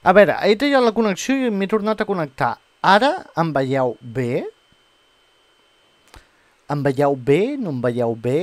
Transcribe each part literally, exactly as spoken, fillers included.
A veure, he tallat la connexió i m'he tornat a connectar. Ara em veieu bé? Em veieu bé? No em veieu bé?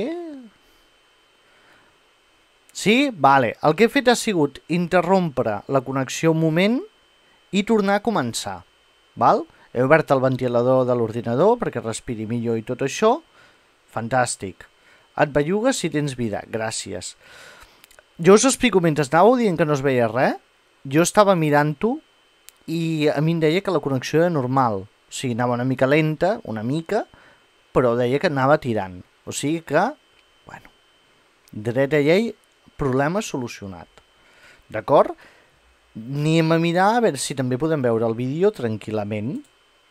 Sí? Vale. El que he fet ha sigut interrompre la connexió un moment i tornar a començar. Val? He obert el ventilador de l'ordinador perquè respiri millor i tot això. Fantàstic. Et bellugues si tens vida. Gràcies. Jo us explico, mentre anàveu dient que no es veia res, jo estava mirant-ho i a mi em deia que la connexió era normal. O sigui, anava una mica lenta, una mica, però deia que anava tirant. O sigui que, bueno, dreta llei, problema solucionat. D'acord? Anem a mirar a veure si també podem veure el vídeo tranquil·lament.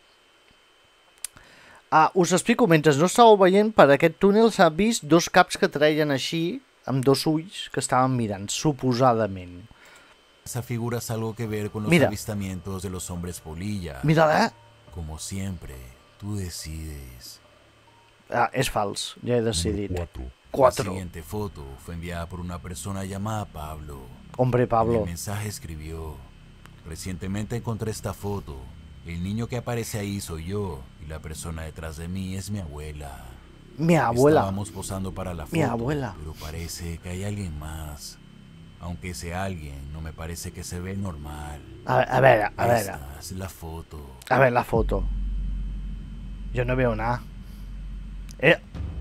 Ah, us explico, mentre no estàveu veient, per aquest túnel s'ha vist dos caps que treien així, amb dos ulls que estaven mirant, suposadament. Esa figura es algo que ver con los Mira. avistamientos de los hombres polilla. Mira-la. Como siempre, tú decides. Ah, és fals, ja he decidit. Cuatro. Cuatro. La siguiente foto fue enviada por una persona llamada Pablo. Hombre, En Pablo. el mensaje escribió: recientemente encontré esta foto. El niño que aparece ahí soy yo y la persona detrás de mí es mi abuela. Mi abuela. Estábamos posando para la foto, Mi abuela. pero parece que hay alguien más. Aunque ese alguien no me parece que se ve normal. A, a veure, a veure. Esta es la foto. A ver la foto. Yo no veo nada. Eh.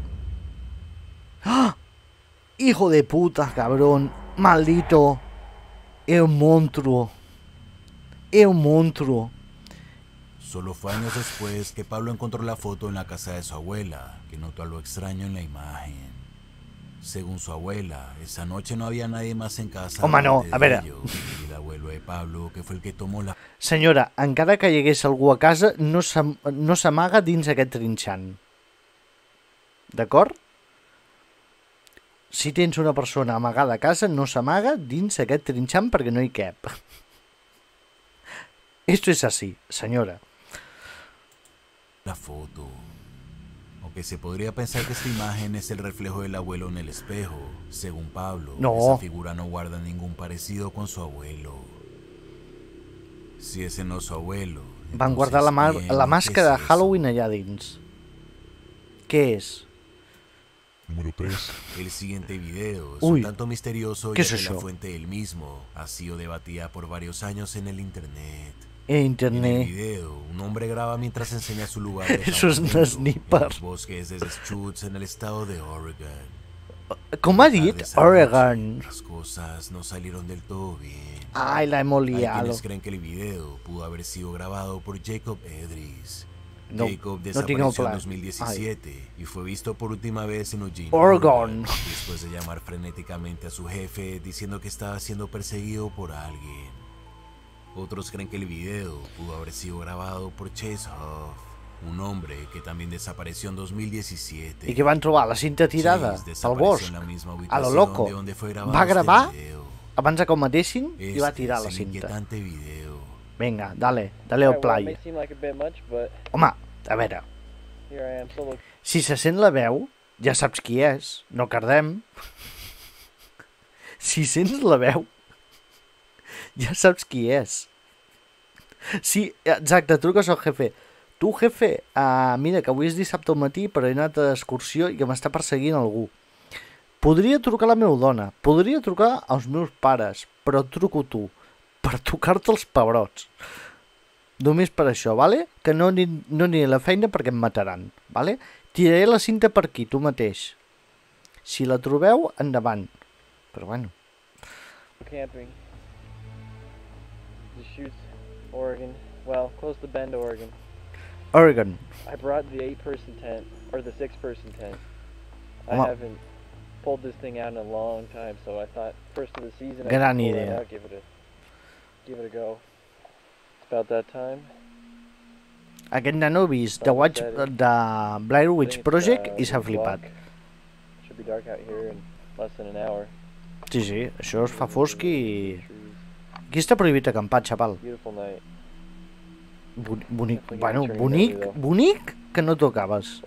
¡Ah! Hijo de puta, cabrón. Maldito. Es un monstruo. Es un monstruo. Solo fue años después que Pablo encontró la foto en la casa de su abuela, que notó algo extraño en la imagen. Según su abuela, esa noche no había nadie más en casa. Home, no, aparte a de veure. ellos, y el abuelo de Pablo, que fue el que tomó la Senyora, encara que hi hagués algú a casa, no s'am- no s'amaga dins aquest trinxant. D'acord? Si tens una persona amagada a casa, no s'amaga dins aquest trinxant perquè no hi cap. Esto es así, senyora. la foto. Aunque se podría pensar que esta imagen es el reflejo del abuelo en el espejo, según Pablo, No. esa figura no guarda ningún parecido con su abuelo. Si ese no es su abuelo, Van guardar la, mar- entonces, la ¿qué màscara es de eso? Halloween allà dins. Què és? Número tres. El siguiente video es Uy, un tanto misterioso ¿qué ya es que la eso? fuente del mismo ha sido debatida por varios años en el internet. En En el internet. video, un hombre graba mientras enseña su lugar de Eso es un campamento sniper. en los bosques de Deschutes en el estado de Oregon. Com ha Tarde dit? esa Oregon. noche, Las cosas no salieron del todo bien. Ai, la hemos Hay liado. quienes creen que el video pudo haber sido grabado por Jacob Edris. No, Jacob no desapareció tengo en plan. dos mil diecisiete y fue visto por última vez en Eugene, Oregon. después de llamar frenéticamente a su jefe diciendo que estaba siendo perseguido por alguien. Otros creen que el video pudo haber sido grabado por Chase Huff, un hombre que también desapareció en dos mil diecisiete. I que van trobar la cinta tirada Chase al desapareció bosc, en la misma a lo ubicación loco. de donde fue grabado Va este gravar video. abans de que ho matessin i va Este tirar es la el cinta. inquietante video. Vinga, dale, dale Alright, al well, it play. may seem like a bit much, but Home, a veure, here I am solo. si se sent la veu, ja saps qui és, no cardem. Si sents la veu, ja saps qui és. Sí, exacte, truques al jefe. Tu, jefe, uh, mira, que avui és dissabte al matí, però he anat d'excursió i que m'està perseguint algú. Podria trucar a la meva dona, podria trucar als meus pares, però truco tu, per tocar-te els pebrots. Només per això, vale? Que no, ni, no aniré a la feina perquè em mataran, vale? Tiraré la cinta per aquí, tu mateix. Si la trobeu, endavant. Però bueno. Camping. Deschutes, Oregon. Well, close to Bend, Oregon. Oregon. I brought the eight-person tent, or the six-person tent. I Well- haven't pulled this thing out in a long time, so I thought first of the season I Gran should pull idea. it out, give it a, give it a go. It's about that time. Aquest nano ha vist The Watch de Blair I Witch think it's, Project uh, i s'ha one flipat. o'clock. Should be dark out here in less than an hour. Sí, sí, això es fa fosc i... Trees. Aquí està prohibit acampar, xaval. Beautiful night. Boni- Bonic, bueno, bonic, bonic que no t'ho acabes.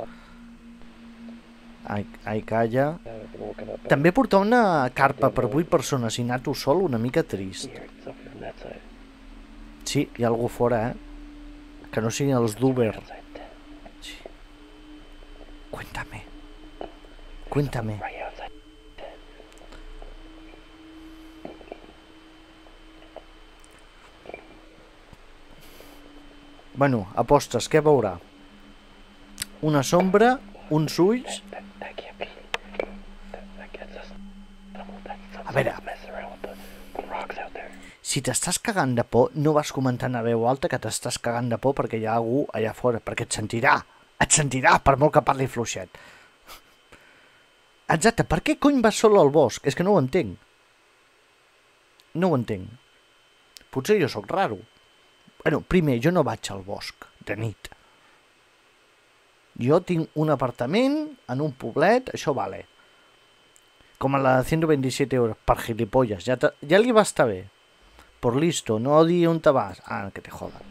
Ai, ai, calla. Yeah, I've been woken up. També portar una carpa per vuit persones i anar tu sol una mica trist. Here, it's up from that side. Sí, hi ha algú fora, eh? Que no siguin els d'Uber. Sí. Cuéntame. Cuéntame. Bueno, apostes, què veurà? Una sombra, uns ulls... A veure, si t'estàs cagant de por, no vas comentant a veu alta que t'estàs cagant de por perquè hi ha algú allà fora, perquè et sentirà, et sentirà, per molt que parli fluixet. Exacte, per què cony vas sol al bosc? És que no ho entenc. No ho entenc. Potser jo sóc raro. Bueno, primer, jo no vaig al bosc de nit. Jo tinc un apartament en un poblet, això vale. Com a la de ciento veintisiete euros, per gilipolles, ja, ja li va estar bé. Por listo, no di on te vas. Ah, que te jodan.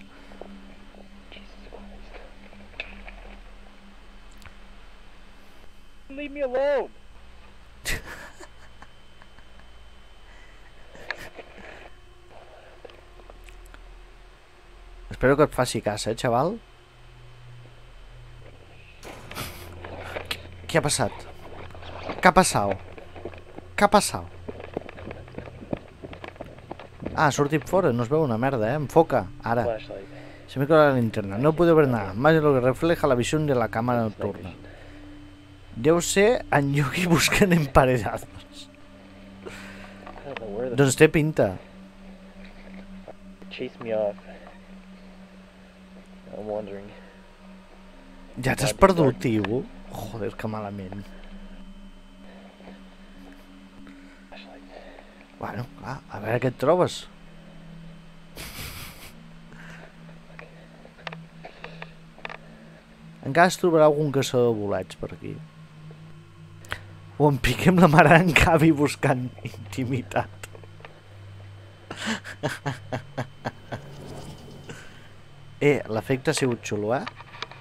Leave me alone. Espero que et faci cas, eh, xaval? Què ha passat? Què ha passat? Què ha passat? Ah, ha sortit fora, no es veu una merda, eh? Enfoca, ara. Flashlight. Se me queda la linterna. No puedo ver nada, más de lo que refleja la visión de la cámara nocturna. Deu ser en Yogi buscant emparedados. I don't know where the Doncs té pinta. chase me off. I'm wondering. Ja t'has perdut, tio? Joder, que malament. Bueno, clar, a veure què et trobes. Encara es trobarà algun caçador de bolets per aquí. O en piquem la mare en Gavi buscant intimitat. Eh, l'efecte ha sigut xulo, eh?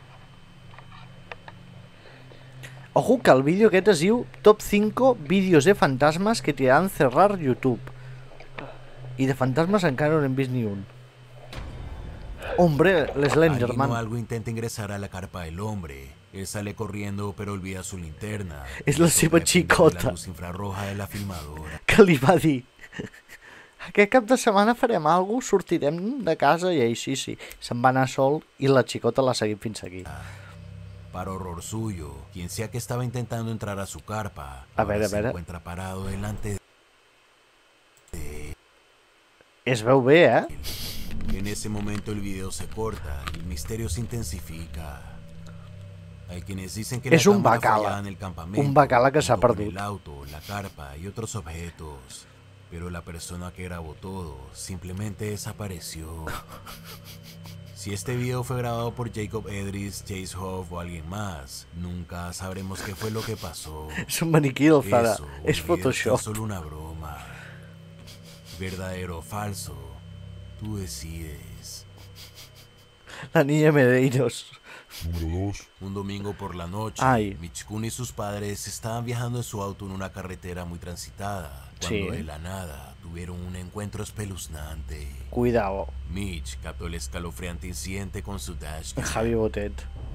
Ojo que el vídeo aquest es diu Top cinco vídeos de fantasmas que te harán cerrar YouTube. I de fantasmas encara no n'hem vist ni un. Hombre, l'Slenderman. Alguien o algo intenta ingresar a la carpa del hombre. Él sale corriendo pero olvida su linterna. És la Eso seva depende de xicota La luz infrarroja de la filmadora. que li va dir: aquest cap de setmana farem alguna cosa, sortirem de casa, i ell sí, sí, se'n va anar sol i la xicota l'ha seguit fins aquí. Para horror suyo, quien sea que estaba intentando entrar a su carpa, A ver, ahora a se ver. encuentra parado delante de Es veu bé, eh? él. En ese momento el video se corta y el misterio se intensifica. Hay quienes dicen que Es la un cámara bacala. fallaba en el campamento, Un bacala que s'ha junto con perdut. el auto, la carpa y otros objetos. Pero la persona que grabó todo simplemente desapareció. Si este video fue grabado por Jacob Edris, Chase Hoff o alguien más, nunca sabremos qué fue lo que pasó. És un maniquí del Zara, Eso, és el video Photoshop. fue solo una broma. Verdadero o falso, tú decides. La niña Medeiros. Número dos. Un domingo por la noche, Ay. Michkun y sus padres estaban viajando en su auto en una carretera muy transitada, cuando Sí. de la nada tuvieron un encuentro espeluznante. Cuidao, Mitch captó el escalofriante incidente con su dashcam. Javi Botet.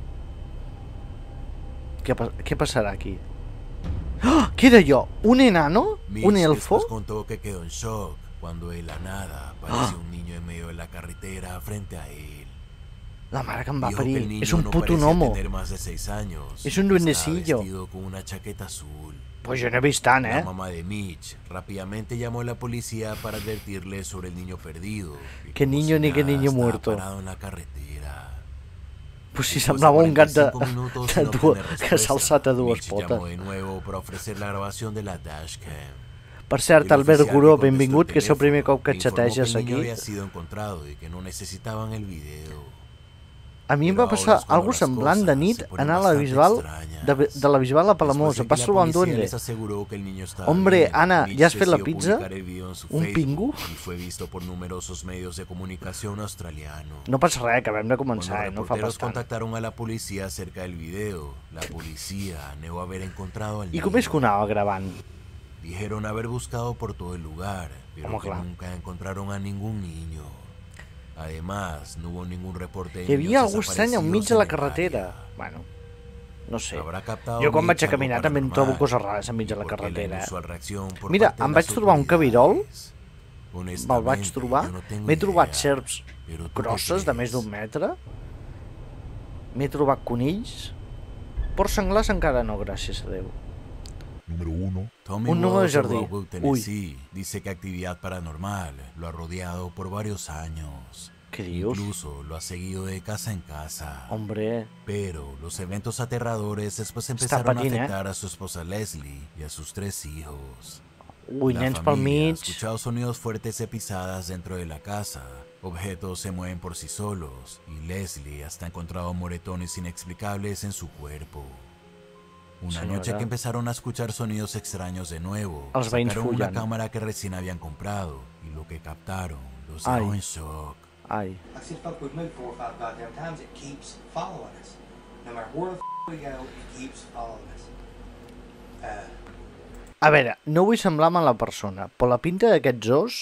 Què, pa què passarà aquí? ¡Ah! Què era jo? Un enano? Mitch Un elfo? después contó que quedó en shock cuando de la nada apareció un niño en medio de la carretera frente a él. La mare que em va Dijo que el parir. niño És un no puto parecía gnomo. tener más de seis años. Es un y duendecillo. estaba vestido con una chaqueta azul. Pues jo no he vist tant, La eh? mamá de Mitch rápidamente llamó a la policía para advertirle sobre el niño perdido. y Qué como niño si ni qué nada, niño estaba muerto. parado en la carretera. Pues si Después de semblava un gat de, cuarenta y cinco minutos de sin du obtener que respuesta, s'ha alçat a dues Mitch potes. llamó de nuevo para ofrecer la grabación de la dashcam. Per cert, El Albert oficial Guró, que contestó benvingut, el que és el primer teléfono cop que le informó xateges que el niño aquí. había sido encontrado y que no necesitaban el video. A mi em Però va passar ahora es cuando algo las semblant de cosas nit, se ponen anar a la bastante Bisbal, extrañas. de, de la Bisbal a Palamós, Después de em que vas la trobar un policía duende. les aseguró que el niño estaba Hombre, bien, Ana, Mitch ¿ya has fet la decidió pizza? publicar el video en su Un Facebook pingu? Y fue visto por numerosos medios de comunicación australianos. No passa res, acabem de Cuando començar, eh? No fa reporteros pas tant. contactaron a la policía acerca del video, la policía negó haber encontrado al I niño. com és que ho anava gravant? Dijeron haber buscado por todo el lugar, pero Home, que clar. nunca encontraron a ningún niño. Además, no hubo ningún reporte de Hi havia niños algú estrany enmig de desaparecidos la en el carretera. área. Bueno, no sé. Habrá captado Jo quan vaig Mitch a caminar algo també em trobo paranormal, coses rares enmig de y la por qué carretera. inusual reacción por Mira, parte de em las vaig trobar un cabirol, autoridades. me'l vaig Honestamente, trobar, yo no tengo m'he trobat idea, serps pero ¿tú qué grosses de més crees? d'un metre, m'he trobat conills, porcs senglars encara no, gràcies a Déu. Número uno. Tommy Un número de Wells de jardí. Rockwood, Tennessee, dice que actividad paranormal lo ha rodeado por varios años. Què dius? Incluso lo ha seguido de casa en casa. Hombre, Pero los eventos aterradores después Està empezaron patint, a eh? afectar a su esposa Leslie y a sus tres hijos. ui, La nens pel familia ha mig, escuchado sonidos fuertes de pisadas dentro de la casa. Objetos se mueven por sí solos y Leslie hasta ha encontrado moretones inexplicables en su cuerpo. Una Señora. noche que empezaron a escuchar sonidos extraños de nuevo, Els veïns sacaron una fullen. cámara que recién habían comprado y lo que captaron los Ai. dejó en shock. ai, I said, fuck, we've moved four or five goddamn times. It keeps following us. No matter where the f we go, it keeps following us. Uh, A veure, no vull semblar mala persona, però la pinta d'aquests os,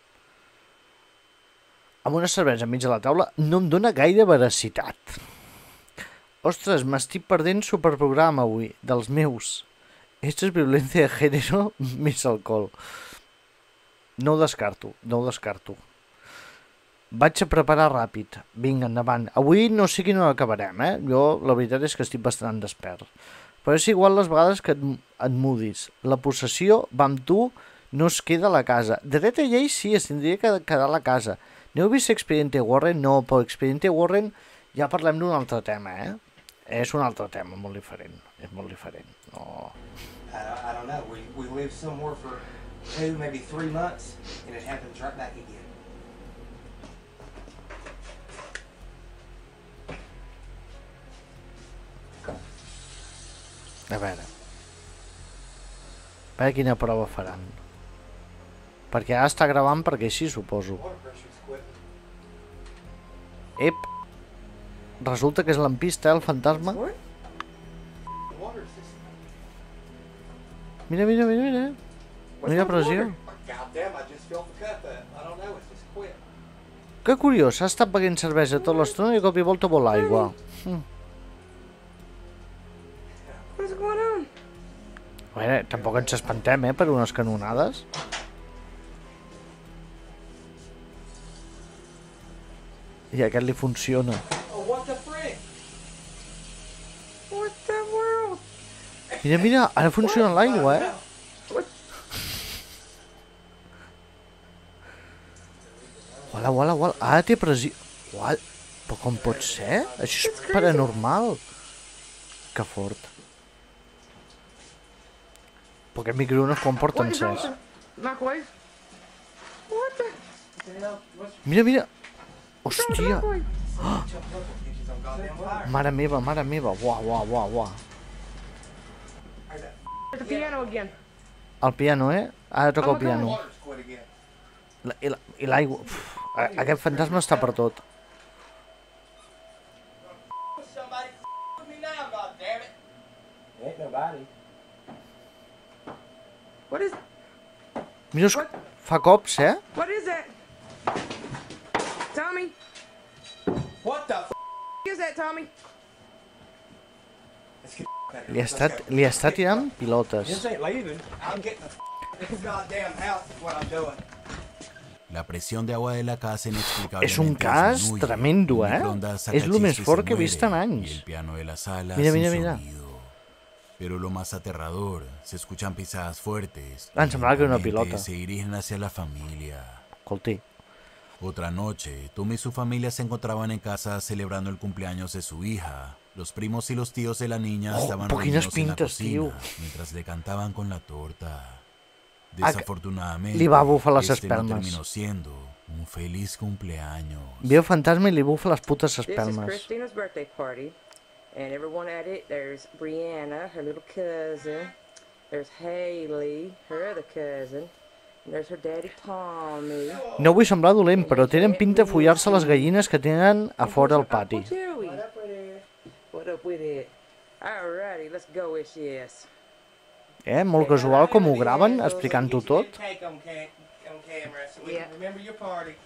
amb una cervesa enmig de la taula, no em dóna gaire veracitat. Ostres, m'estic perdent superprograma avui, dels meus. Esto es violencia de género més alcohol. No ho descarto, no ho descarto. Vaig a preparar ràpid. Vinga, endavant. Avui no sé quina hora acabarem, eh? Jo, la veritat és que estic bastant despert. Però és igual les vegades que et, et mudis. La possessió va amb tu, no es queda a la casa. De dret a llei sí, es tindria que quedar a la casa. N'heu vist Expediente Warren? No, però Expediente Warren ja parlem d'un altre tema, eh? És un altre tema, molt diferent. És molt diferent. No... I, I don't know. We, we lived somewhere for two, maybe three months, and it happens right back again. A veure. A veure quina prova faran. Perquè ara està gravant perquè així, suposo. Water pressure's quitting. Ep. Resulta que és l'ampista, eh, el fantasma. The water's just... Mira, mira, mira, mira. No hi ha pressió. Goddamn, I just filled the cup up. I don't know, it's just quit. Que curiós, ha estat beguent cervesa tota l'estona i de cop i volta vol aigua. Mm. What's going on? A veure, tampoc ens espantem, eh, per unes canonades. I aquest li funciona. Oh, what the frick? What the world? Mira, mira, ara funciona l'aigua, eh? Uala, uala, uala. Ara té pressió. Uala. Però com pot ser? Això és paranormal. Que fort. Però aquest microones quan porta What is wrong encès. with the microwave? What the? Mira, mira. What's wrong with the Hòstia. microwave? Kitchen's on goddamn fire. Mare meva, mare meva. Uah, uah, uah, uah. There's the piano again. El piano, eh? Ara toca Oh el my piano. Water's quit again. La- I la- i l'aigua. Uf, a- Aquest fantasma està per tot. Somebody with me now, goddammit. Ain't nobody. What is? Mira, es- fa cops, eh? What is that? Tommy, What the f***? is that Tommy? Let's get the f*** out of Li here. està, li està tirant pilotes. This ain't leaving. I'm getting the f*** out of this goddamn house is what I'm doing. La presión de agua de la casa inexplicablemente És un cas disminuye. tremendo, El eh? microondas saca És lo més chispa y fort se que he vist en muere, anys. y el piano de la sala Mira, sin mira, mira. sonido. Pero lo más aterrador, se escuchan pisadas fuertes. Ah, em semblava que era una lentamente pilota. se dirigen hacia la familia. Escolti, Otra noche, Tommy y su familia se encontraban en casa celebrando el cumpleaños de su hija. Los primos y los tíos de la niña Oh, estaban però quines reunidos en la pintes, cocina tio. mientras le cantaban con la torta. Ah, Desafortunadamente, li va bufar les este no espelmes. terminó siendo un feliz cumpleaños. veu fantasma i li bufa les putes This is espelmes. Christina's birthday party, and everyone at it. There's Brianna, her little cousin. There's Haley, her other cousin. And there's her daddy Tommy. No vull semblar dolent, però tenen pinta de follar-se les gallines que tenen a fora al pati. What are we? What up with it? Alrighty, let's go with yes. Eh? Molt casual com ho graven, explicant-ho tot. Take on, ca- on camera so we Yeah. can remember your party and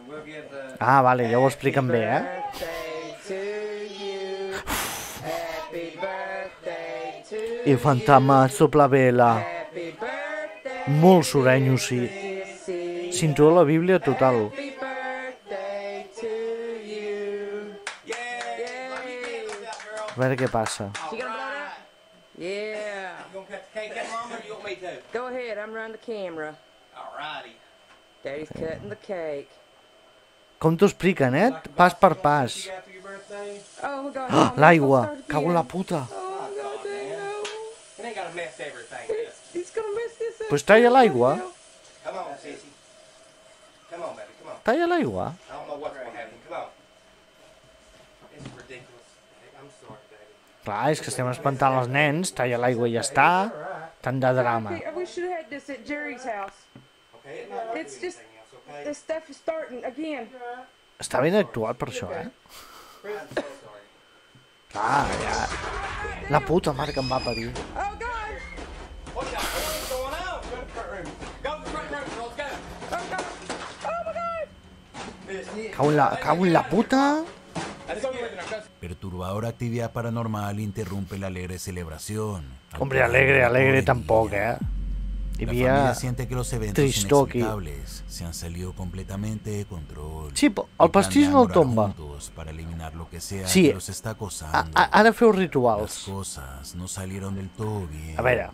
we'll give the... Ah, vale, ja ho expliquen bé, eh? Birthday to you. Happy birthday to you. I fantasma sopla vela. Happy birthday. Molt surenyo, sí. Sissy. Cinturó la Bíblia total. Happy birthday to you. Yay. A veure què passa. She gonna blow it out? Yeah. You gonna cut the cake that long, or you want me to? Go ahead, I'm running the camera. Alrighty. Daddy's cutting the cake. Com t'ho expliquen, eh? Pas per pas. You got for your birthday? Oh, God. Ah, l'aigua! Cago en la puta. Oh, God, dang, no. It ain't gonna mess everything up. He's gonna mess this up. Pues talla l'aigua. Come on, sissy. Come on, baby, come on. Talla l'aigua. I don't know what's gonna happen. Come on. It's ridiculous. I'm sorry, baby. Clar, és que estem espantant els nens. Talla l'aigua i ja està. Tant de drama. I we should have had this at Jerry's house. Okay, it's not gonna It's do just- anything else, okay? This stuff is starting again. Està ben actuat per això, eh? I'm so sorry. Clar, ja. La puta mare que em va parir. Oh, God. What's up? What's going on? Go to the front room. Go to the front room, girls. Go. Oh, God. Oh, my God. Cago en la, cago en la puta. Let's go with it. Perturbadora actividad paranormal interrumpe la alegre celebración. Hombre, alegre, alegre tampoc, eh? Hi La havia... familia siente que los eventos tristor aquí. inexplicables se han salido completamente de control. Sí, però el Y pastís planean no el orar tomba. juntos para eliminar lo que sea Sí. que los está A, acosando. a, ara feu Las rituals. cosas no salieron del todo bien. A veure...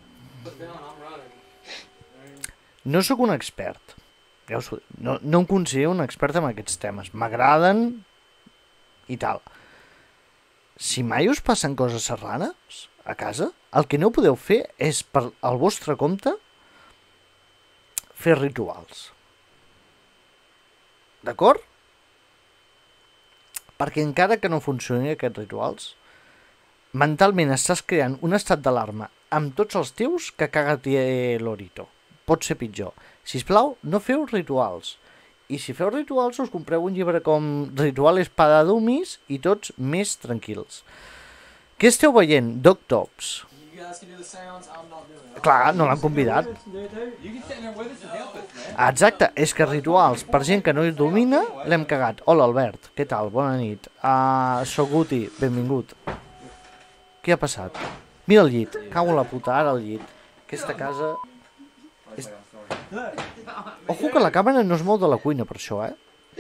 No sóc un expert. Ja us ho dic. No, no em considero un expert en aquests temes. M'agraden i tal. Si mai us passen coses serranes a casa, el que no podeu fer és, per al vostre compte, fer rituals. D'acord? Perquè encara que no funcionin aquests rituals, mentalment estàs creant un estat d'alarma amb tots els tios que caga l'orito. Pot ser pitjor. Sisplau, no feu rituals. I si feu rituals, us compreu un llibre com Rituales para Dummies i tots més tranquils. Què esteu veient? Doctops. You guys can do the sounds, I'm not doing it. Clar, no l'han convidat. Exacte, és que rituals per gent que no hi domina l'hem cagat. Hola Albert, què tal? Bona nit. Uh, soc Guti, benvingut. Què ha passat? Mira el llit, cago en la puta, ara el llit. Aquesta casa... És... Ojo que la càmera no es mou de la cuina per això, eh?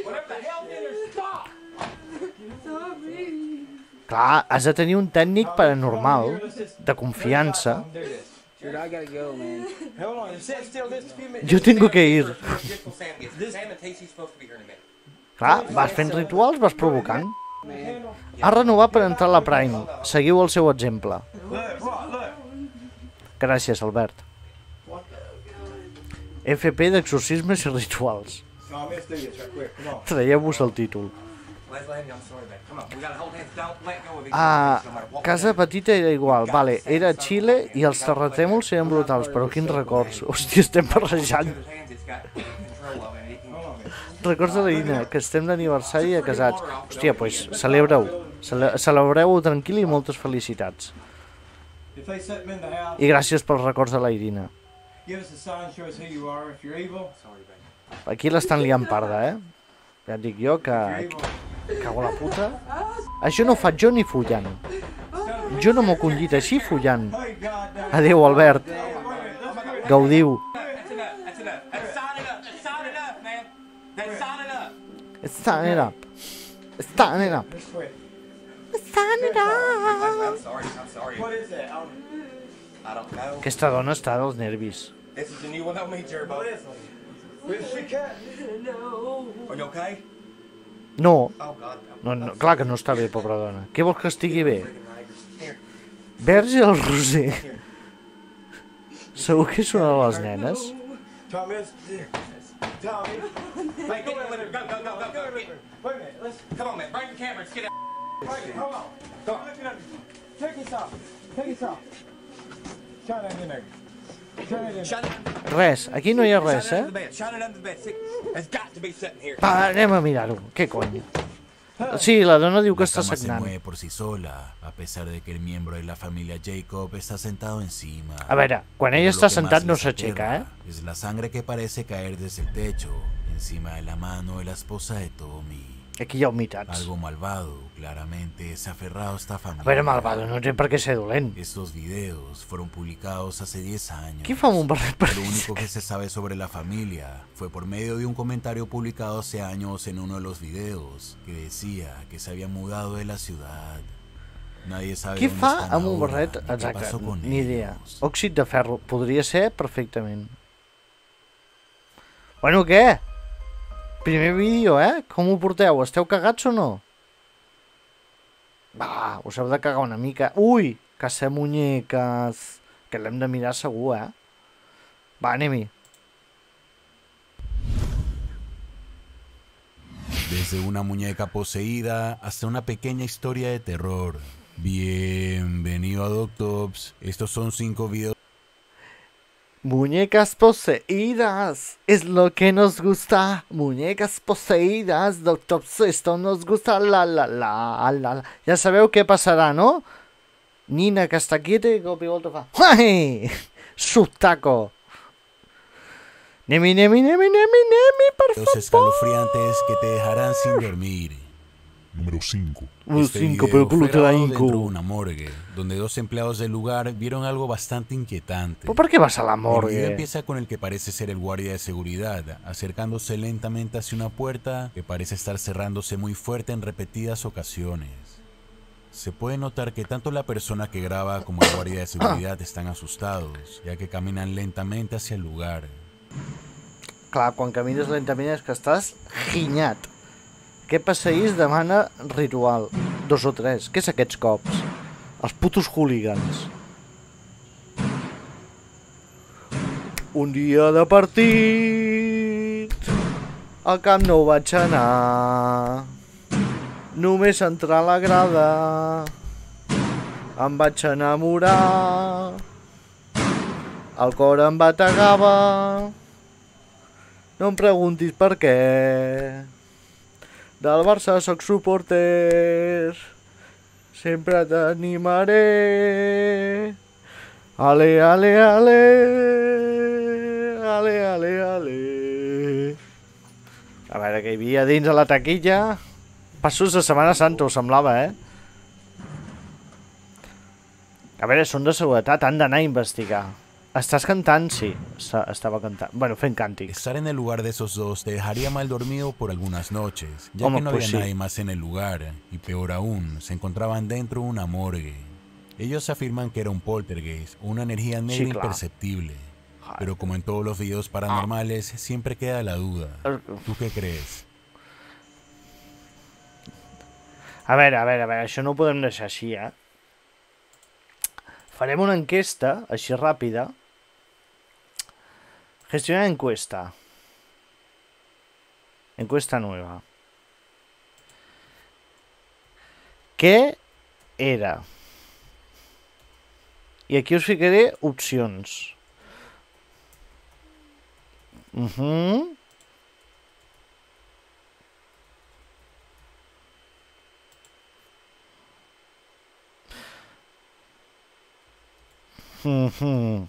Clar, has de tenir un tècnic paranormal, de confiança. Dude, I gotta go, man. Hold on, sit still just a few minutes. Jo tengo que ir. Just till Sam gets. Sam and Tasey's supposed to be here in a minute. Clar, vas fent rituals, vas provocant. Ha renovat per entrar a la Prime. Seguiu el seu exemple. Gràcies, Albert. F P d'exorcismes i rituals. No, let's do this right quick. Come on. Traieu-vos el títol. Let's let him. I'm sorry, babe. Come on. We gotta hold hands. Don't let go of each Ah, other. No matter what casa petita era igual. Vale, era a Xile i els terratrèmols eren brutals, però quins records. Hòstia, estem barrejant. His hands, it's got control of it. It can- Records de la Ina, que estem d'aniversari de casats. Hòstia, doncs pues, celebreu. Cele celebreu-ho tranquil i moltes felicitats. If they set them in the house, I gràcies pels records de la Irina. give us a sign, show us who you are. If you're evil, Aquí l'estan liant parda, eh? Ja et dic jo que... Cago a la puta. Això no ho faig jo ni follant. Jo no m'ho collit així follant. hey God, no. Adéu, Albert. Gaudiu. That's enough. That's enough. That's solid enough. That's solid enough, man. That's solid enough. Stand it up. Stand it up. Just quit. Stand it up. I'm sorry. I'm sorry. What is that? Um, I don't know. Aquesta dona està dels nervis. This is a new one on me, Turbo. what is it? Where's she cut? Are you okay? No, Oh God. no, no, clar que no està bé, pobra dona. Què vols que estigui bé? Here. Verge el Roser. Segur que és una de les nenes? Tommy, let's, Tommy, Hey, get the litter. Go, go, go, go, go. Get- wait a minute. Let's Come on, man. Bring the camera. Let's get out. wait. Hold on. Go on. Look at him. Take this off. Take this off. Shine that in there. Shine it in. Shut it. Res, aquí no hi ha res, Shut it eh? under the bed. Shut it under the bed. See, it's got to be sitting here. Va, anem a mirar-ho. Què cony? Sí, la dona diu que La està cama se sagnant. mueve por sí sola, a pesar de que el miembro de la familia Jacob está sentado encima. A veure, quan ell Pero lo està que sentat más no les s'aixeca, eh? aterra Es la sangre que parece caer desde el techo, encima de la mano de la esposa de Tommy. Aquí hi ha humitats. Algo malvado, claramente, se ha aferrado a esta A familia. veure, malvado, no té per què ser dolent. Estos videos fueron publicados hace diez años. Qui fa un barret per Lo único que se sabe sobre la familia fue por medio de un comentario publicado hace años en uno de los videos que decía que se había mudado de la ciudad. Nadie sabe Qui dónde fa están amb un ahora, barret? ni qué Exacte, pasó con ni idea. ellos. Òxid de ferro, podria ser perfectament. Bueno, què? Primer vídeo, eh? Com ho porteu? Esteu cagats o no? Va, us heu de cagar una mica. Ui, caça muñeques. Que l'hem de mirar segur, eh? Va, anem-hi. Desde una muñeca poseída hasta una pequeña historia de terror. Bienvenido a Doctops. Estos son cinco videos. Muñecas poseídas, es lo que nos gusta. Muñecas poseídas, doctor, esto nos gusta. La, la, la, la, la. Ja sabeu què passarà, no? Nina, que està quieta i cop i volta fa... Ai! Subtaco! Nemi, nemi, nemi, nemi, nemi, per Los favor! escalofriantes que te dejarán sin dormir. Número cinco. Un Este cinco, video pero culo fue te da grabado dentro de inco. una morgue, donde dos empleados del lugar vieron algo bastante inquietante. Però per què vas a la El video morgue? empieza con el que parece ser el guardia de seguridad, acercándose lentamente hacia una puerta que parece estar cerrándose muy fuerte en repetidas ocasiones. Se puede notar que tanto la persona que graba como el guardia de seguridad están asustados, ya que caminan lentamente hacia el lugar. Clar, quan camines lentament és que estàs ginyat. Què passeís demana ritual? Dos o tres. Què és aquests cops? Els putos hooligans. Un dia de partit al camp no vaig anar. Només entrar a la grada em vaig enamorar. El cor em bategava. No em preguntis per què. Del Barça soc suporter. Sempre t'animaré. Ale, ale, ale. Ale, ale, ale. A veure què hi havia dins a la taquilla. Passos de Setmana Santa, us semblava, eh? A veure, són de seguretat, han d'anar a investigar. Estàs cantant? Sí, estava cantant. Bueno, fent càntics. Estar en el lugar de esos dos te dejaría mal dormido por algunas noches, ya Hombre, que no pues había sí. nadie más en el lugar, y peor aún, se encontraban dentro de una morgue. Ellos afirman que era un poltergeist, una energía negra Sí, claro. imperceptible. Pero como en todos los videos paranormales, siempre queda la duda. ¿Tú qué crees? A veure, a veure, a veure, això no ho podem deixar així, eh? Farem una enquesta, així ràpida. Gestionar encuesta. Encuesta nueva. Què era? I aquí us ficaré opcions. Uh-huh. Uh-huh.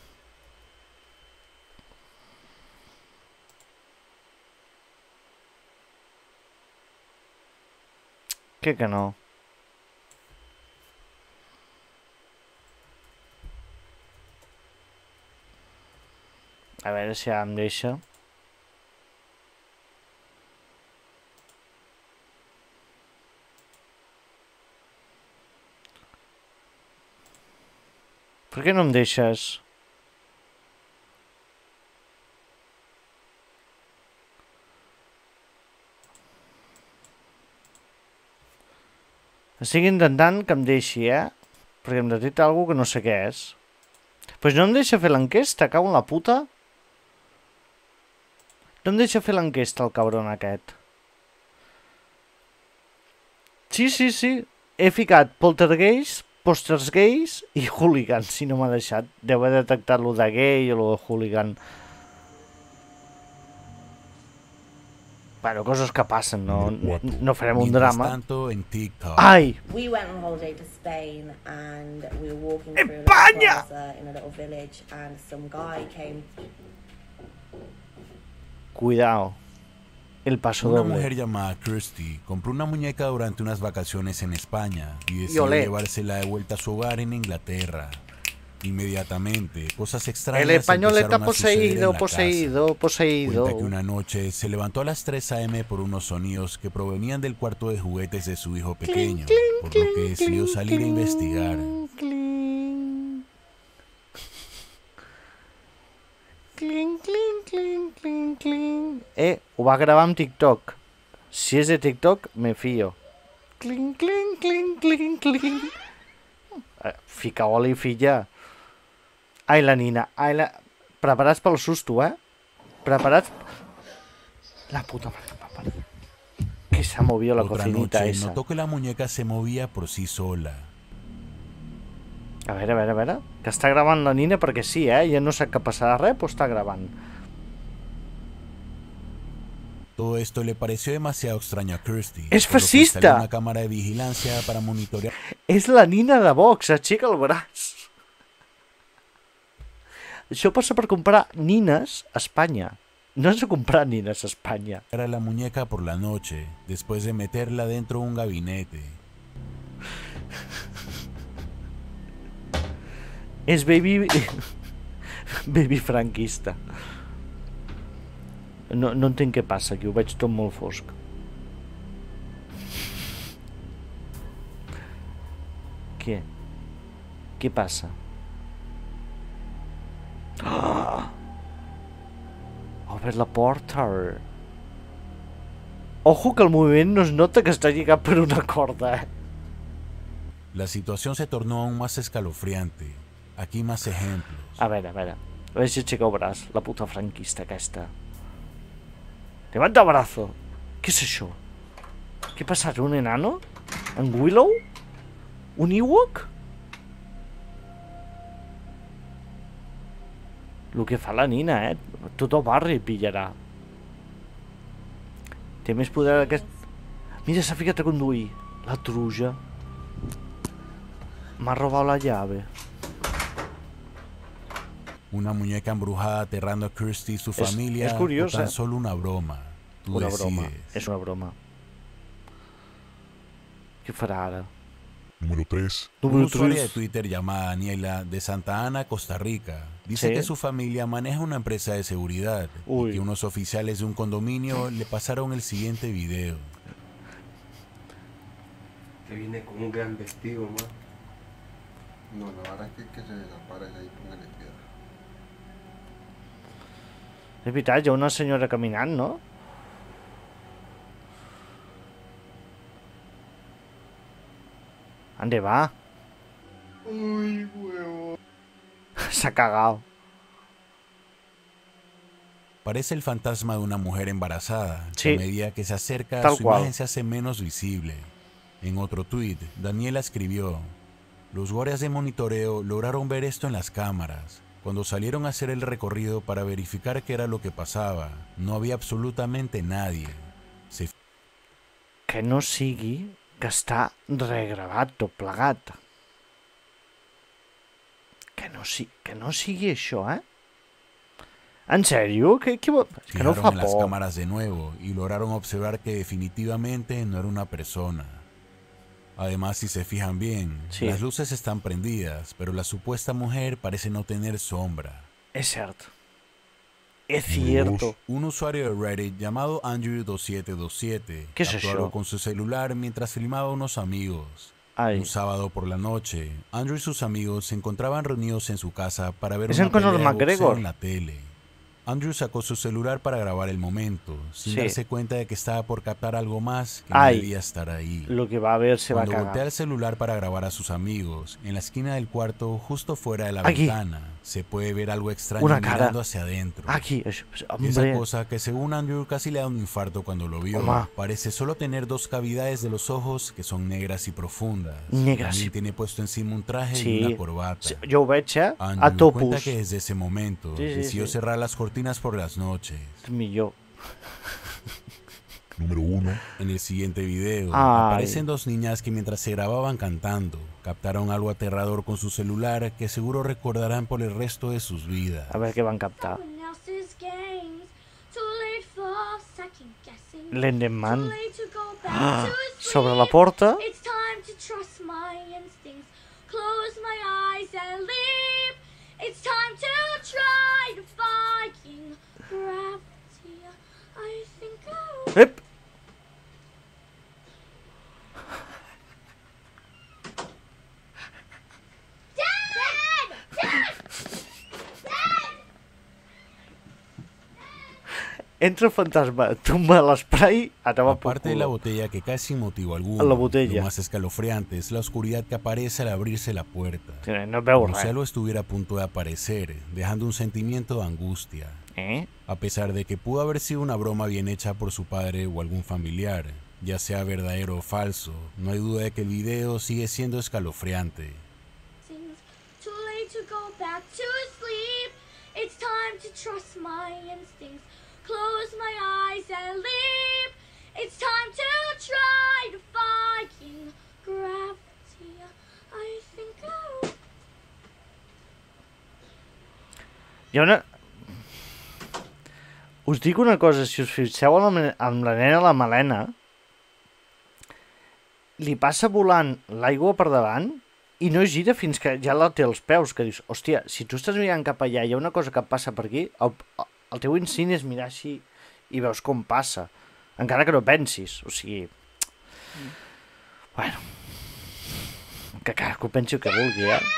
Què que no? A veure si ara em deixa. Per què no em deixes? Estic intentant que em deixi, eh? Perquè em detecta alguna que no sé què és. Pues no em deixa fer l'enquesta, cago en la puta. No em deixa fer l'enquesta, el cabron aquest. Sí, sí, sí. He ficat poltergeist, posters gais i hooligans, si no m'ha deixat. Deu haver detectat lo de gay o lo de hooligan. Bueno, coses que passen, no, no farem un Mientras drama. tanto, en TikTok. Ai! We went on holiday to Spain and we were walking through a little España! plaza in a little village and some guy came. Cuidao. El paso Una doble. mujer llamada Kirsty compró una muñeca durante unas vacaciones en España y decidió olé. llevársela de vuelta a su hogar en Inglaterra. Inmediatamente, cosas extrañas El español está empezaron a suceder en poseído, la poseído, casa. poseído. Cuenta que una noche se levantó a las tres a eme por unos sonidos que provenían del cuarto de juguetes de su hijo pequeño, por lo que decidió salir a investigar. Cling, cling, cling, cling, cling, cling. Eh, ho va gravar amb TikTok. Si és de TikTok, me fio. Cling, cling, cling, cling, cling. Eh, fica oli, filla. Ai, la nina. Ai, la... Preparats pel susto, eh? Preparats... La puta madre. Que se ha movido la Otra cocinita noche esa. notó que la muñeca se movía por sí sola. A veure, a veure, a veure. Que està gravant la nina perquè sí, eh? Ja no sap que passarà res, però està gravant. Todo esto le pareció demasiado extraño a Kirsty. ¡Es por lo que fascista! instaló una cámara de vigilancia para monitorear. És la nina de Vox, aixeca el braç. Això passa per comprar nines a Espanya. No has de comprar nines a Espanya. a la muñeca por la noche, después de meterla dentro de un gabinete. És baby... baby franquista. No, no entenc què passa aquí, ho veig tot molt fosc. Què? Què passa? Ah! Ha obert la porta. Ojo que el moviment no es nota que està lligat per una corda, eh? La situación se tornó aún más escalofriante. Aquí más ejemplos. A veure, a veure. A veure si aixeca el braç, la puta franquista aquesta. Levanta el brazo. Què és això? Què ha passat? Un enano? En Willow? Un Ewok? El que fa la nina, eh? Tot el barri pillarà. Té més poder aquest... Mira, s'ha ficat a conduir. La truja. M'ha robat la llave. Una muñeca embrujada aterrando a Kirsty y su Es- familia, es curiosa. o tan solo una broma. Tú Una decides. broma. És una broma. Què farà ara? Número tres. Una Número usuaria de tres. Twitter llamada Daniela de Santa Ana, Costa Rica, dice Sí. que su familia maneja una empresa de seguridad Uy. y que unos oficiales de un condominio le pasaron el siguiente video. Que viene con un gran vestido, ma. No, la verdad es que, que se desaparece ahí, póngale piedra. És veritat, hi ha una senyora caminant, no? ¿Dónde va? Uy, huevo. Se ha cagado. Parece el fantasma de una mujer embarazada, Sí. que a medida que se acerca, Tal su cual. imagen se hace menos visible. En otro tuit, Daniela escribió: los guardias de monitoreo lograron ver esto en las cámaras. Cuando salieron a hacer el recorrido para verificar qué era lo que pasaba, no había absolutamente nadie. Se Que no sigui que està regravat tot plegat. Que no, si, que no sigui això, eh? En sèrio? Que, que, és que no fijaron fa en las por. cámaras de nuevo y lograron observar que definitivamente no era una persona. Además, si se fijan bien, Sí. las luces están prendidas, pero la supuesta mujer parece no tener sombra. És cert. És cierto. Un usuario de Reddit llamado Andrew dos siete dos siete ¿Qué es captó eso? algo con su celular mientras filmaba a unos amigos. Ai. Un sábado por la noche, Andrew y sus amigos se encontraban reunidos en su casa para ver Es una en Conor pelea de boxeo McGregor. en la tele. Andrew sacó su celular para grabar el momento, sin Sí. darse cuenta de que estaba por captar algo más que Ai. no debía estar ahí. Lo que va a ver se va a Cuando cagar. voltea el celular para grabar a sus amigos, en la esquina del cuarto, justo fuera de la Aquí. ventana, se puede ver algo extraño Una cara. mirando hacia adentro. Aquí, això, Esa hombre. cosa que según Andrew casi le da un infarto cuando lo vio, Home. parece solo tener dos cavidades de los ojos que son negras y profundas. Negras También y- tiene puesto encima un traje Sí. y una corbata. Sí, jo ho veig, eh? Andrew A cuenta topus. que desde ese momento Sí, sí, decidió sí. cerrar las cortinas por las noches. És millor. Número uno. En el siguiente video Ay. aparecen dos niñas que mientras se grababan cantando, captaron algo aterrador con su celular que seguro recordarán por el resto de sus vidas. A veure què van captar. Someone else's games, too late for second guessing L'Enderman. Ah, sobre la porta. It's time to trust my instincts. Close my eyes and leap. It's time to try defying gravity. I think I'll... Ep! Dad! Dad! Dad! Entra el fantasma, tumba l'esprai, acaba por Aparte de la culo. botella que casi sin motivo alguno, La botella. lo más escalofriante es la oscuridad que aparece al abrirse la puerta. Sí, no veu Como si res. algo estuviera a punto de aparecer, dejando un sentimiento de angustia. Eh? A pesar de que pudo haber sido una broma bien hecha por su padre o algún familiar, ya sea verdadero o falso, no hay duda de que el video sigue siendo escalofriante. Too late to go back to sleep. It's time to trust my instincts. Close my eyes and leap. It's time to try defying gravity. I think I'll... Hi ha una... Us dic una cosa, si us fixeu amb la, amb la nena la Malena, li passa volant l'aigua per davant i no gira fins que ja la té als peus, que dius, hòstia, si tu estàs mirant cap allà i hi ha una cosa que passa per aquí, el, el teu instinct és mirar així i veus com passa, encara que no pensis, o sigui... Bueno... Que cadascú pensi el que vulgui, eh?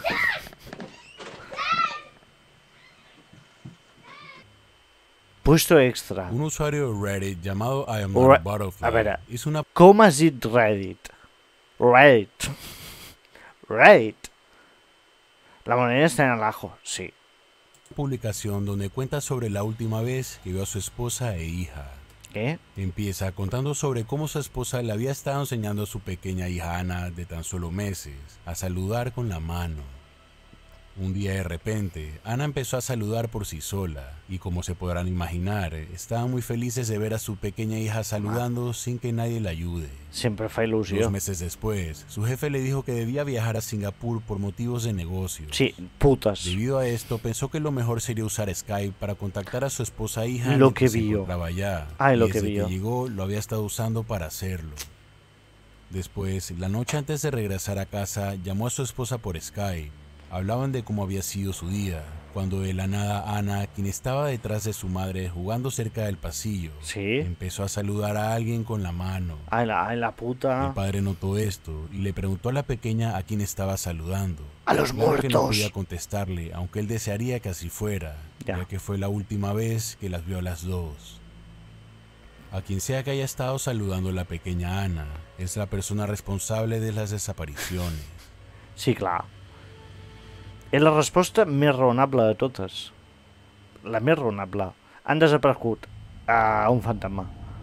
Puesto extra. Un usuario de Reddit llamado I am not a butterfly A veure, hizo una com has dit Reddit? Reddit. Reddit. La moneda está en el ajo, sí. publicación donde cuenta sobre la última vez que vio a su esposa e hija. ¿Qué? Empieza contando sobre cómo su esposa le había estado enseñando a su pequeña hija Ana, de tan solo meses, a saludar con la mano. Un día de repente, Ana empezó a saludar por sí sola, y como se podrán imaginar, estaban muy felices de ver a su pequeña hija saludando sin que nadie la ayude. Siempre fa ilusión. Dos meses después, su jefe le dijo que debía viajar a Singapur por motivos de negocios. Sí, putas. Debido a esto, pensó que lo mejor sería usar Skype para contactar a su esposa e hija Lo mientras que se vio. encontraba allá. Ay, y lo que desde vio. que llegó, lo había estado usando para hacerlo. Después, la noche antes de regresar a casa, llamó a su esposa por Skype. Hablaban de cómo había sido su día, cuando de la nada Ana, quien estaba detrás de su madre jugando cerca del pasillo, ¿Sí? empezó a saludar a alguien con la mano. Ay, la, ay, la puta. El padre notó esto y le preguntó a la pequeña a quién estaba saludando. ¡A los Claro que no muertos! podía contestarle, aunque él desearía que así fuera, Ya. ya que fue la última vez que las vio a las dos. A quien sea que haya estado saludando a la pequeña Ana, es la persona responsable de las desapariciones. Sí, clar. És la resposta més raonable de totes. La més raonable. Han desaparegut a un fantasma.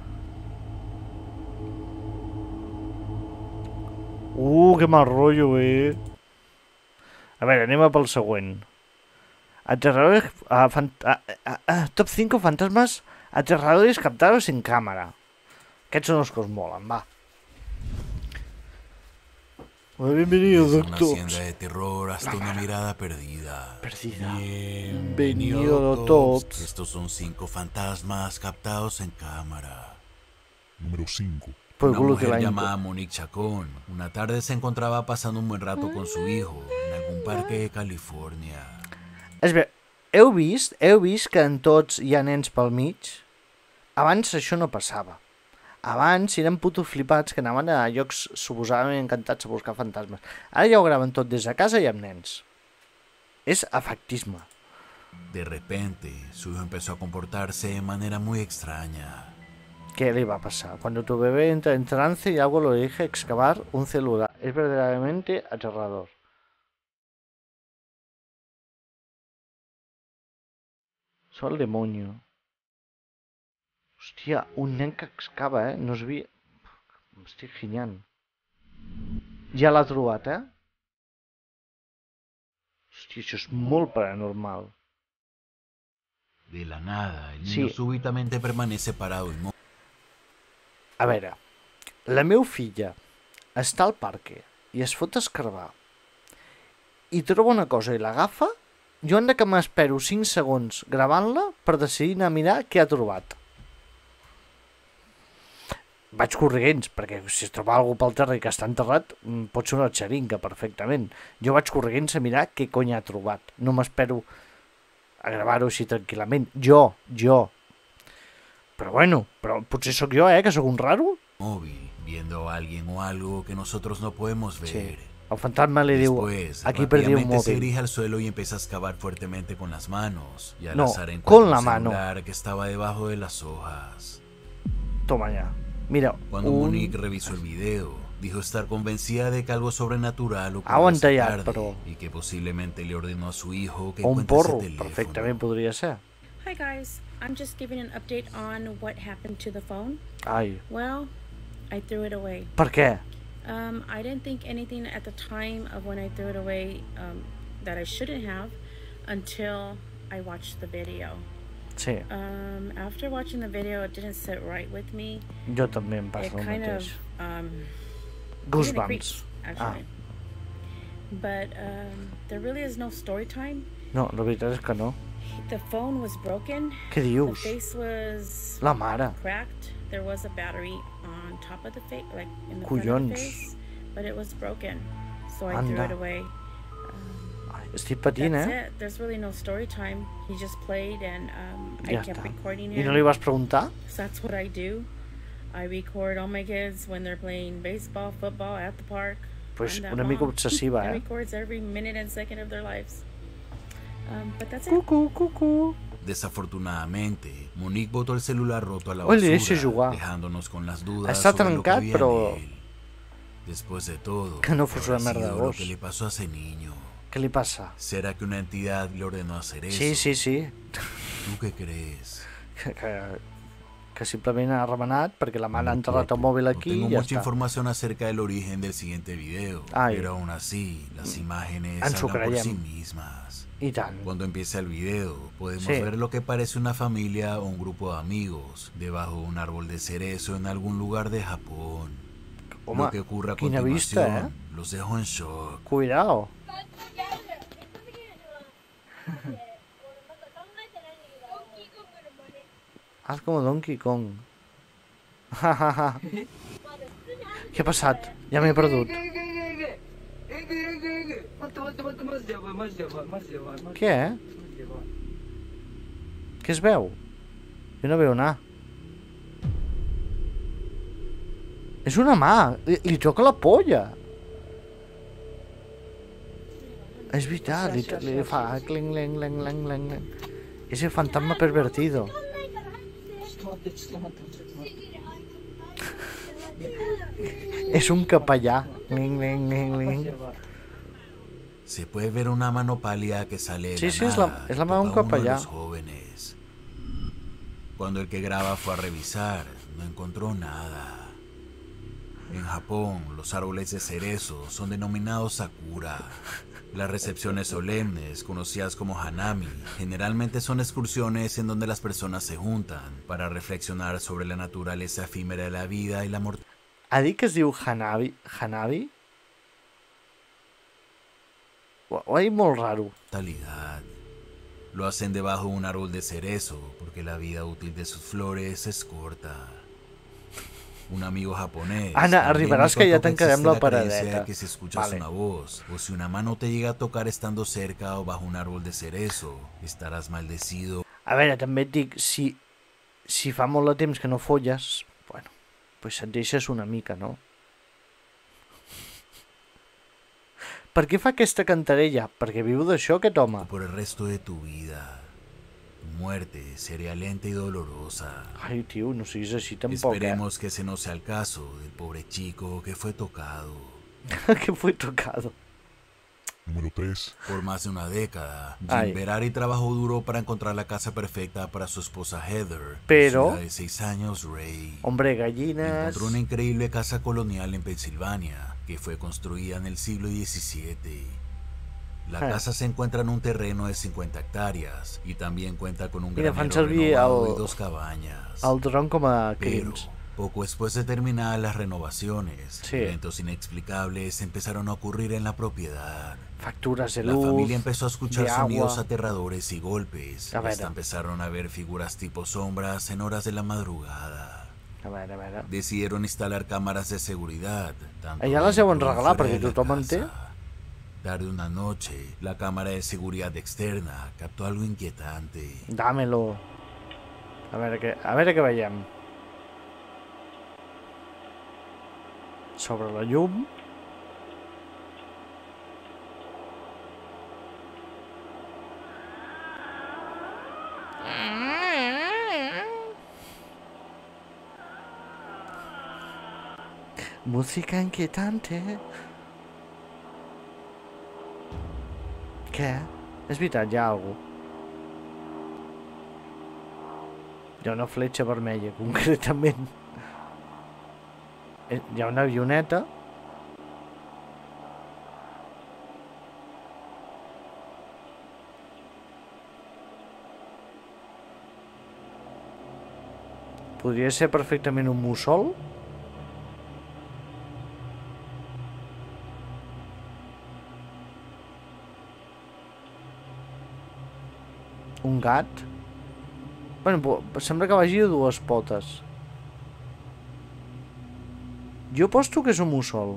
Uh, que mal rotllo, eh? A veure, anem a pel següent. Aterradores... Uh, fan, uh, uh, uh, top cinco fantasmas aterradores captados en càmera. Aquests són els que us molen, va. Bienvenido, Desde una doctor. hacienda de terror hasta una mirada perdida. Perdida. Bienvenido, doctor. Estos son cinco fantasmas captados en cámara. Número cinco. Por Una culo que mujer la llamada Monique Chacón una tarde se encontraba pasando un buen rato con su hijo en algún parque de California. És bé, heu vist, heu vist que en tots hi ha nens pel mig? Abans això no passava. Abans eren putos flipats que anaven a llocs suposadament encantats a buscar fantasmes. Ara ja ho graven tot des de casa i amb nens. És efectisme. De repente, su hijo empezó a comportarse de manera muy extraña. ¿Qué le va a pasar? Cuando tu bebé entra en trance y algo lo deja excavar un celular. Es verdaderamente aterrador. Soy el demonio. Hòstia, un nen que excava, eh? No es havia... M'estic ginyant. Ja l'ha trobat, eh? Hòstia, això és molt paranormal. De la nada, el Sí. niño súbitamente permanece parado inmóvil. A veure, la meva filla està al parque i es fot a escarbar i troba una cosa i l'agafa, jo han de que m'espero cinc segons gravant-la per decidir anar a mirar què ha trobat. vaig corrents, perquè si es troba algú pel terra que està enterrat, pot ser una xeringa perfectament. Jo vaig corrents a mirar què cony ha trobat. No m'espero a gravar-ho així tranquil·lament. Jo, jo. Però bueno, però potser sóc jo, eh, que sóc un raro. Móvil, viendo a alguien o algo que nosotros no podemos ver. Sí. El fantasma li diu, Después, aquí perdí un rápidamente se móvil. dirige al suelo y empieza a excavar fuertemente con las manos. Y al No, azar encuentra con la un mano. celular que estaba debajo de las hojas. Toma ya. Mira, Cuando un... Monique revisó el video, dijo estar convencida de que algo sobrenatural ocurrió Aguanta esa ya, tarde pero- y que posiblemente le ordenó a su hijo que o un encuentre ese porro, teléfono. perfectament podria ser. Hi guys, I'm just giving an update on what happened to the phone. Ai, Well, I threw it away. per què? Um, I didn't think anything at the time of when I threw it away um, that I shouldn't have until I watched the video. Sí, Um, after watching the video, it didn't sit right with me. jo també em It passa el kind of mateix. um, Goosebumps. creeps, actually. But um, there really is no story time. No, la veritat és que no. The phone was broken. Què dius? The face was La mare. cracked. There was a battery on top of the face, like in the front of the Collons. face, but it was broken. So I threw Anda. it away. Estic patint, That's eh? it. There's really no story time. He just played, and um, I Ja kept està. recording I him. no li vas preguntar? So that's what I do. I record all my kids when they're playing baseball, football at the park. Pues I'm that una mica mom obsessiva, that eh? records every minute and second of their lives. Um, but that's it. Cucú, cucú. Desafortunadamente, Monique botó el celular roto a la Oye, basura, ese jugar. dejándonos con las dudas Està sobre lo que trencat, había en però- él. Después de todo, Que no ¿qué fos habrá una merda sido de lo gos? que le pasó a ese niño? Què li passa? ¿Será que una entidad le ordenó hacer eso? Sí, sí, sí. ¿Tú qué crees? Que, que, que simplement ha remenat perquè la mare ha enterrat el mòbil No aquí tengo i ja mucha està. información acerca del origen del siguiente video, Ay. pero aún así, las imágenes Ens ho hablan por sí creiem. mismas. I tant. Cuando empieza el video, podemos Sí. ver lo que parece una familia o un grupo de amigos debajo de un árbol de cerezo en algún lugar de Japón. Home, lo que ocurre a quina continuación vista, eh? los dejo en shock. Cuidado. Haz como Donkey Kong. Què ha passat? Ja m'he perdut. Què, eh? Què es veu? Jo no veu anar. És una mà. Li, li toca la polla. És veritat, li, li fa cling, cling, cling, cling, cling. És el fantasma pervertido. És un capellà. Cling, cling, cling, cling. Se puede ver una mano pálida que sale de Sí, la sí, es la- nada es y la mano de un toca a uno de capellá. los jóvenes. Cuando el que graba fue a revisar, no encontró nada. En Japón, los árboles de cerezo son denominados sakura. Las recepciones solemnes, conocidas como hanami, generalmente son excursiones en donde las personas se juntan para reflexionar sobre la naturaleza efímera de la vida y la mortalidad. Ha dit que es diu Hanabi? Hanabi? Ho, ho ha dit molt raro. Lo hacen debajo de un árbol de cerezo porque la vida útil de sus flores es corta. Un amigo japonés. Ana, también arribaràs me que ja contó tancarem existe la creencia de paradeta. que si escuchas Vale. una voz o si una mano te llega a tocar estando cerca o bajo un árbol de cerezo, estarás maldecido. A veure, també et dic, si, si fa molt de temps que no folles, bueno, pues et deixes una mica, no? Per què fa aquesta cantarella? Perquè viu d'això, aquest home. Por el resto de tu vida. Tu muerte sería lenta y dolorosa. Ai, tio, no siguis així tampoc, Esperemos que ese no sea el caso del pobre chico que fue tocado. eh? Que fue tocado. Número tres. Por más de una década, Ay. Jim Berari trabajó duro para encontrar la casa perfecta para su esposa Heather. Pero- y su hija de seis años, Ray. Hombre, gallinas... Encontró una increíble casa colonial en Pensilvania que fue construida en el siglo diecisiete. La Ah. casa se encuentra en un terreno de cincuenta hectáreas y también cuenta con un Mira, fan granero servir renovado el- y dos cabañas. El dron com a Pero, crims. poco después de terminar las renovaciones, Sí. eventos inexplicables empezaron a ocurrir en la propiedad. Facturas de La luz, familia empezó a escuchar de sonidos agua. aterradores y golpes. A y ver. hasta empezaron a ver figuras tipo sombras en horas de la madrugada. A veure, a veure. Decidieron instalar cámaras de seguridad. Allà les deuen regalar perquè tothom en té. Tarde una noche, la cámara de seguridad externa captó algo inquietante. Dámelo. A veure què, a veure què veiem. Sobre la llum. Música inquietante. Què? És veritat, hi ha alguna cosa. Hi ha una fletxa vermella, concretament. Hi ha una avioneta. Podria ser perfectament un mussol. Un gat. Bueno, sembla que vagi de dues potes. Jo aposto que és un mussol.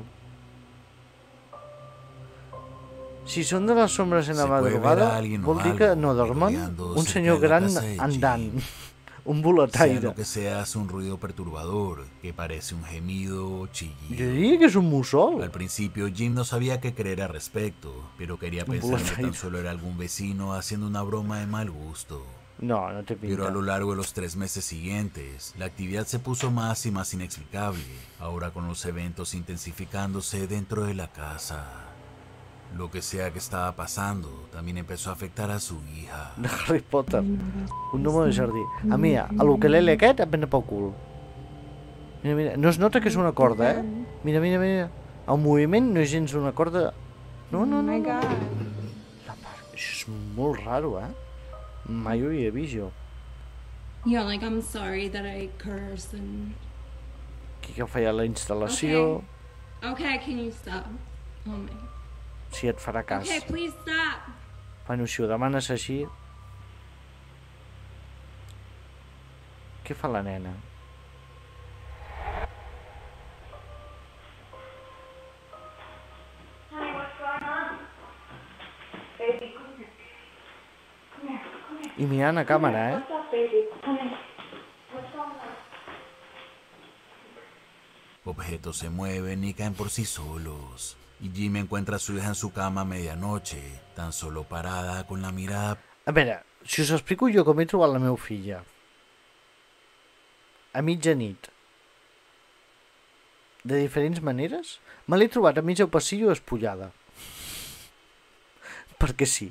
Si són de les sombres en la madrugada, vol dir que no dormen. Un senyor gran andant. Un boletaire. Sea lo que sea, hace un ruido perturbador que parece un gemido o chillido. Yo diría que es un mussol. Al principio Jim no sabía qué creer al respecto, pero quería pensar que tan solo era algún vecino haciendo una broma de mal gusto. No, no te pinta. Pero a lo largo de los tres meses siguientes, la actividad se puso más y más inexplicable, ahora con los eventos intensificándose dentro de la casa. Lo que sea que estaba pasando también empezó a afectar a su hija. De Harry Potter. Un número de jardí. Ah, mira, a l'ukelele aquest et venen pel cul. Mira, mira, no es nota que és una corda, eh? Mira, mira, mira. El moviment no és gens una corda... No, no, no. no. La part... Això és molt raro, eh? Mai ho havia vist jo. Yeah, like, I'm sorry that I cursed and... Aquí que feia la instal·lació... Okay, okay, can you stop? Oh my God. Si et farà cas. Okay, please stop. Bueno, si ho demanes així... Què fa la nena? Honey, what's going on? Baby, come here. Come here, come here. I mirant a càmera, eh? What's up, baby? Come here. What's wrong? Objetos se mueven y caen por sí solos. Y Jim encuentra a su hija en su cama a medianoche, tan solo parada con la mirada... A veure, si us explico jo com he trobat la meva filla. A mitja nit. De diferents maneres. Me l'he trobat a mitja passillo espullada. Perquè sí.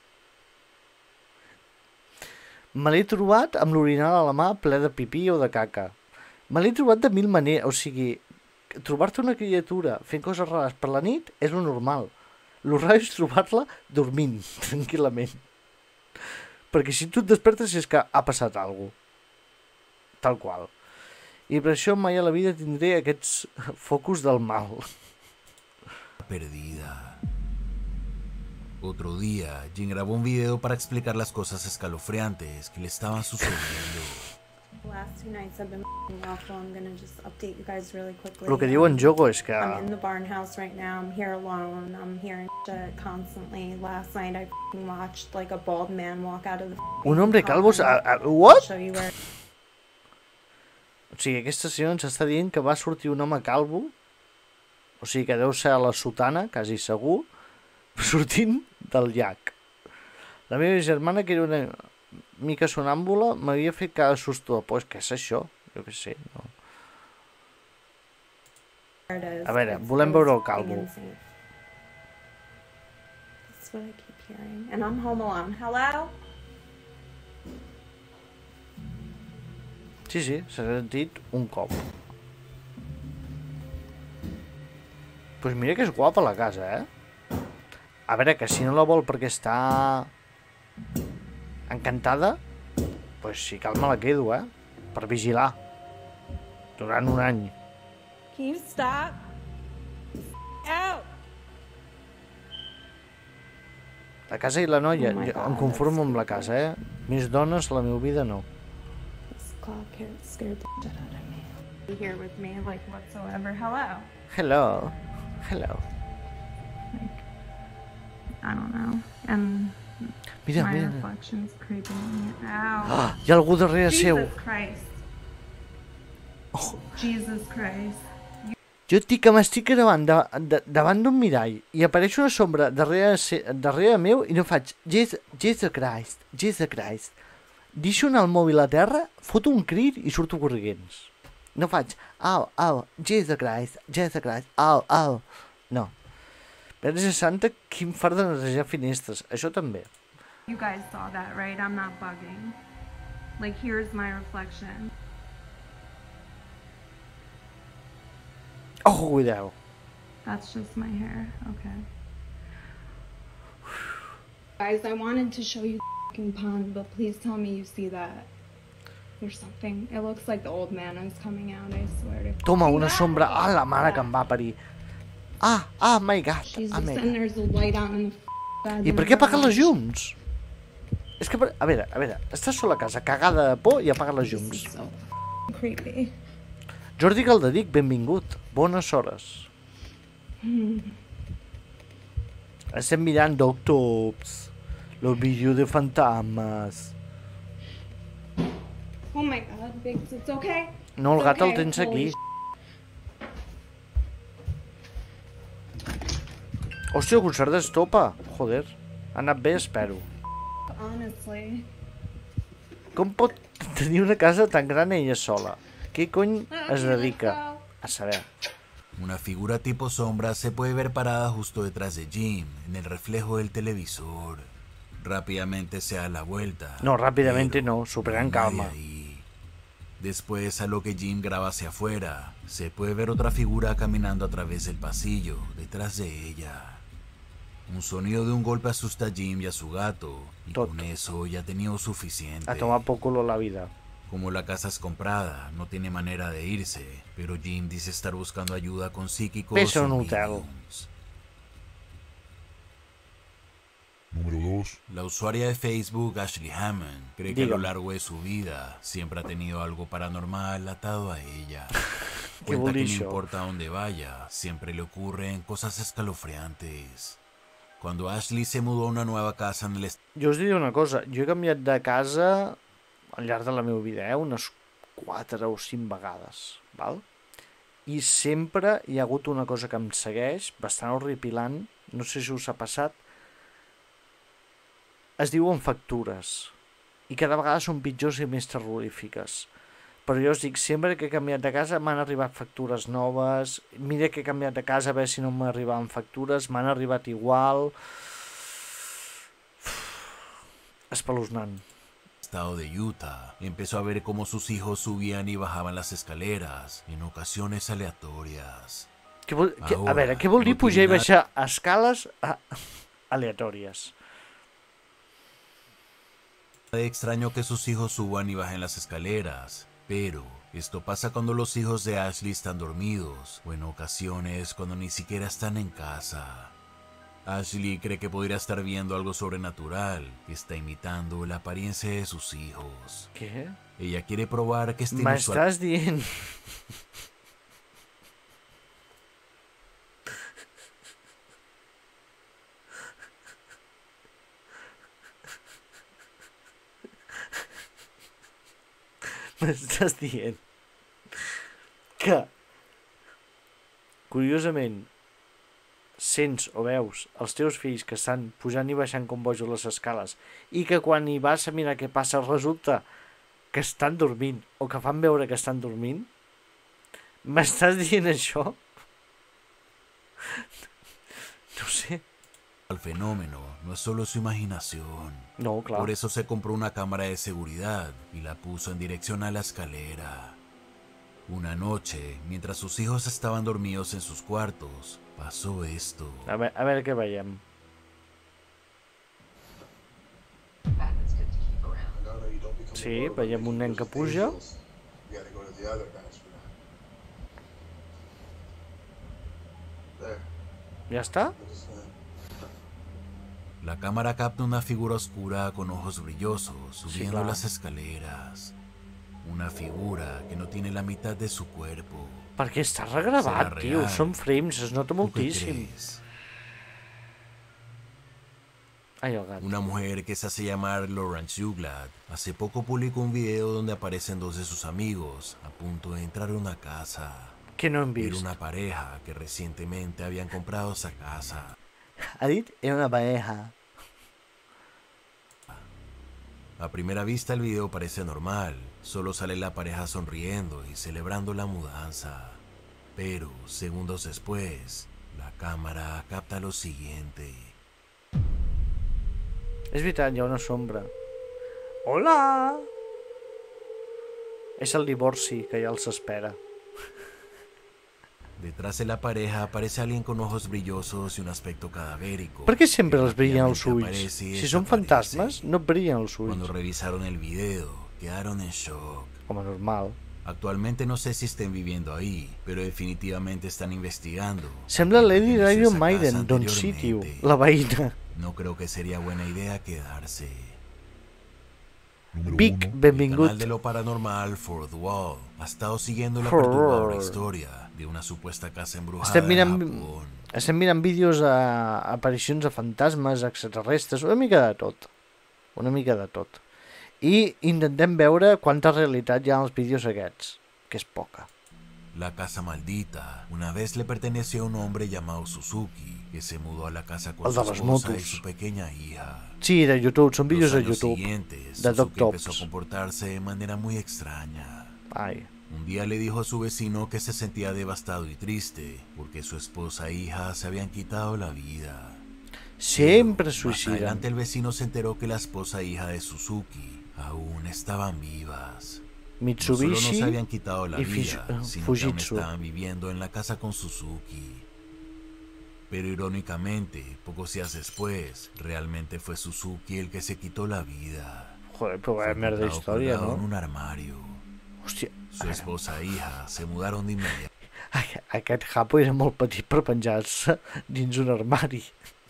Me l'he trobat amb l'orinal a la mà ple de pipí o de caca. Me l'he trobat de mil maneres, o sigui... Trobar-te una criatura fent coses rares per la nit és lo normal. Lo rar és trobar-la dormint, tranquil·lament. Perquè si tu et despertes és que ha passat alguna cosa. Tal qual. I per això mai a la vida tindré aquests focus del mal. Perdida. Otro día, Jim grabó un video para explicar las cosas escalofriantes que le estaban sucediendo. The last two nights have been awful. I'm gonna just update you guys really quickly. Lo que diu en Jogo és que... I'm in the barn house right now. I'm here alone. I'm hearing shit constantly. Last night I watched like a bald man walk out of the... Un hombre calvo... What? Show you where... O sigui, aquesta senyora ens està dient que va sortir un home calvo, o sigui que deu ser a la sotana, quasi segur, sortint del llac. La meva germana, que era una mica sonàmbula, m'havia fet cada susto. Pues què és això? Jo què sé, no? A veure, volem veure el calvo. That's what I keep hearing. And I'm home alone. Hello? Sí, sí, s'ha sentit un cop. Pues mira que és guapa la casa, eh? A veure, que si no la vol perquè està encantada, pues si cal me la quedo, eh? Per vigilar. Durant un any. Can you stop? Out! La casa i la noia, Oh my jo God, em conformo amb la casa, eh? Més dones, la meva vida no. This clock here scared the shit out of me. here with me, like whatsoever. Hello. Hello. Hello. Like, I don't know. And Mira, my mira. reflection's creeping me out. Ah, hi ha algú darrere seu. Jesus Christ. Oh. Jesus Christ. Jo et dic que m'estic davant, de, de, davant d'un mirall i apareix una sombra darrere, se- darrere meu i no faig Jesus, Jesus Christ, Jesus Christ. Deixo anar el mòbil a terra, foto un crit i surto corrents. No faig au, au, Jesus Christ, Jesus Christ, au, au. No. Verge Santa, quin fart de netejar finestres. Això també. You guys saw that, right? I'm not bugging. Like, here's my reflection. Oh, cuidao. That's just my hair. Okay. Guys, I wanted to show you the fucking pond, but please tell me you see that. There's something. It looks like the old man is coming out, I swear to Toma, una sombra. Ah, la mare que em va parir. Ah, ah, my God. Jesus, Ah, my and God. there's a light on in the f- I per què apaga les llums? És que, a veure, a veure, estàs sola a casa, cagada de por i apaga les llums. Creepy. Jordi Galdedic, benvingut. Bones hores. Hmm. Estem mirant Doctops, los vídeos de fantasmes. Oh my god, Biggs, it's okay. No, el It's gat el okay. tens Holy aquí. sh- Hòstia, el concert d'Estopa. Joder, ha anat bé, espero. Honestly. Com pot tenir una casa tan gran ella sola? Què cony es dedica? A saber. Una figura tipo sombra se puede ver parada justo detrás de Jim, en el reflejo del televisor. Rápidamente se da la vuelta. No, rápidamente no, súper en calma. Después, a lo que Jim graba hacia afuera, se puede ver otra figura caminando a través del pasillo, detrás de ella. Un sonido de un golpe asusta a Jim y a su gato, y con eso ya ha tenido suficiente. A tomar por culo la vida. Como la casa es comprada, no tiene manera de irse, pero Jim dice estar buscando ayuda con psíquicos Pesa o un hotel. mediums. Número dos. La usuaria de Facebook, Ashley Hammond, cree que a lo Dígame. largo de su vida siempre ha tenido algo paranormal atado a ella. Qué Cuenta que no bolicho. importa dónde vaya, siempre le ocurren cosas escalofriantes. Cuando Ashley se mudó a una nueva casa en el est- Jo us diré una cosa, jo he canviat de casa al llarg de la meva vida, eh? Unes quatre o cinc vegades, val? I sempre hi ha hagut una cosa que em segueix, bastant horripilant, no sé si us ha passat, es diuen factures, i cada vegada són pitjors i més terrorífiques. Però jo us dic, sempre que he canviat de casa m'han arribat factures noves, mira que he canviat de casa a veure si no m'arribaven factures, m'han arribat igual... Espeluznant. estado de Utah, empezó a ver cómo sus hijos subían y bajaban las escaleras, en ocasiones aleatorias. Què vol, què, a Ahora, veure, què vol dir no pujar i tiene baixar escales a, aleatòries? Nada de extraño que sus hijos suban y bajen las escaleras, pero esto pasa cuando los hijos de Ashley están dormidos, o en ocasiones cuando ni siquiera están en casa. Ashley cree que podría estar viendo algo sobrenatural, que está imitando la apariencia de sus hijos. Què? Ella quiere probar que este inusual... M'estàs dient... M'estàs dient que, curiosament, sents o veus els teus fills que estan pujant i baixant com bojos les escales i que quan hi vas a mirar què passa resulta que estan dormint o que fan veure que estan dormint? M'estàs dient això? No sé. El fenómeno no es solo su imaginación. No, claro. Por eso se compró una cámara de seguridad y la puso en dirección a la escalera. Una noche, mientras sus hijos estaban dormidos en sus cuartos, pasó esto. A veure, a veure què veiem. Sí, veiem un nen que puja. Ja està? La cámara capta una figura oscura con ojos brillosos subiendo claro. las escaleras. Una figura que no tiene la mitad de su cuerpo. Perquè està regravat, Serà tio. real. Són frames, es nota ¿Tú qué moltíssim. crees? Ai, el gat. Una mujer que se hace llamar Laurence Juglad hace poco publicó un video donde aparecen dos de sus amigos a punto de entrar a una casa. Que no hem Era vist. una pareja que recientemente habían comprado esa casa. Ha dit, era una pareja. A primera vista el video parece normal, solo sale la pareja sonriendo y celebrando la mudanza. Pero, segundos después, la cámara capta lo siguiente. És veritat, hi ha una sombra. Hola! És el divorci que ja els espera. Detrás de la pareja aparece alguien con ojos brillosos y un aspecto cadavérico. Per què sempre que els brillen els ulls? aparece y Si són desaparece. fantasmes, no et brillen els ulls. Cuando revisaron el video, quedaron en shock. Home, normal. Actualmente no sé si estén viviendo ahí, pero definitivamente están investigando. Sembla Lady Pertenece a Iron esa Maiden, casa Don Sitio, anteriormente. la veïna. No creo que sería buena idea quedarse. Vic, El benvingut. canal de lo paranormal Fourth Wall ha estado siguiendo la Horror. perturbadora historia de una supuesta casa embrujada Estem mirant, en Japón. estem mirant vídeos a aparicions de fantasmes, extraterrestres, una mica de tot. Una mica de tot. I intentem veure quanta realitat hi ha als vídeos aquests, que és poca. La casa maldita una vez le perteneció a un hombre llamado Suzuki, que se mudó a la casa con El su de les esposa y motos. su pequeña hija. Sí, de YouTube, són vídeos Los de años YouTube, siguientes, de Doc Suzuki empezó a Tops. comportarse de manera muy extraña. Ai. Un día le dijo a su vecino que se sentía devastado y triste porque su esposa e hija se habían quitado la vida. Sempre Más suïciden. adelante el vecino se enteró que la esposa e hija de Suzuki aún estaban vivas. Mitsubishi no solo no se habían quitado la y vida, Fish- sino que aún Fujitsu. estaban viviendo en la casa con Suzuki. Pero irónicamente, pocos días después, realmente fue Suzuki el que se quitó la vida. Joder, però vaya Fue merda encontrado d'història, colgado no? en un armario. Hòstia, Su esposa e hija se mudaron de inmediato. aquest japo era molt petit per penjar-se dins un armari.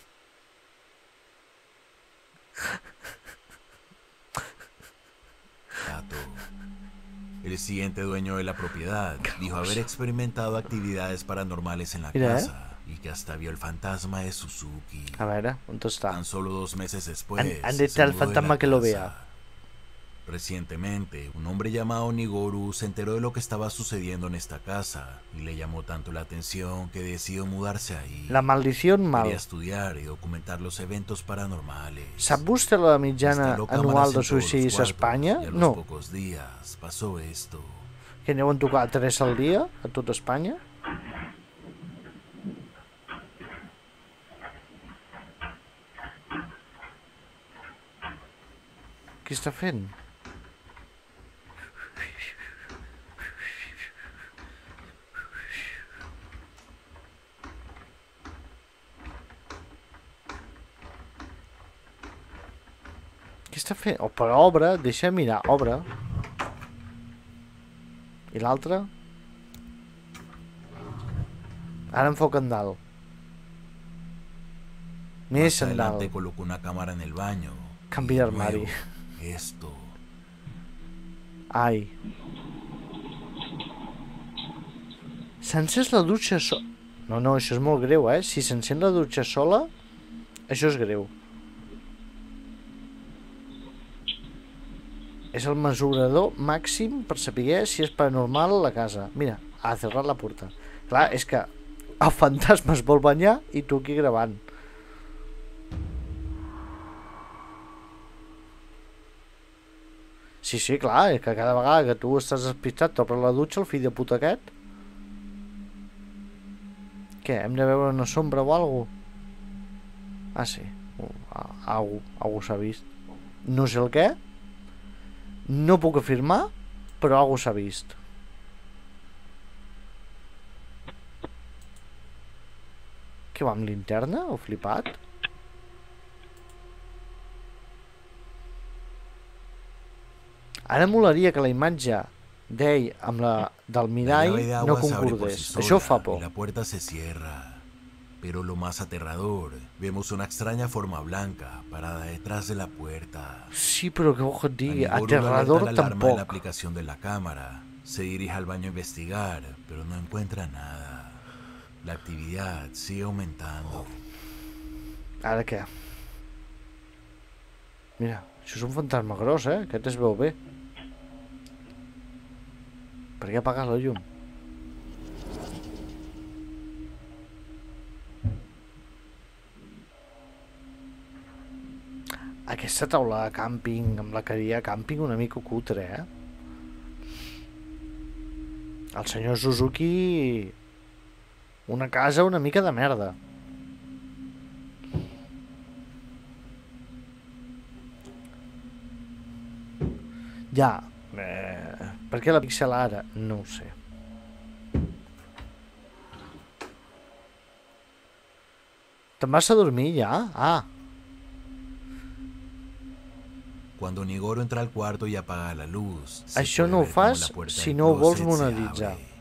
El siguiente dueño de la propiedad dijo haber experimentado actividades paranormales en la Mira, eh. casa y que hasta vio el fantasma de Suzuki. A veure, on està? Tan solo dos meses después, Han, han se dit el mudó de fantasma la que lo casa. vea. Recientemente, un hombre llamado Nigoru se enteró de lo que estaba sucediendo en esta casa y le llamó tanto la atención que decidió mudarse ahí. La maldición mal. Quería estudiar y documentar los eventos paranormales. Sap vostè la mitjana Instaló anual cámaras de en todos los suïcidis a cuartos, Espanya? y a los No. pocos días pasó esto. Que deuen tocar tres al dia a tot Espanya? Què està fent? Què està fent? Oh, però obre, deixa mirar, obre. I l'altre? Ara em foca en dalt. Més Más en adelante dalt. colocó una cámara en el baño. Canvi y d'armari. luego esto. Ai. S'encés la dutxa sola. No, no, això és molt greu, eh? Si s'encén la dutxa sola, això és greu. És el mesurador màxim per saber si és paranormal la casa. Mira, ha cerrat la porta. Clar, és que el fantasma es vol banyar i tu aquí gravant. Sí, sí, clar, és que cada vegada que tu estàs despistat t'obre la dutxa el fill de puta aquest. Què, hem de veure una sombra o alguna cosa? Ah, sí. Uh, algú, algú s'ha vist. No sé el què. No puc afirmar, però algú s'ha vist. Què va, amb linterna o flipat? Ara molaria que la imatge d'ell amb la del mirall La llave de no agua se abre por concordés. sí sola Això fa por. y la puerta se cierra. Pero lo más aterrador, vemos una extraña forma blanca parada detrás de la puerta. Sí, però què vols que et digui? Anigoro Aterrador alerta la alarma de la tampoc. aplicación de la cámara. Se dirige al baño a investigar, pero no encuentra nada. La actividad sigue aumentando. Ara què? Mira, això és un fantasma gros, eh? Aquest es veu bé. Per què ha apagat la llum? Aquesta taula de càmping, amb la cadira de càmping, una mica cutre, eh? El senyor Suzuki... Una casa una mica de merda. Ja. Eh, per què la pixela ara? No ho sé. Te'n vas a dormir ja? Ah. Cuando Nigoro entra al cuarto y apaga la luz, se Això puede no ho ver cómo fas la puerta si del no ho vols closet se monetitzar. abre.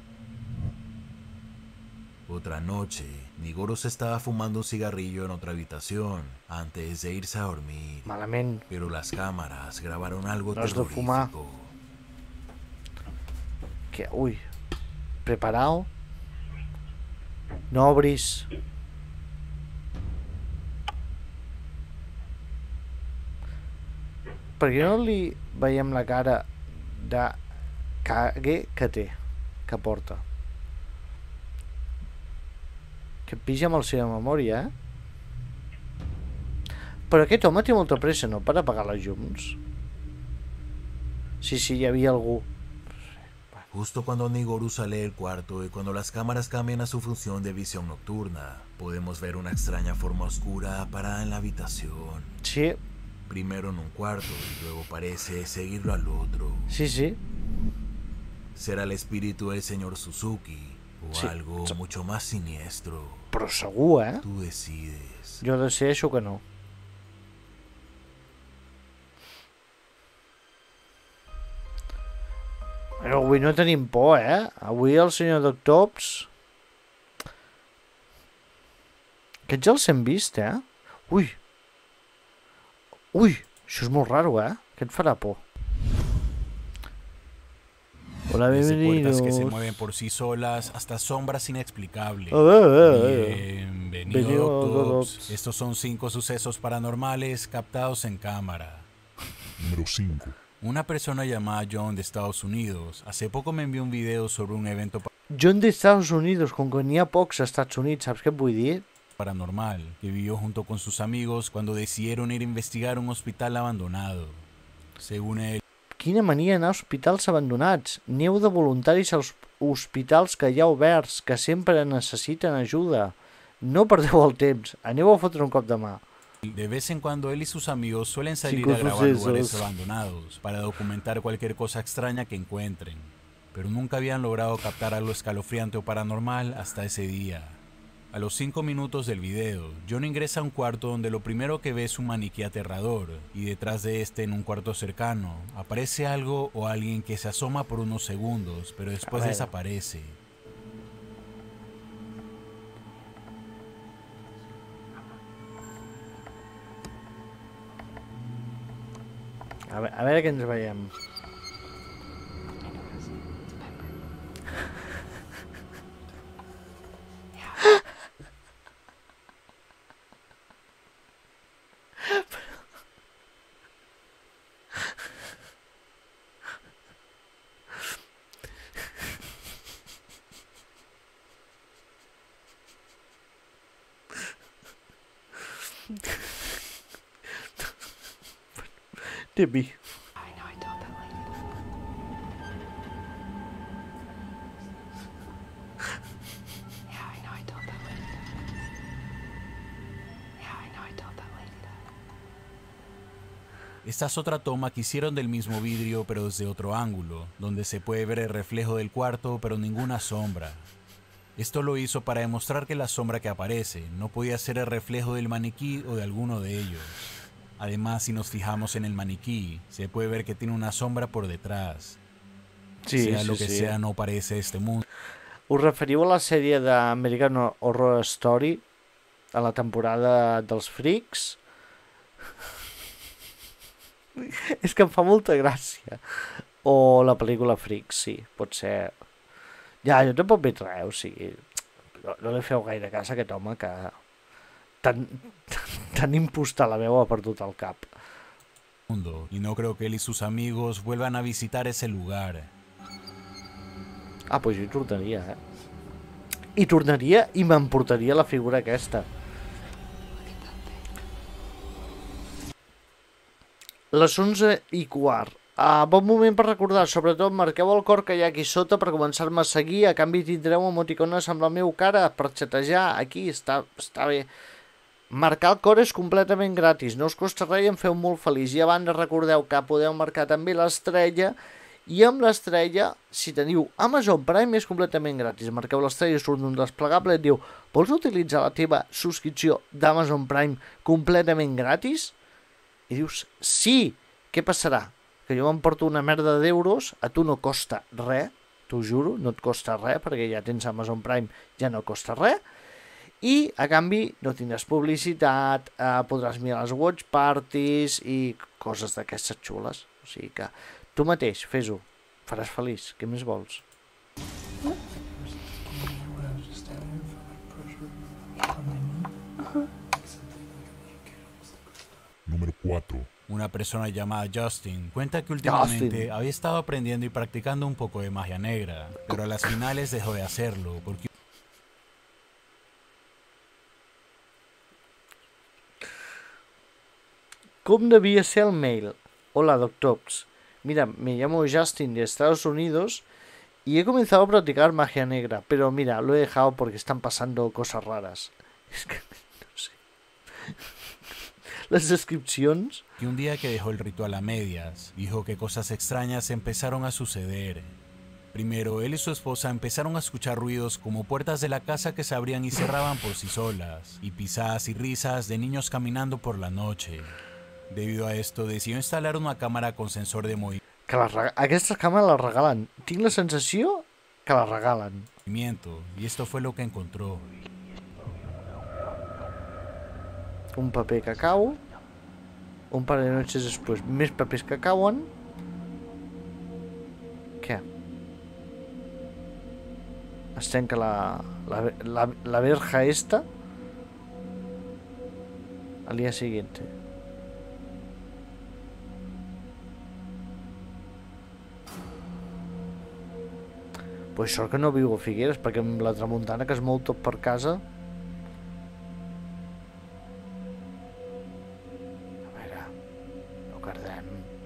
Otra noche, Nigoro se estaba fumando un cigarrillo en otra habitación antes de irse a dormir. Malament. Pero las cámaras grabaron algo No has de fumar. terrorífico. Que, ui. Preparado. No obris. Per què no li veiem la cara de cague que té, que porta? Que pija amb el seva memòria, eh? Però aquest home té molta pressa, no?, per apagar les llums. Sí, sí, hi havia algú. Justo cuando Nigoro sale del cuarto y cuando las cámaras cambian a su función de visión nocturna, podemos ver una extraña forma oscura parada en la habitación. Sí. Primero en un cuarto y luego parece seguirlo al otro. Sí, sí. ¿Será el espíritu del señor Suzuki o Sí. algo mucho más siniestro? Però segur, eh? Tú decides. Jo decideixo que no. Però avui no tenim por, eh? Avui el senyor Doctops... Aquests els hem vist, eh? Ui! Ui! Això és molt raro, eh? Què et farà por? Hola, Desde puertas que se bienvenidos. mueven por sí solas hasta sombras inexplicables. Ah, ah, ah, ah. Bienvenido, Bienvenido, Doctops. Doctops. Estos son cinco sucesos paranormales captados en cámara. Número cinco. Una persona llamada John de Estados Unidos hace poco me envió un video sobre un evento John de Estados Unidos, com que n'hi ha pocs als Estats Units, saps què et vull dir? paranormal que vivió junto con sus amigos cuando decidieron ir a investigar un hospital abandonado. Según él, Quina mania anar a hospitals abandonats. Aneu de voluntaris als hospitals que hi ha oberts, que sempre necessiten ajuda. No perdeu el temps, aneu a fotre un cop de mà. de vez en cuando él y sus amigos suelen salir Cinco a grabar sucesos. lugares abandonados para documentar cualquier cosa extraña que encuentren, pero nunca habían logrado captar algo escalofriante o paranormal hasta ese día. A los cinco minutos del video, John ingresa a un cuarto donde lo primero que ve es un maniquí aterrador, y detrás de este, en un cuarto cercano, aparece algo o alguien que se asoma por unos segundos, pero después A ver. desaparece. A veure, a veure què ens veiem. Timmy. Esta es otra toma que hicieron del mismo vidrio pero desde otro ángulo, donde se puede ver el reflejo del cuarto pero ninguna sombra. Esto lo hizo para demostrar que la sombra que aparece no podía ser el reflejo del maniquí o de alguno de ellos. Además, si nos fijamos en el maniquí, se puede ver que tiene una sombra por detrás. Sí, sea sí, lo que sí. sea, no parece este mundo. Us referiu a la sèrie d'American Horror Story, a la temporada dels Freaks? És que em fa molta gràcia. O la pel·lícula Freaks, sí, pot ser. Ja, jo tampoc veig res, o sigui, no, no li feu gaire cas a aquest home que tan, tan impostar la veu ha perdut el cap. Y no creo que él y sus amigos vuelvan a visitar ese lugar. Ah, doncs jo hi tornaria, eh? Hi tornaria i m'emportaria la figura aquesta. Les onze i quart. Ah, bon moment per recordar, sobretot marqueu el cor que hi ha aquí sota per començar-me a seguir, a canvi tindreu emoticones amb la meva cara per xatejar, aquí, està, està bé. Marcar el cor és completament gratis, no us costa res i em feu molt feliç. I a banda recordeu que podeu marcar també l'estrella, i amb l'estrella, si teniu Amazon Prime, és completament gratis. Marqueu l'estrella, surt un desplegable i et diu, vols utilitzar la teva subscripció d'Amazon Prime completament gratis? I dius, sí! Què passarà? Que jo m'emporto una merda d'euros, a tu no costa res, t'ho juro, no et costa res, perquè ja tens Amazon Prime, ja no costa res, i a canvi no tindràs publicitat, eh, podràs mirar les watch parties i coses d'aquestes xules. O sigui que tu mateix, fes-ho, faràs feliç, què més vols? Número cuatro. Una persona llamada Justin cuenta que últimamente Justin. había estado aprendiendo y practicando un poco de magia negra, pero a las finales dejó de hacerlo porque... ¿Cómo debía ser el mail? Hola, doctors. Mira, me llamo Justin de Estados Unidos y he comenzado a practicar magia negra, pero mira, lo he dejado porque están pasando cosas raras. Es que no sé. Las descripciones. Y un día que dejó el ritual a medias, dijo que cosas extrañas empezaron a suceder. Primero, él y su esposa empezaron a escuchar ruidos como puertas de la casa que se abrían y cerraban por sí solas, y pisadas y risas de niños caminando por la noche. Debido a esto, decidió instalar una cámara con sensor de movimiento. Que les reg... Aquestes càmeres les regalen. Tinc la sensació que les regalen. Y esto fue lo que encontró. Un paper que cau. Un par de noches después, més papers que cauen. Què? Es trenca la, la, la, la verja esta. Al día siguiente. Pues sort que no viu a Figueres, perquè amb la tramuntana que es mou tot per casa. A veure, no cardem.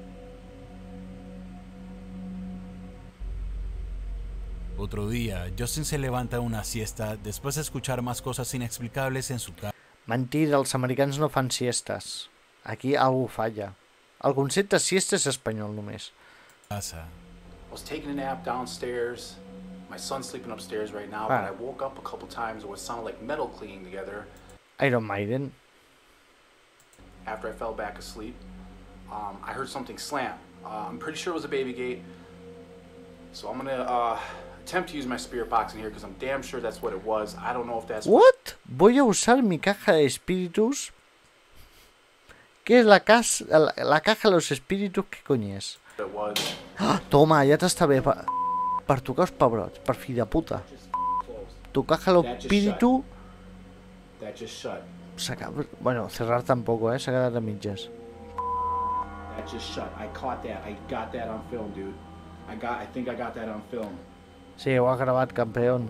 Otro día, Justin se levanta de una siesta después de escuchar más cosas inexplicables en su casa. Mentida, els americans no fan siestes. Aquí algú falla. El concepte siesta és espanyol només. Casa. I was taking a nap downstairs. My son's sleeping upstairs right now, Ah. but I woke up a couple times and what sounded like metal clinging together. Iron Maiden. After I fell back asleep, um, I heard something slam. Uh, I'm pretty sure it was a baby gate. So I'm gonna uh, attempt to use my spirit box in here because I'm damn sure that's what it was. I don't know if that's What? Voy a usar mi caja de espíritus. ¿Qué es la, cas la, la caja de los espíritus? ¿Qué coño es? what it was. Ah, toma, ja t'està bé. Per, per tocar els pebrots, per fill de puta. Tu caja de l'espíritu... That just shut. S'acaba... Bueno, cerrar tampoco, eh? S'ha quedat a mitges. That just shut. I caught that. I got that on film, dude. I got. I think I got that on film. Sí, ho ha gravat, campeón.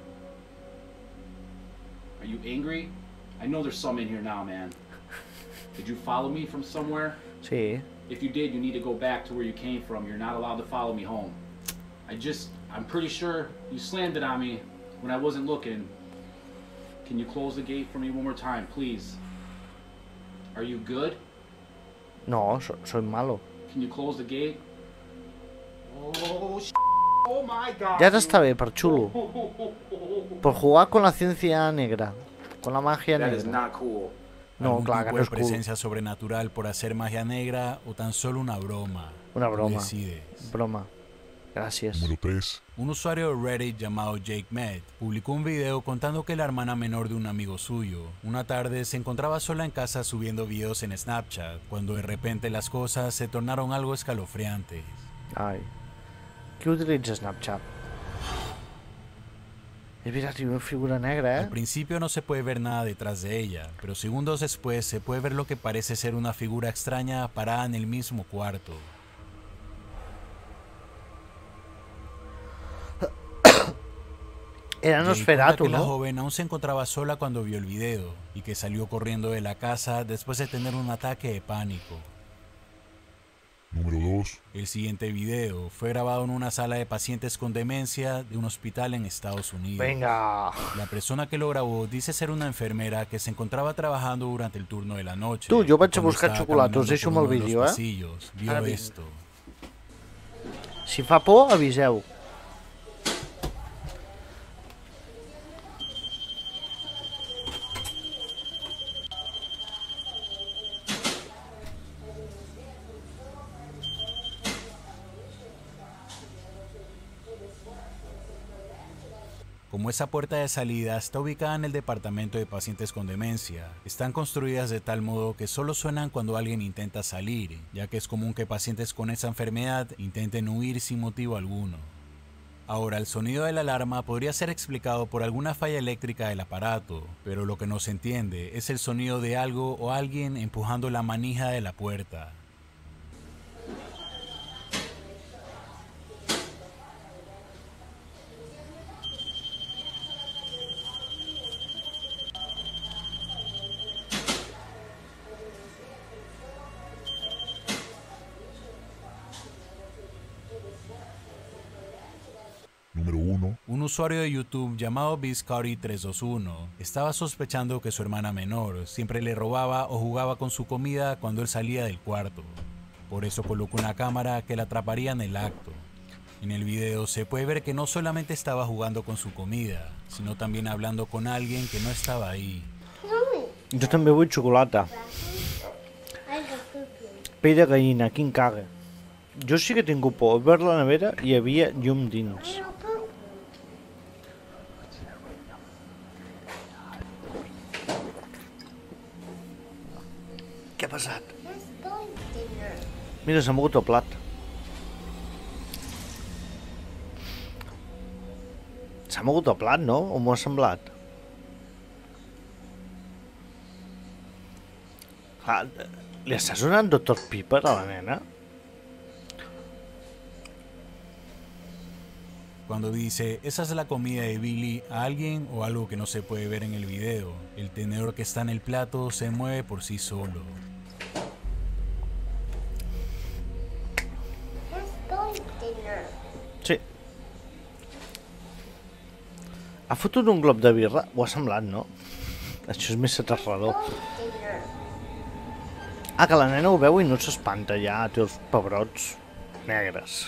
Are you angry? I know there's some in here now, man. Did you follow me from somewhere? Sí. If you did, you need to go back to where you came from. You're not allowed to follow me home. I just, I'm pretty sure you slammed it on me when I wasn't looking. Can you close the gate for me one more time, please? Are you good? No, so, soy malo. Can you close the gate? Oh, sh oh my God. Ja t'està bé, per xulo. Por jugar con la ciencia negra. Con la magia That is negra. not cool. No, ¿Algún clar que tipo no de és cool. presencia sobrenatural por hacer magia negra o tan solo una broma? Una Tú broma. decides. Broma. Gracias. Número tres. Un usuario de Reddit llamado Jake Med publicó un video contando que la hermana menor de un amigo suyo una tarde se encontraba sola en casa subiendo videos en Snapchat, cuando de repente las cosas se tornaron algo escalofriantes. Ai. Qui utilitza Snapchat? Es verdad, tiene una figura negra, ¿eh? Al principio no se puede ver nada detrás de ella, pero segundos después se puede ver lo que parece ser una figura extraña parada en el mismo cuarto. Era Nosferatu, que la ¿no? joven aún se encontraba sola cuando vio el video y que salió corriendo de la casa después de tener un ataque de pánico. Número dos. El siguiente video fue grabado en una sala de pacientes con demencia de un hospital en Estados Unidos. Venga. La persona que lo grabó dice ser una enfermera que se encontrava trabajando durante el turno de la noche. Tu, jo vaig a Cuando buscar estava xocolata, us caminando deixo por amb el uno de los vídeo, eh? pasillos, vio Ara vinc. esto. Si fa por, aviseu. Como esa puerta de salida está ubicada en el departamento de pacientes con demencia, están construidas de tal modo que solo suenan cuando alguien intenta salir, ya que es común que pacientes con esa enfermedad intenten huir sin motivo alguno. Ahora, el sonido de la alarma podría ser explicado por alguna falla eléctrica del aparato, pero lo que no se entiende es el sonido de algo o alguien empujando la manija de la puerta. Número uno. Un usuario de YouTube llamado Biscari tres dos uno estaba sospechando que su hermana menor siempre le robaba o jugaba con su comida cuando él salía del cuarto. Por eso colocó una cámara que la atraparía en el acto. En el video se puede ver que no solamente estaba jugando con su comida, sino también hablando con alguien que no estaba ahí. Jo també vull xocolata. Pell de gallina, quin caga. Jo sí que he tingut por. He obert la nevera i hi havia llum dins. Què ha passat? Mira, s'ha mogut el plat. S'ha mogut el plat, no? O m'ho ha semblat? Ah, ¿le está sonando doctor Pepper a la nena? Cuando dice, esa es la comida de Billy, a alguien o algo que no se puede ver en el video, el tenedor que está en el plato se mueve por sí solo. Sí. Ha fotut un glob de birra? Ho ha semblat, no? Això és més aterrador. Ah, que la nena ho veu i no s'espanta ja, té els pebrots negres.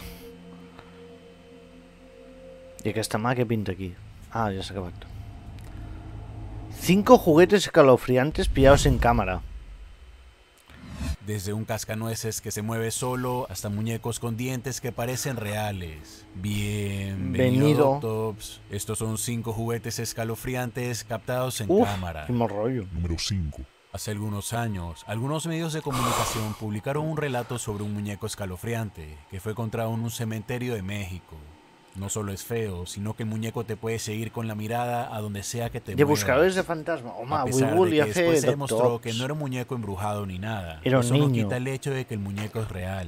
I aquesta mà què pinta aquí? Ah, ja s'ha acabat. Cinco juguetes escalofriantes pillados en cámara. Desde un cascanueces que se mueve solo hasta muñecos con dientes que parecen reales. Bienvenido, Doctops. Estos son cinco juguetes escalofriantes captados en Uf, cámara. qué mal rollo. Número cinco. Hace algunos años, algunos medios de comunicación publicaron un relato sobre un muñeco escalofriante que fue encontrado en un cementerio de México. No solo es feo, sino que el muñeco te puede seguir con la mirada a donde sea que te De muevas. buscadores de fantasma. Home, A avui pesar de volia que fer después se demostró Doctops. que no era un muñeco embrujado ni nada. Era un Eso no niño. quita el hecho de que el muñeco es real.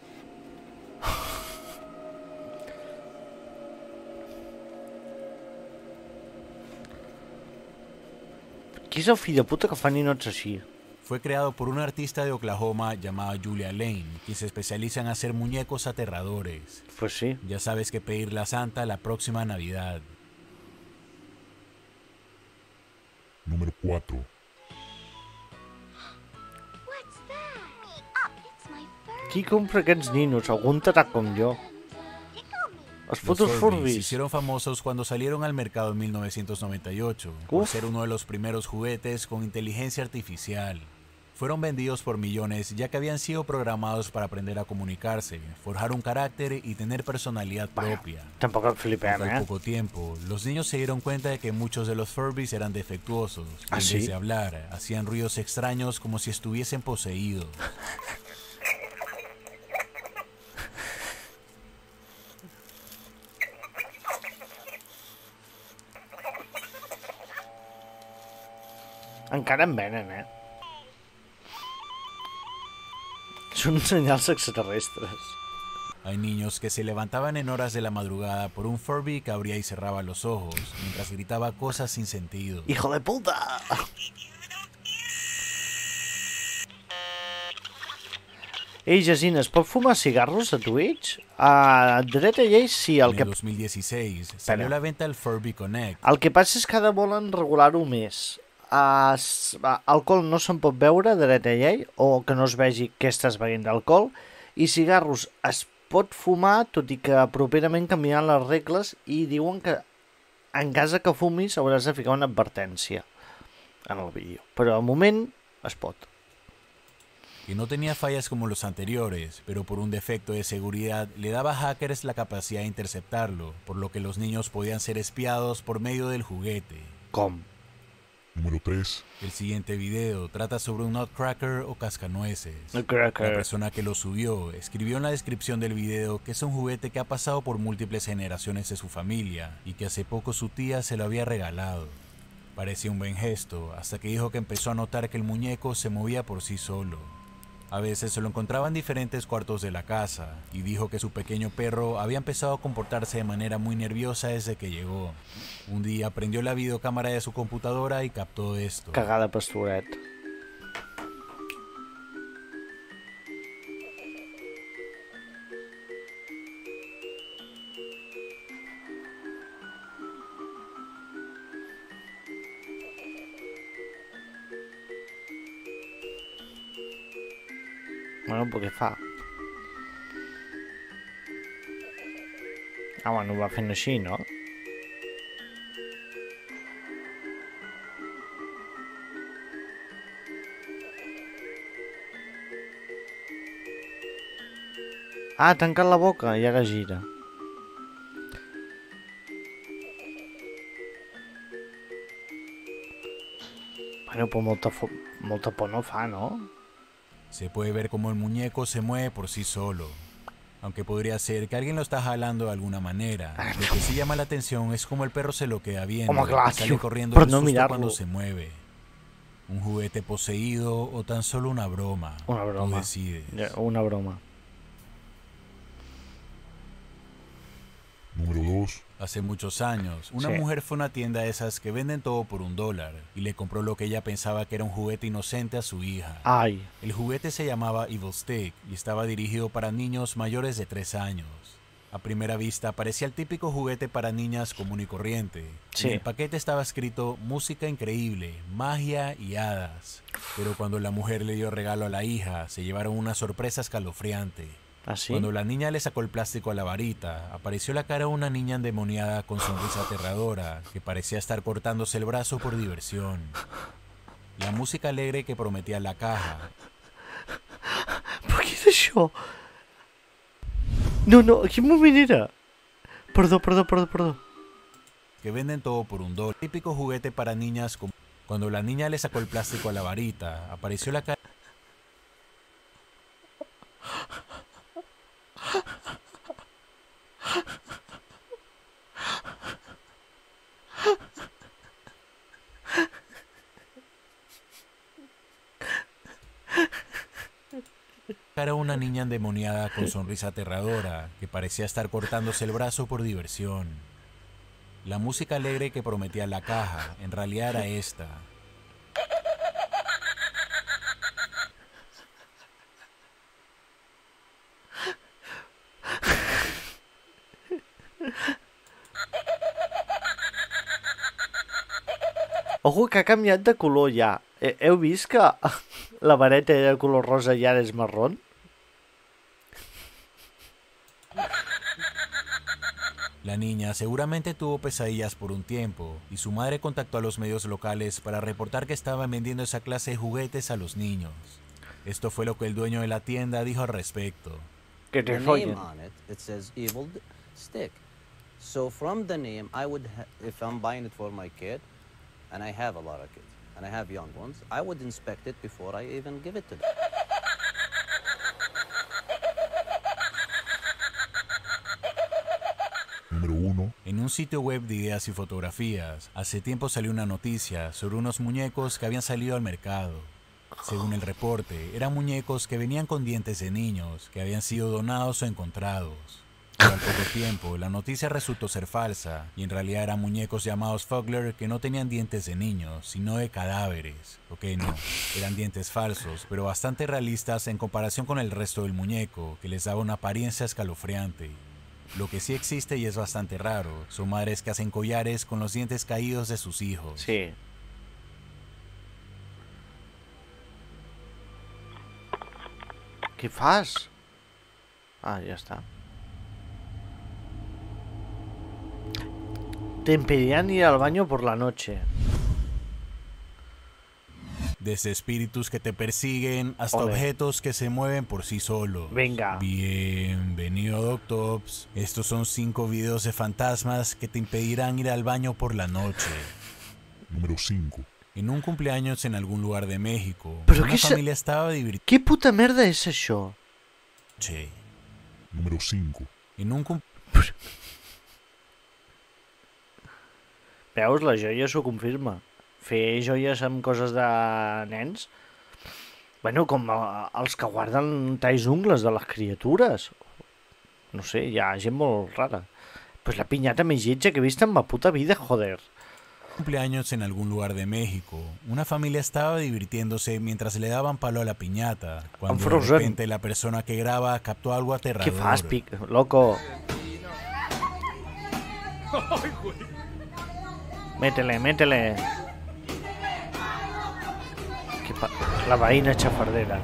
Qui és el fill de puta que fa ninots així? Fue creado por una artista de Oklahoma llamada Julia Lane, quien se especializa en hacer muñecos aterradores. Pues sí. Ya sabes que pedirle a Santa la próxima Navidad. Número cuatro. Qui compra aquests ninos? Algun tarat com jo. Els Los fotos Furbies se Furbies. hicieron famosos cuando salieron al mercado en mil novecientos noventa y ocho, por Uf. ser uno de los primeros juguetes con inteligencia artificial. fueron vendidos por millones ya que habían sido programados para aprender a comunicarse, forjar un carácter y tener personalidad propia. Tampoco flipem, Al eh? poco tiempo, los niños se dieron cuenta de que muchos de los Furbies eran defectuosos. ¿Ah, en sí? vez de hablar, hacían ruidos extraños como si estuviesen poseídos. Encara en venen, eh? Són senyals extraterrestres. Hay niños que se levantaban en horas de la madrugada por un Furby que abría y cerraba los ojos, mientras gritaba cosas sin sentido. ¡Hijo de puta! Ei, Jacint, es pot fumar cigarros a Twitch? A dret a llei, sí, el En que... el dos mil dieciséis salió a la venta el Furby Connect. El que passa és que ara volen regular-ho més. Uh, alcohol no se'n pot beure de dret a llei, o que no es vegi què estàs beient d'alcohol, i cigarros es pot fumar, tot i que properament canviaran les regles i diuen que en cas que fumis hauràs de ficar una advertència en el vídeo. Però al moment es pot. Que no tenía fallas como los anteriores, pero por un defecto de seguridad le daba a hackers la capacidad de interceptarlo, por lo que los niños podían ser espiados por medio del juguete. ¿Cómo? Número tres. El siguiente video trata sobre un nutcracker o cascanueces. Nutcracker. La persona que lo subió escribió en la descripción del video que es un juguete que ha pasado por múltiples generaciones de su familia y que hace poco su tía se lo había regalado. Parecía un buen gesto, hasta que dijo que empezó a notar que el muñeco se movía por sí solo. A veces se lo encontraba en diferentes cuartos de la casa, y dijo que su pequeño perro había empezado a comportarse de manera muy nerviosa desde que llegó. Un día prendió la videocámara de su computadora y captó esto. Cagada pastoret. Bueno, pues què fa? Ah, bueno, ho va fent així, no? Ah, ha tancat la boca i ara gira. Bueno, pues molta, molta por no fa, ¿no? Se puede ver como el muñeco se mueve por sí solo, aunque podría ser que alguien lo está jalando de alguna manera. Lo que sí llama la atención es como el perro se lo queda viendo Home, clar, y sale tio, corriendo per del no susto mirarlo. cuando se mueve. Un juguete poseído o tan solo una broma. Una broma. Tú decides. Ja, una broma. Número dos. Hace muchos años, una Sí. mujer fue a una tienda de esas que venden todo por un dólar y le compró lo que ella pensaba que era un juguete inocente a su hija. Ay. El juguete se llamaba Evil Stick y estaba dirigido para niños mayores de tres años. A primera vista parecía el típico juguete para niñas común y corriente. Sí. En el paquete estaba escrito música increíble, magia y hadas. Pero cuando la mujer le dio regalo a la hija, se llevaron una sorpresa escalofriante. ¿Ah, sí? Cuando la niña le sacó el plástico a la varita, apareció la cara de una niña endemoniada con sonrisa aterradora que parecía estar cortándose el brazo por diversión. La música alegre que prometía la caja. Per què és això? No, no, a quin moment era? Perdó, perdó, perdó, perdó. Que venden todo por un dólar. Típico juguete para niñas. Como... Cuando la niña le sacó el plástico a la varita, apareció la cara... Era una niña endemoniada con sonrisa aterradora que parecía estar cortándose el brazo por diversión. La música alegre que prometía la caja en realidad era esta. Ojo que ha canviat de color ja. Heu vist que la vareta era de color rosa i ara és marrón? La niña seguramente tuvo pesadillas por un tiempo y su madre contactó a los medios locales para reportar que estaban vendiendo esa clase de juguetes a los niños. Esto fue lo que el dueño de la tienda dijo al respecto. Que te The follen. name on it, it says Evil Stick. So from the name, I would, ha if I'm buying it for my kid, and I have a lot of kids, and I have young ones, I would inspect it before I even give it to them. Número uno. En un sitio web de ideas y fotografías, hace tiempo salió una noticia sobre unos muñecos que habían salido al mercado. Según el reporte, eran muñecos que venían con dientes de niños que habían sido donados o encontrados. Pero al poco tiempo, la noticia resultó ser falsa y en realidad eran muñecos llamados Fugler que no tenían dientes de niños, sino de cadáveres. Ok, no, eran dientes falsos, pero bastante realistas en comparación con el resto del muñeco, que les daba una apariencia escalofriante. Lo que sí existe y es bastante raro, son madres que hacen collares con los dientes caídos de sus hijos. Sí. ¿Qué fas? Ah, ya está. Te impedían ir al baño por la noche. Desde espíritus que te persiguen hasta Ole. objetos que se mueven por sí solos. Venga. Bienvenido, Doctops. Estos son cinco videos de fantasmas que te impedirán ir al baño por la noche. Número cinco. En un cumpleaños en algún lugar de México, Però una què se- familia estaba divirtiendo. ¿Qué puta merda és això? Número cinco. En un cum- Veus, la joia s'ho confirma. Fer joies amb coses de nens... Bueno, com a- els que guarden talls ungles de les criatures. No sé, hi ha gent molt rara. Pues la piñata més lletja que he vist en ma puta vida, joder. cumpleaños en algún lugar de México, una familia estaba divirtiéndose mientras le daban palo a la piñata, cuando de Frozen. repente la persona que graba captó algo aterrador. ¿Qué fas, pic, loco? Métele, métele. ¿Qué pa- la vaina chafardera.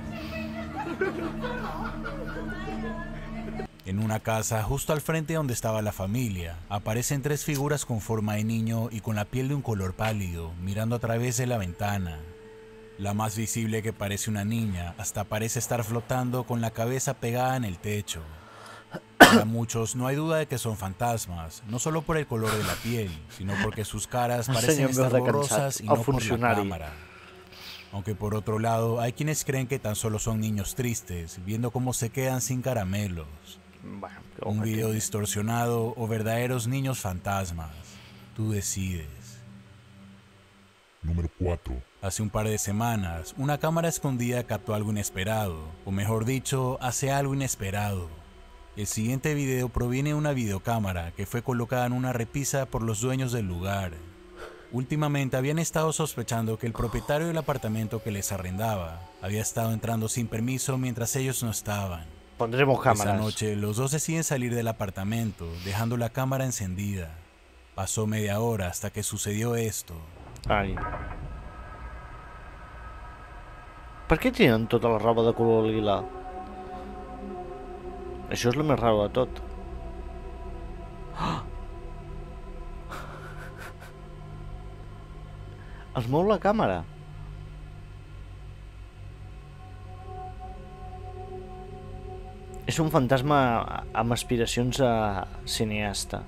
En una casa justo al frente donde estaba la familia, aparecen tres figuras con forma de niño y con la piel de un color pálido, mirando a través de la ventana. La más visible, que parece una niña, hasta parece estar flotando con la cabeza pegada en el techo. Para muchos no hay duda de que son fantasmas, no solo por el color de la piel, sino porque sus caras El parecen senyor estar veu de cansat, borrosas y el no por la funcionari. cámara. Aunque por otro lado, hay quienes creen que tan solo son niños tristes, viendo cómo se quedan sin caramelos. Bueno, Un video distorsionado o verdaderos niños fantasmas. Tú decides. Número cuatro. Hace un par de semanas, una cámara escondida captó algo inesperado, o mejor dicho, hace algo inesperado. El siguiente video proviene de una videocámara que fue colocada en una repisa por los dueños del lugar. Últimamente habían estado sospechando que el propietario del apartamento que les arrendaba había estado entrando sin permiso mientras ellos no estaban. Pondremos cámaras. Esa noche los dos deciden salir del apartamento, dejando la cámara encendida. Pasó media hora hasta que sucedió esto. Ai. Per què tenen tota la roba de color lila? Això és el més raro de tot. Ah! Es mou la càmera. És un fantasma amb aspiracions a cineasta.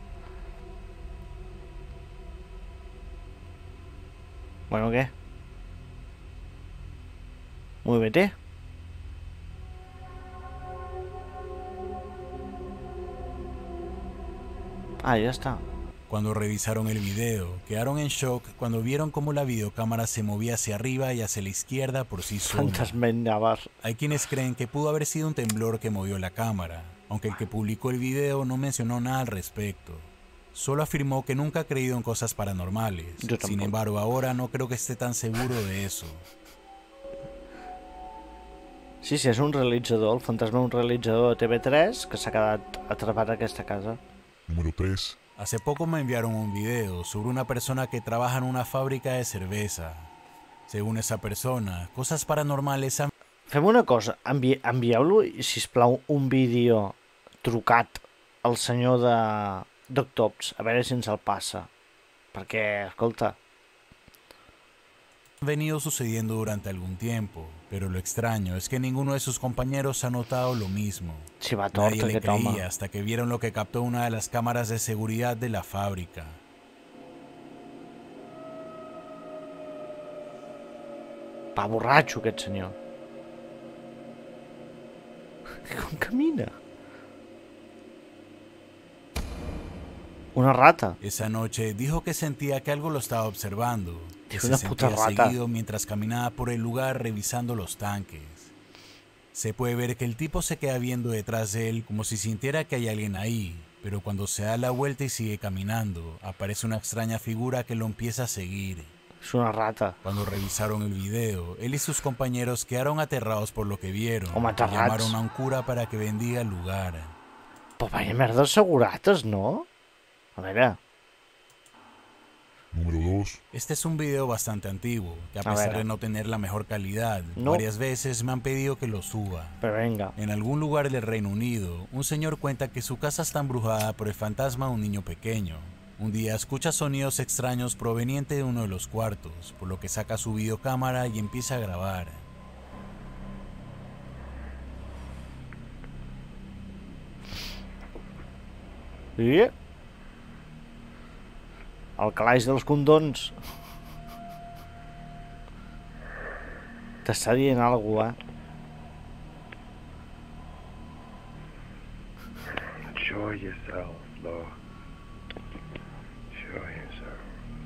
Bueno, ¿qué? Muévete. Ah, ya está. Cuando revisaron el video, quedaron en shock cuando vieron cómo la videocámara se movía hacia arriba y hacia la izquierda por sí sola. Fantasma en Navar. Hay quienes creen que pudo haber sido un temblor que movió la cámara, aunque el que publicó el video no mencionó nada al respecto. Solo afirmó que nunca ha creído en cosas paranormales. Yo tampoco. Sin embargo, ahora no creo que esté tan seguro de eso. Sí, sí, és un realitzador, el fantasma és un realitzador de T V tres que s'ha quedat atrapat a aquesta casa. Número tres. Hace poco me enviaron un video sobre una persona que trabaja en una fábrica de cerveza. Según esa persona, cosas paranormales han... Fem una cosa, envi envieu-lo, sisplau, un vídeo trucat al senyor de, Doctops, a veure si ens el passa. Perquè, escolta... Ha venido sucediendo durante algún tiempo, pero lo extraño es que ninguno de sus compañeros ha notado lo mismo. Si va torto, Nadie le aquest home. creía hasta que vieron lo que captó una de las cámaras de seguridad de la fábrica. Va borratxo, aquest senyor. Com camina? Una rata. Esa noche dijo que sentía que algo lo estaba observando, que Es se una puta sentía rata. seguido mientras caminaba por el lugar revisando los tanques. Se puede ver que el tipo se queda viendo detrás de él como si sintiera que hay alguien ahí, pero cuando se da la vuelta y sigue caminando, aparece una extraña figura que lo empieza a seguir. Es una rata. Cuando revisaron el video, él y sus compañeros quedaron aterrados por lo que vieron. Home, y aterrats. llamaron a un cura para que bendiga el lugar. Però vaya merdes segurates, no? A veure... Número dos. Este es un video bastante antiguo, que a A pesar ver. de no tener la mejor calidad, No. varias veces me han pedido que lo suba. Pero venga. En algún lugar del Reino Unido, un señor cuenta que su casa está embrujada por el fantasma de un niño pequeño. Un día escucha sonidos extraños provenientes de uno de los cuartos, por lo que saca su videocámara y empieza a grabar. I... El calaix dels condons. T'està dient alguna cosa, eh? Enjoy yourself, Lord. Enjoy yourself.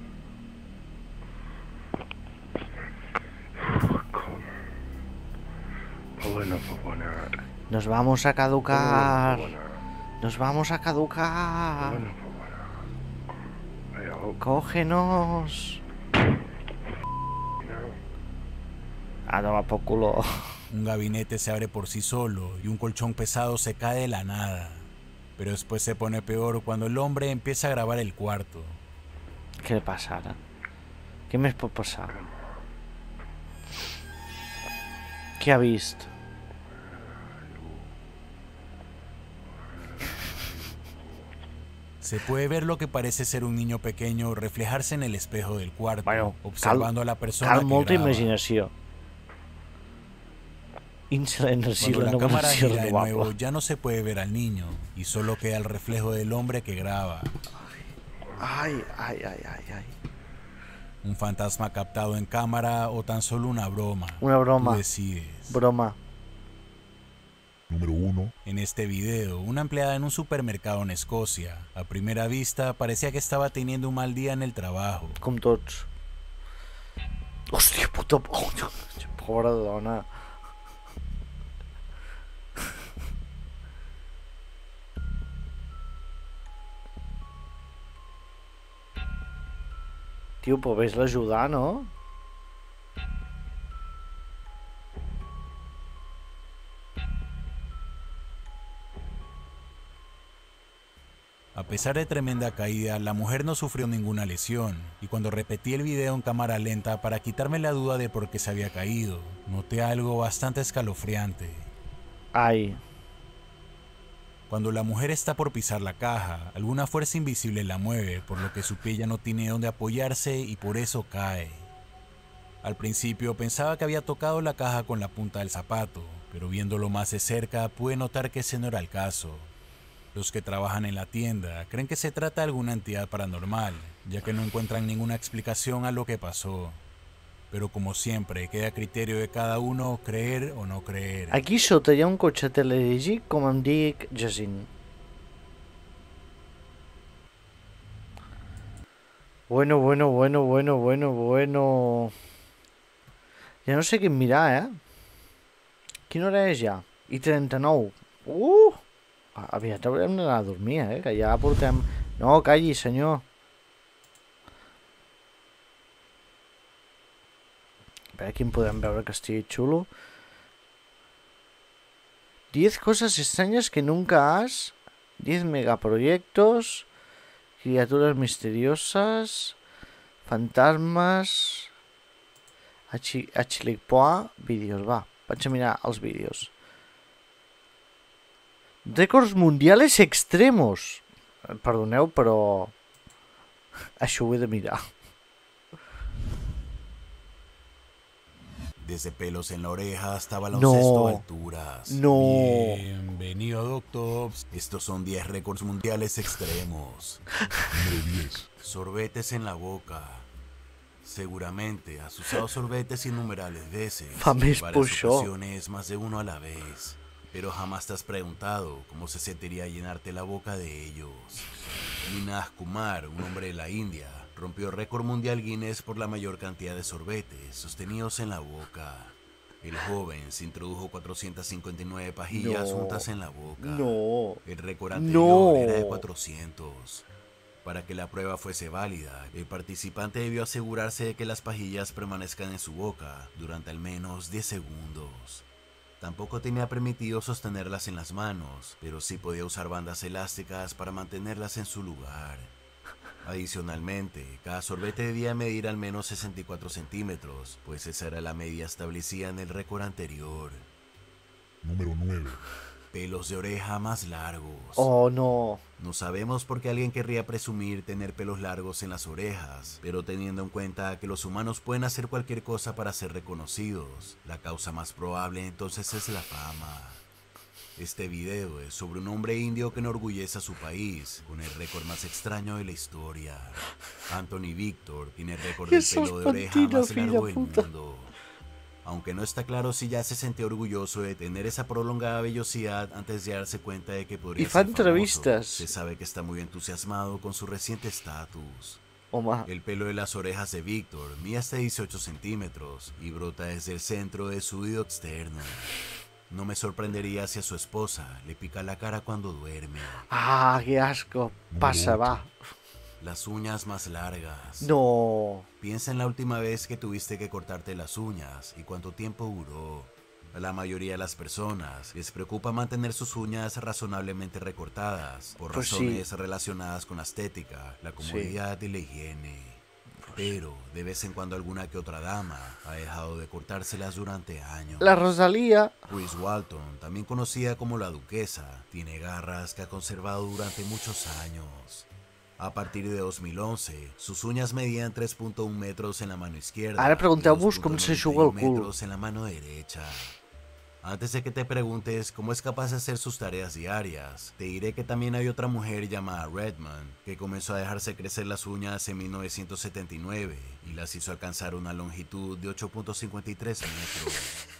Come. Pulling up a one out. Nos vamos a caducar. Pulling up a one out. Nos vamos a caducar. Pulling up a one out. I hope. Cógenos. Ah, toma por culo. Un gabinete se abre por sí solo y un colchón pesado se cae de la nada. Pero después se pone peor cuando el hombre empieza a grabar el cuarto. Què li passa ara? Què més pot passar? Què ha vist? Se puede ver lo que parece ser un niño pequeño reflejarse en el espejo del cuarto, Bueno, observando cal, a la persona cal que molta graba. imaginació. Instant energy Cuando la cámara renovació gira de nuevo, renovable. ya no se puede ver al niño y solo queda el reflejo del hombre que graba. Ai, ai, ai, ai, ai. Un fantasma captado en cámara o tan solo una broma. Una broma. Tú decides. Broma. Número uno. En este video, una empleada en un supermercado en Escocia, a primera vista parecía que estaba teniendo un mal día en el trabajo. Com tots. Hòstia puta... Oh, pobra dona. Tio, però vés-la ajudar, no? A pesar de tremenda caída, la mujer no sufrió ninguna lesión, y cuando repetí el video en cámara lenta para quitarme la duda de por qué se había caído, noté algo bastante escalofriante. Ay. Cuando la mujer está por pisar la caja, alguna fuerza invisible la mueve, por lo que su pie ya no tiene dónde apoyarse y por eso cae. Al principio pensaba que había tocado la caja con la punta del zapato, pero viéndolo más de cerca pude notar que ese no era el caso. Los que trabajan en la tienda creen que se trata de alguna entidad paranormal, ya que no encuentran ninguna explicación a lo que pasó. Pero como siempre, queda a criterio de cada uno creer o no creer. Aquí sota hi ha un cotxe teledirigit, com em dic Jacint. Bueno, bueno, bueno, bueno, bueno, bueno... Ja no sé quin mirar, eh? Quina hora és ja? I trenta-nou. Uh! Aviat haurem d'anar a dormir, eh? Que ja portem... No, calli, senyor. A veure quin podem veure que estigui xulo. diez cosas extrañas que nunca has. diez megaproyectos. Criaturas misteriosas. Fantasmas. Achilipoa. Vídeos, va. Vaig a mirar els vídeos. Récords mundiales extremos. Perdoneu, però això ho he de mirar. Desde pelos en la oreja hasta No. baloncesto alturas. No. Bienvenido, doctor. Estos son diez récords mundiales extremos. Número diez. Sorbetes en la boca. Seguramente has usado sorbetes innumerables veces. Fa més en varias por això. ocasiones, más de uno a la vez. Pero jamás te has preguntado cómo se sentiría llenarte la boca de ellos. Minaj Kumar, un hombre de la India, rompió el récord mundial Guinness por la mayor cantidad de sorbetes sostenidos en la boca. El joven se introdujo cuatrocientas cincuenta y nueve pajillas No. juntas en la boca. No. El récord anterior No. era de cuatrocientos. Para que la prueba fuese válida, el participante debió asegurarse de que las pajillas permanezcan en su boca durante al menos diez segundos. Tampoco tenía permitido sostenerlas en las manos, pero sí podía usar bandas elásticas para mantenerlas en su lugar. Adicionalmente, cada sorbete debía medir al menos sesenta y cuatro centímetros, pues esa era la medida establecida en el récord anterior. Número nueve. Pelos de oreja más largos. Oh, no. No sabemos por qué alguien querría presumir tener pelos largos en las orejas, pero teniendo en cuenta que los humanos pueden hacer cualquier cosa para ser reconocidos, la causa más probable entonces es la fama. Este video es sobre un hombre indio que enorgullece a su país con el récord más extraño de la historia. Anthony Victor tiene el récord del Eso es pelo de oreja mentira, más filla largo del puta. mundo. Aunque no está claro si ya se sentía orgulloso de tener esa prolongada vellosidad antes de darse cuenta de que podría Y fa ser famoso, entrevistas. se sabe que está muy entusiasmado con su reciente estatus. Home, El pelo de las orejas de Víctor mide hasta dieciocho centímetros y brota desde el centro de su oído externo. No me sorprendería si a su esposa le pica la cara cuando duerme. ah, que asco. Passa, va. Las uñas más largas. No. Piensa en la última vez que tuviste que cortarte las uñas y cuánto tiempo duró. A la mayoría de las personas les preocupa mantener sus uñas razonablemente recortadas por Pues sí. razones relacionadas con la estética, la comodidad y la higiene. Pero de vez en cuando alguna que otra dama ha dejado de cortárselas durante años. La Rosalía. Chris Walton, también conocida como la Duquesa, tiene garras que ha conservado durante muchos años. A partir de dos mil once, sus uñas medían tres punto uno metros en la mano izquierda. Ara y pregunteu-vos com se juga el dos punto noventa y uno cul. metros en la mano derecha. Antes de que te preguntes cómo es capaz de hacer sus tareas diarias, te diré que también hay otra mujer llamada Redmond que comenzó a dejarse crecer las uñas en mil novecientos setenta y nueve y las hizo alcanzar una longitud de ocho punto cincuenta y tres metros.